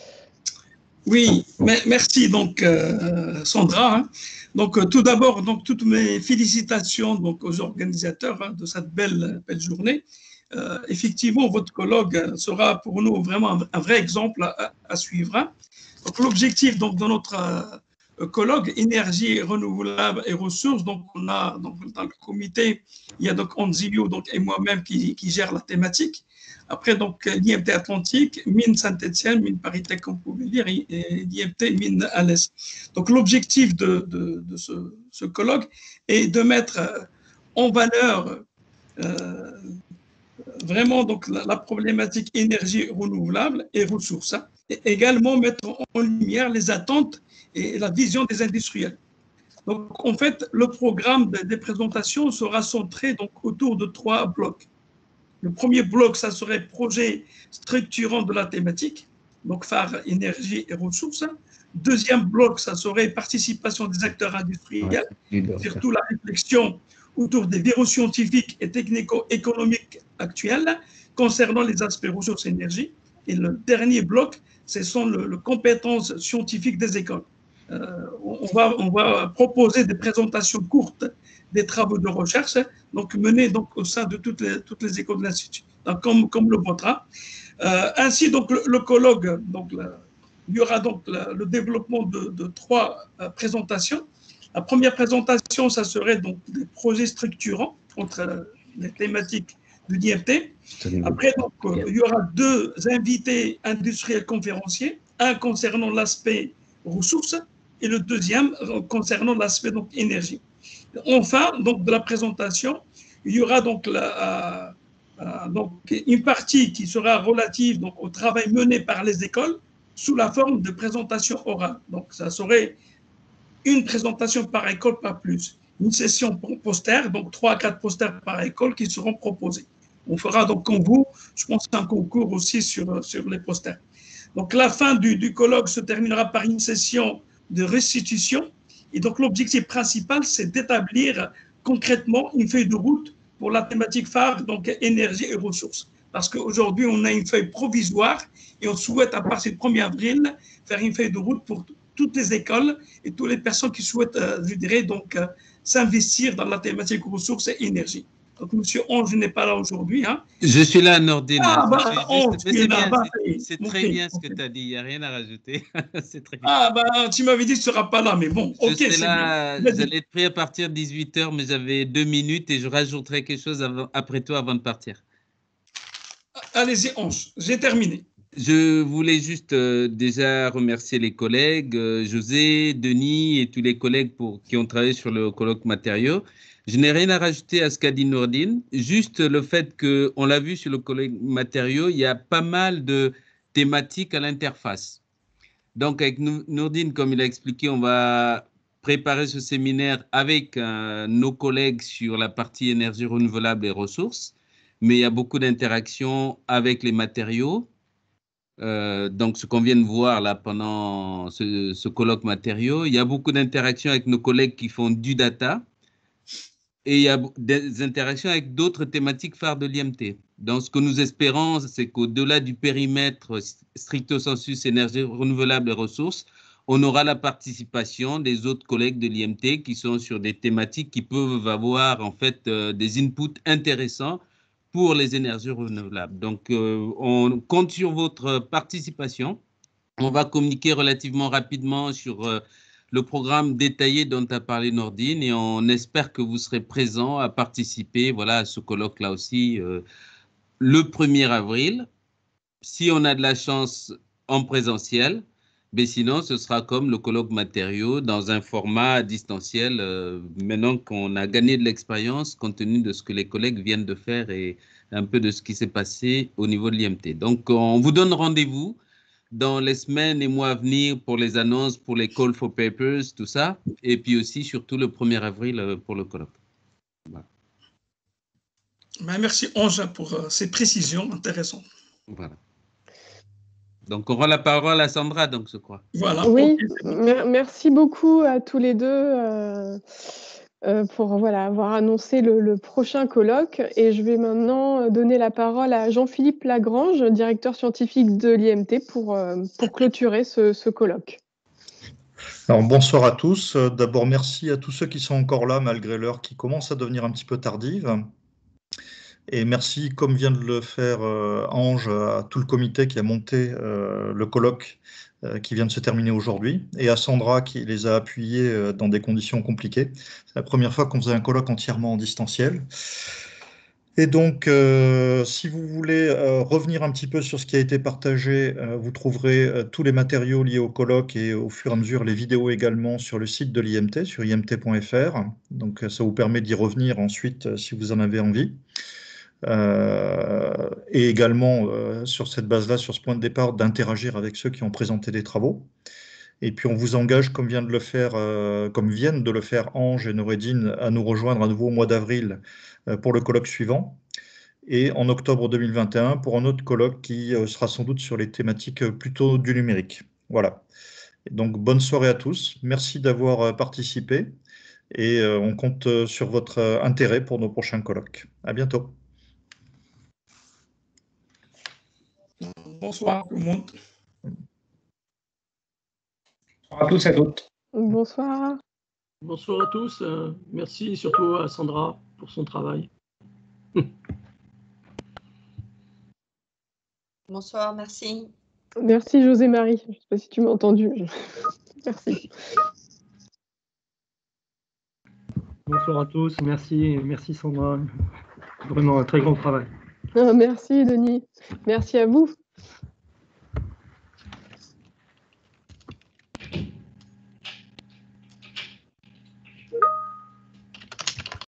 Oui, merci donc euh, Sandra. Hein. Donc euh, tout d'abord, donc toutes mes félicitations donc aux organisateurs hein, de cette belle belle journée. Euh, effectivement, votre colloque sera pour nous vraiment un vrai exemple à, à suivre. Hein. Donc l'objectif donc de notre euh, colloque énergie renouvelable et ressources. Donc on a donc dans le comité, il y a donc Onzilio donc et moi-même qui qui gère la thématique. Après, donc, l'I M T Atlantique, Mines Saint-Étienne, Mines Paris-Tech, comme vous pouvez lire, et l'I M T Mines Alès. Donc, l'objectif de, de, de ce, ce colloque est de mettre en valeur euh, vraiment donc, la, la problématique énergie renouvelable et ressources, hein, et également mettre en lumière les attentes et la vision des industriels. Donc, en fait, le programme des présentations sera centré donc, autour de trois blocs. Le premier bloc, ça serait projet structurant de la thématique, donc phare énergie et ressources. Deuxième bloc, ça serait participation des acteurs industriels, surtout la réflexion autour des virus scientifiques et technico-économiques actuels concernant les aspects ressources et énergie. Et le dernier bloc, ce sont les le compétences scientifiques des écoles. Euh, on, va, on va proposer des présentations courtes des travaux de recherche, donc menés donc, au sein de toutes les, toutes les écoles de l'Institut, comme, comme le vôtre. Euh, ainsi, donc, le, le colloque, donc, la, il y aura donc la, le développement de, de trois euh, présentations. La première présentation, ça serait donc des projets structurants entre euh, les thématiques de l'I M T. Après, donc, euh, il y aura deux invités industriels conférenciers, un concernant l'aspect ressources et le deuxième concernant l'aspect donc énergie. Enfin, donc de la présentation, il y aura donc, la, euh, donc une partie qui sera relative donc, au travail mené par les écoles sous la forme de présentation orale. Donc, ça serait une présentation par école, pas plus. Une session poster, donc trois à quatre posters par école qui seront proposés. On fera donc comme vous, je pense, un concours aussi sur, sur les posters. Donc, la fin du, du colloque se terminera par une session de restitution. Et donc, l'objectif principal, c'est d'établir concrètement une feuille de route pour la thématique phare, donc énergie et ressources. Parce qu'aujourd'hui, on a une feuille provisoire et on souhaite, à partir du premier avril, faire une feuille de route pour toutes les écoles et toutes les personnes qui souhaitent, euh, je dirais, donc, euh, s'investir dans la thématique ressources et énergie. Donc, M. Onge n'est pas là aujourd'hui. Hein. Je suis là, Nordine. Ah, bah, Onge, c'est là, bien, bah, c'est très bien ce que tu as dit, il n'y a rien à rajouter. C'est très bien. Ah, bah, tu m'avais dit que tu ne seras pas là, mais bon, ok, c'est là, bien. J'allais être pris à partir de dix-huit heures, mais j'avais deux minutes et je rajouterai quelque chose avant, après toi avant de partir. Allez-y, Onge, j'ai terminé. Je voulais juste euh, déjà remercier les collègues, euh, José, Denis et tous les collègues pour, qui ont travaillé sur le colloque matériaux. Je n'ai rien à rajouter à ce qu'a dit Nordine, juste le fait qu'on l'a vu sur le colloque matériaux, il y a pas mal de thématiques à l'interface. Donc avec Nordine, comme il a expliqué, on va préparer ce séminaire avec euh, nos collègues sur la partie énergie renouvelable et ressources, mais il y a beaucoup d'interactions avec les matériaux. Euh, donc, ce qu'on vient de voir là pendant ce, ce colloque matériaux, il y a beaucoup d'interactions avec nos collègues qui font du data et il y a des interactions avec d'autres thématiques phares de l'I M T. Donc, ce que nous espérons, c'est qu'au-delà du périmètre stricto sensus énergie renouvelable et ressources, on aura la participation des autres collègues de l'I M T qui sont sur des thématiques qui peuvent avoir en fait euh, des inputs intéressants pour les énergies renouvelables. Donc, euh, on compte sur votre participation. On va communiquer relativement rapidement sur euh, le programme détaillé dont a parlé Nordine et on espère que vous serez présents à participer voilà, à ce colloque-là aussi euh, le premier avril. Si on a de la chance en présentiel, mais sinon, ce sera comme le colloque matériaux dans un format distanciel, euh, maintenant qu'on a gagné de l'expérience compte tenu de ce que les collègues viennent de faire et un peu de ce qui s'est passé au niveau de l'I M T. Donc, on vous donne rendez-vous dans les semaines et mois à venir pour les annonces, pour les call for papers, tout ça, et puis aussi surtout le premier avril pour le colloque. Voilà. Ben, merci Onge pour euh, ces précisions intéressantes. Voilà. Donc, on rend la parole à Sandra, donc, je crois. Voilà. Oui, mer merci beaucoup à tous les deux euh, euh, pour voilà, avoir annoncé le, le prochain colloque. Et je vais maintenant donner la parole à Jean-Philippe Lagrange, directeur scientifique de l'I M T, pour, euh, pour clôturer ce, ce colloque. Alors, bonsoir à tous. D'abord, merci à tous ceux qui sont encore là, malgré l'heure qui commence à devenir un petit peu tardive. Et merci, comme vient de le faire euh, Ange, à tout le comité qui a monté euh, le colloque euh, qui vient de se terminer aujourd'hui, et à Sandra qui les a appuyés euh, dans des conditions compliquées. C'est la première fois qu'on faisait un colloque entièrement en distanciel. Et donc, euh, si vous voulez euh, revenir un petit peu sur ce qui a été partagé, euh, vous trouverez euh, tous les matériaux liés au colloque et au fur et à mesure les vidéos également sur le site de l'I M T, sur I M T point F R. Donc, ça vous permet d'y revenir ensuite euh, si vous en avez envie. Euh, et également, euh, sur cette base-là, sur ce point de départ, d'interagir avec ceux qui ont présenté des travaux. Et puis, on vous engage, comme, vient de le faire, euh, comme viennent de le faire Ange et Noureddine, à nous rejoindre à nouveau au mois d'avril euh, pour le colloque suivant. Et en octobre deux mille vingt et un, pour un autre colloque qui euh, sera sans doute sur les thématiques euh, plutôt du numérique. Voilà. Et donc, bonne soirée à tous. Merci d'avoir euh, participé. Et euh, on compte euh, sur votre euh, intérêt pour nos prochains colloques. À bientôt. Bonsoir tout le monde. Bonsoir à tous et à toutes. Bonsoir. Bonsoir à tous. Euh, merci surtout à Sandra pour son travail. Bonsoir, merci. Merci José-Marie. Je ne sais pas si tu m'as entendu. Merci. Bonsoir à tous. Merci, merci Sandra. Vraiment un très grand travail. Merci Denis. Merci à vous.